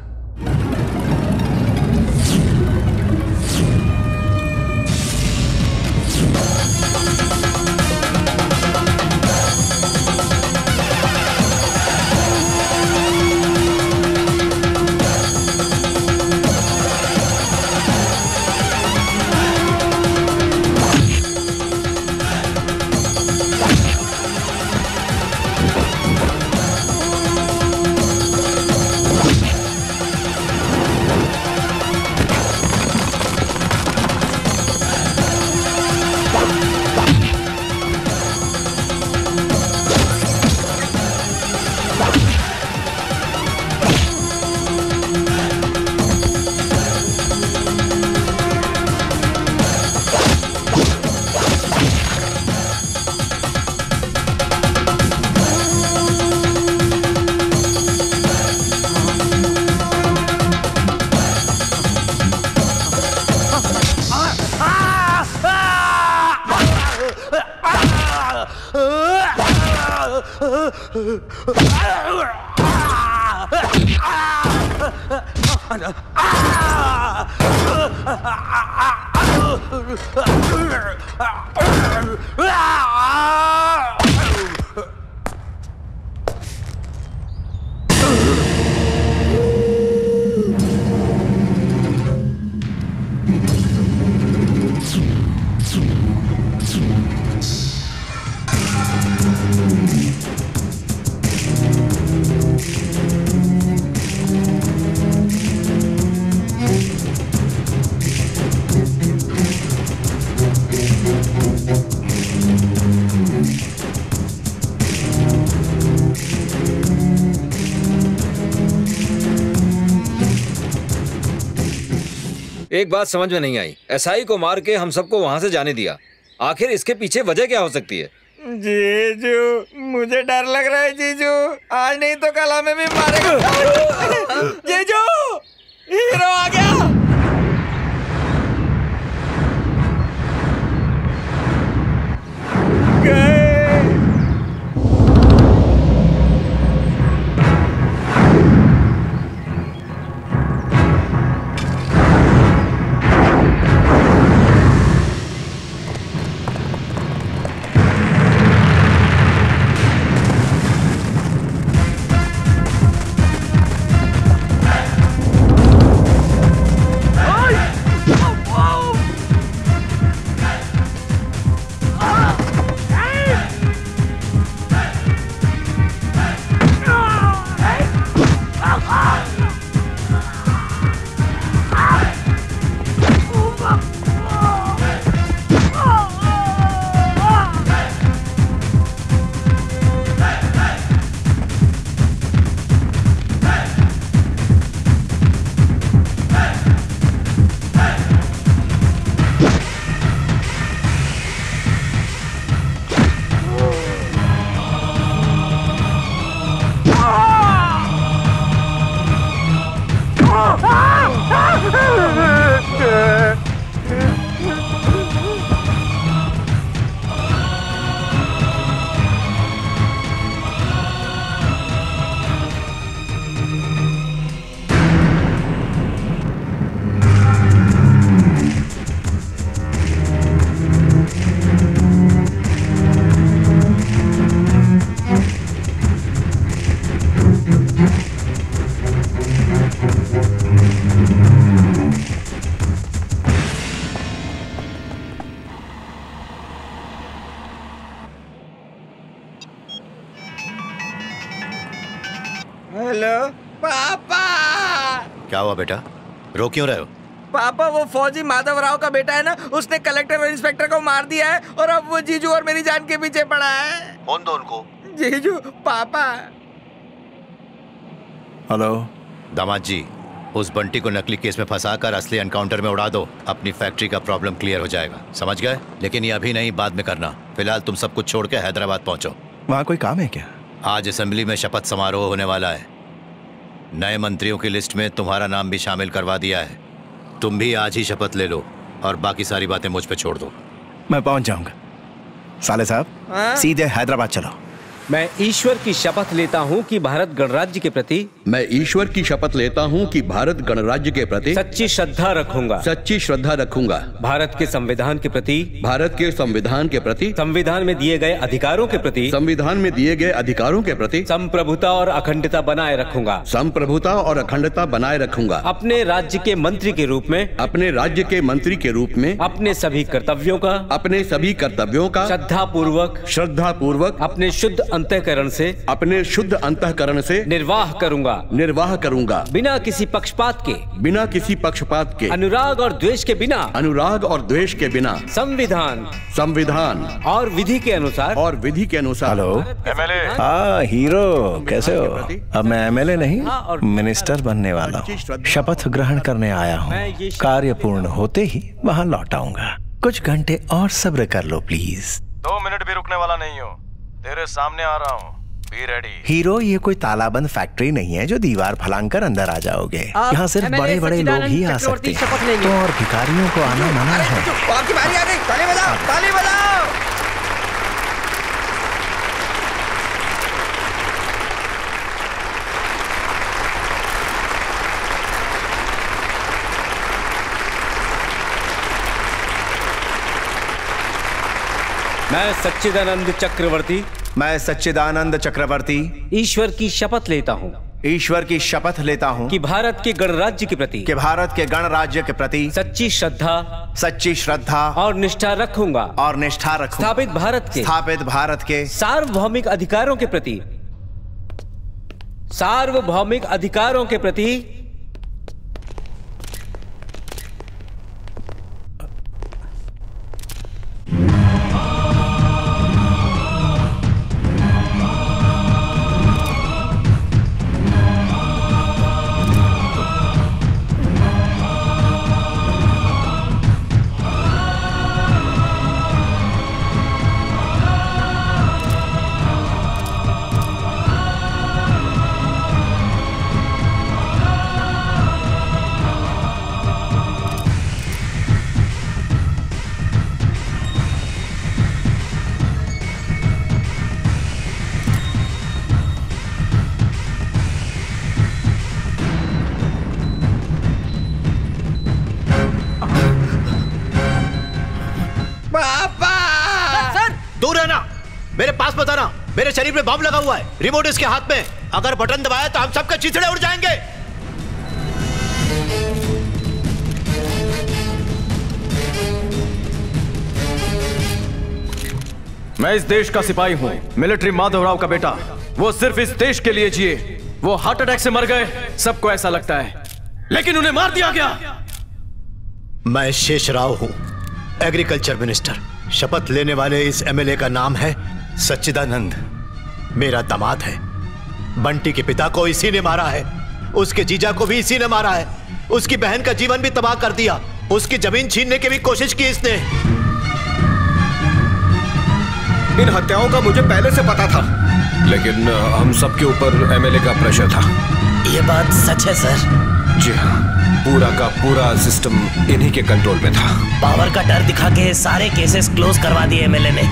एक बात समझ में नहीं आई, एसआई को मार के हम सबको वहां से जाने दिया। आखिर इसके पीछे वजह क्या हो सकती है? जीजू, मुझे डर लग रहा है जीजू, आज नहीं तो कल हमें भी मारेगा। जीजू, हीरो आ गया। गए। क्या हुआ बेटा, रो क्यों रहे हो? पापा वो फौजी माधव राव का बेटा है ना, उसने कलेक्टर और इंस्पेक्टर को मार दिया है और अब वो जीजू और मेरी जान के पीछे पड़ा है। कौन दो उनको? जीजू पापा। हेलो दामाद जी, उस बंटी को नकली केस में फंसाकर असली एनकाउंटर में उड़ा दो, अपनी फैक्ट्री का प्रॉब्लम क्लियर हो जाएगा, समझ गए? लेकिन ये अभी नहीं, बाद में करना। फिलहाल तुम सब कुछ छोड़ के हैदराबाद पहुंचो। वहाँ कोई काम है क्या? आज असेंबली में शपथ समारोह होने वाला है। नए मंत्रियों की लिस्ट में तुम्हारा नाम भी शामिल करवा दिया है। तुम भी आज ही शपथ ले लो और बाकी सारी बातें मुझ पे छोड़ दो। मैं पहुंच जाऊंगा। साले साहब सीधे हैदराबाद चलो। मैं ईश्वर की शपथ लेता हूँ कि भारत गणराज्य के प्रति मैं ईश्वर की शपथ लेता हूँ कि भारत गणराज्य के प्रति सच्ची श्रद्धा रखूंगा सच्ची श्रद्धा रखूंगा भारत के संविधान के प्रति भारत के संविधान के प्रति संविधान में दिए गए अधिकारों के प्रति संविधान में दिए गए अधिकारों के प्रति संप्रभुता और अखंडता बनाए रखूंगा संप्रभुता और अखंडता बनाए रखूंगा अपने राज्य के मंत्री के रूप में अपने राज्य के मंत्री के रूप में अपने सभी कर्तव्यों का अपने सभी कर्तव्यों का श्रद्धा पूर्वक श्रद्धा पूर्वक अपने शुद्ध अंतःकरण से अपने शुद्ध अंतःकरण से निर्वाह करूंगा निर्वाह करूंगा बिना किसी पक्षपात के बिना किसी पक्षपात के अनुराग और द्वेष के बिना अनुराग और द्वेष के बिना संविधान संविधान और विधि के अनुसार और विधि के अनुसार। Hello MLA. हाँ हीरो, कैसे हो? अब मैं एमएलए नहीं, मिनिस्टर बनने वाला हूँ। शपथ ग्रहण करने आया हूँ। कार्य पूर्ण होते ही वहाँ लौट आऊंगा। कुछ घंटे और सब्र कर लो प्लीज। दो मिनट भी रुकने वाला नहीं हो, तेरे सामने आ रहा हूँ, बी रेडी। हीरो, ये कोई तालाबंद फैक्ट्री नहीं है जो दीवार फलांग कर अंदर आ जाओगे। यहाँ सिर्फ बड़े बड़े लोग ही आ सकते हैं, तो और भिखारियों को आना मना है। आपकी बारी आ गई, ताली बजाओ, ताली बजाओ। मैं सच्चिदानंद चक्रवर्ती मैं सच्चिदानंद चक्रवर्ती ईश्वर की शपथ लेता हूँ ईश्वर की शपथ लेता हूँ कि भारत के गणराज्य के प्रति कि भारत के गणराज्य के प्रति सच्ची श्रद्धा सच्ची श्रद्धा और निष्ठा रखूंगा और निष्ठा रखूंगा स्थापित भारत के स्थापित भारत के सार्वभौमिक अधिकारों के प्रति सार्वभौमिक अधिकारों के प्रति मेरे शरीर में बम लगा हुआ है, रिमोट इसके हाथ में, अगर बटन दबाया तो हम सबके चिथड़े उड़ जाएंगे। मैं इस देश का सिपाही हूँ, मिलिट्री माधवराव का बेटा। वो सिर्फ इस देश के लिए जिए, वो हार्ट अटैक से मर गए, सबको ऐसा लगता है, लेकिन उन्हें मार दिया गया। मैं शेषराव हूँ, एग्रीकल्चर मिनिस्टर। शपथ लेने वाले इस एमएलए का नाम है सच्चिदानंद, मेरा दामाद है। बंटी के पिता को इसी ने मारा है, उसके जीजा को भी इसी ने मारा है, उसकी बहन का जीवन भी तबाह कर दिया, उसकी जमीन छीनने की भी कोशिश की इसने। इन हत्याओं का मुझे पहले से पता था, लेकिन हम सबके ऊपर एमएलए का प्रेशर था। ये बात सच है सर? जी हाँ, पूरा का पूरा सिस्टम इन्हीं के कंट्रोल में था। पावर का डर दिखा के सारे केसेस क्लोज करवा दिए एमएलए ने।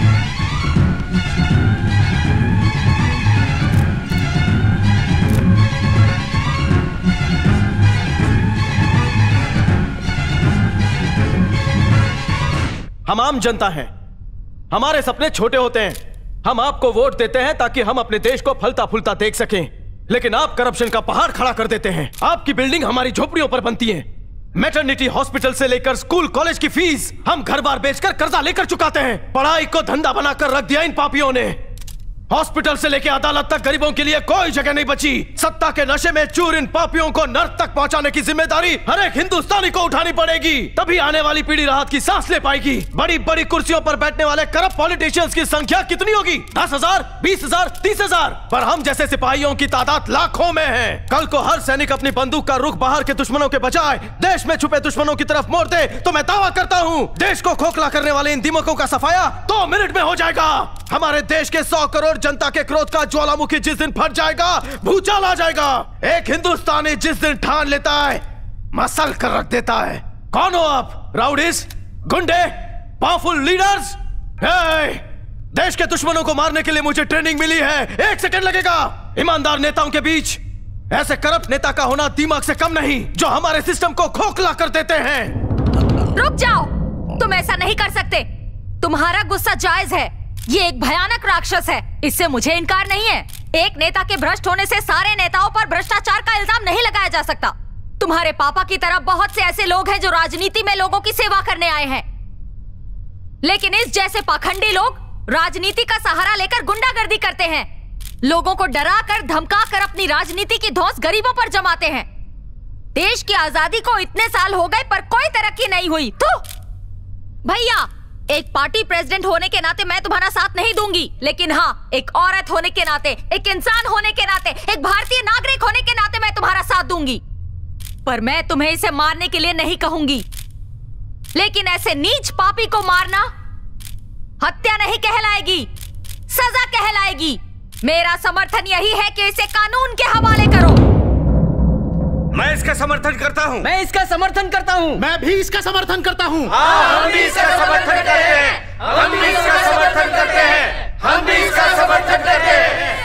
हम आम जनता हैं, हमारे सपने छोटे होते हैं। हम आपको वोट देते हैं ताकि हम अपने देश को फलता फूलता देख सकें, लेकिन आप करप्शन का पहाड़ खड़ा कर देते हैं। आपकी बिल्डिंग हमारी झोपड़ियों पर बनती है। मैटरनिटी हॉस्पिटल से लेकर स्कूल कॉलेज की फीस हम घर बार बेचकर कर्जा लेकर चुकाते हैं। पढ़ाई को धंधा बनाकर रख दिया इन पापियों ने, हॉस्पिटल से लेके अदालत तक गरीबों के लिए कोई जगह नहीं बची। सत्ता के नशे में चूर इन पापियों को नर्क तक पहुंचाने की जिम्मेदारी हर एक हिंदुस्तानी को उठानी पड़ेगी। तभी आने वाली पीढ़ी राहत की सांस ले पाएगी। बड़ी बड़ी कुर्सियों पर बैठने वाले करप्ट पॉलिटिशियंस की संख्या कितनी होगी? दस हजार, बीस हजार, तीस हजार, पर हम जैसे सिपाहियों की तादाद लाखों में है। कल को हर सैनिक अपनी बंदूक का रुख बाहर के दुश्मनों के बजाय देश में छुपे दुश्मनों की तरफ मोड़ दे तो मैं दावा करता हूँ देश को खोखला करने वाले इन दिमागों का सफाया दो मिनट में हो जाएगा। हमारे देश के सौ करोड़ जनता के क्रोध का ज्वालामुखी जिस दिन फट जाएगा, भूचाल आ जाएगा। एक हिंदुस्तानी जिस दिन ठान लेता है, मसल कर रख देता है। कौन हो आप? राउडीज, गुंडे, पावरफुल लीडर्स? देश के दुश्मनों को मारने के लिए मुझे ट्रेनिंग मिली है। एक सेकंड लगेगा। ईमानदार नेताओं के बीच ऐसे करप्ट नेता का होना दिमाग से कम नहीं, जो हमारे सिस्टम को खोखला कर देते हैं। रुक जाओ, तुम ऐसा नहीं कर सकते। तुम्हारा गुस्सा जायज है। ये एक भयानक राक्षस है, इससे मुझे इनकार नहीं है। एक नेता के भ्रष्ट होने से सारे नेताओं पर भ्रष्टाचार का इल्जाम नहीं लगाया जा सकता। तुम्हारे पापा की तरह बहुत से ऐसे लोग हैं जो राजनीति में लोगों की सेवा करने आए हैं, लेकिन इस जैसे पाखंडी लोग राजनीति का सहारा लेकर गुंडागर्दी करते हैं। लोगों को डरा कर धमका कर अपनी राजनीति की धौंस गरीबों पर जमाते हैं। देश की आजादी को इतने साल हो गए पर कोई तरक्की नहीं हुई। तो भैया, एक पार्टी प्रेसिडेंट होने के नाते मैं तुम्हारा साथ नहीं दूंगी, लेकिन हाँ, एक औरत होने के नाते, एक इंसान होने के नाते, एक भारतीय नागरिक होने के नाते मैं तुम्हारा साथ दूंगी। पर मैं तुम्हें इसे मारने के लिए नहीं कहूंगी, लेकिन ऐसे नीच पापी को मारना हत्या नहीं कहलाएगी, सजा कहलाएगी। मेरा समर्थन यही है कि इसे कानून के हवाले करो। मैं इसका समर्थन करता हूँ। मैं इसका समर्थन करता हूँ। मैं भी इसका समर्थन करता हूँ। हम भी इसका समर्थन करते हैं। हम भी इसका समर्थन करते हैं। हम भी इसका समर्थन करते हैं।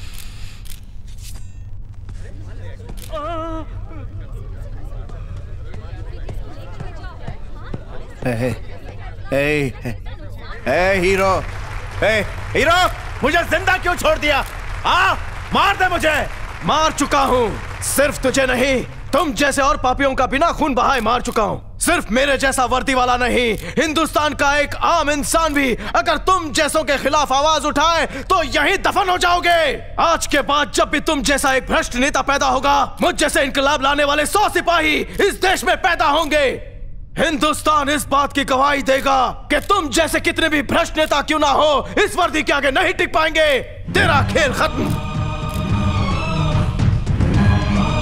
ए, ए, ए, हीरो, ए, हीरो, मुझे जिंदा क्यों छोड़ दिया? आ, मार दे मुझे। मार चुका हूँ, सिर्फ तुझे नहीं, तुम जैसे और पापियों का बिना खून बहाए मार चुका हूँ। सिर्फ मेरे जैसा वर्दी वाला नहीं, हिंदुस्तान का एक आम इंसान भी अगर तुम जैसों के खिलाफ आवाज उठाए तो यहीं दफन हो जाओगे। आज के बाद जब भी तुम जैसा एक भ्रष्ट नेता पैदा होगा, मुझ जैसे इनकलाब लाने वाले सौ सिपाही इस देश में पैदा होंगे। हिंदुस्तान इस बात की गवाही देगा कि तुम जैसे कितने भी भ्रष्ट नेता क्यों ना हो, इस वर्दी के आगे नहीं टिक पाएंगे। तेरा खेल खत्म।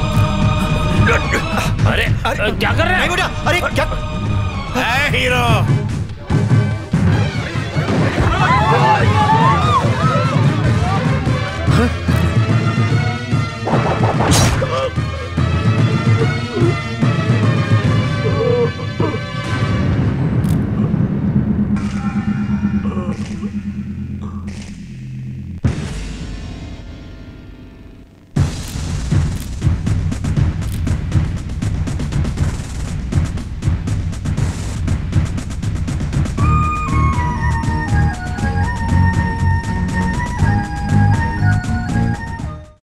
अरे, अरे क्या कर रहे हैं? अरे क्या? ए, हीरो,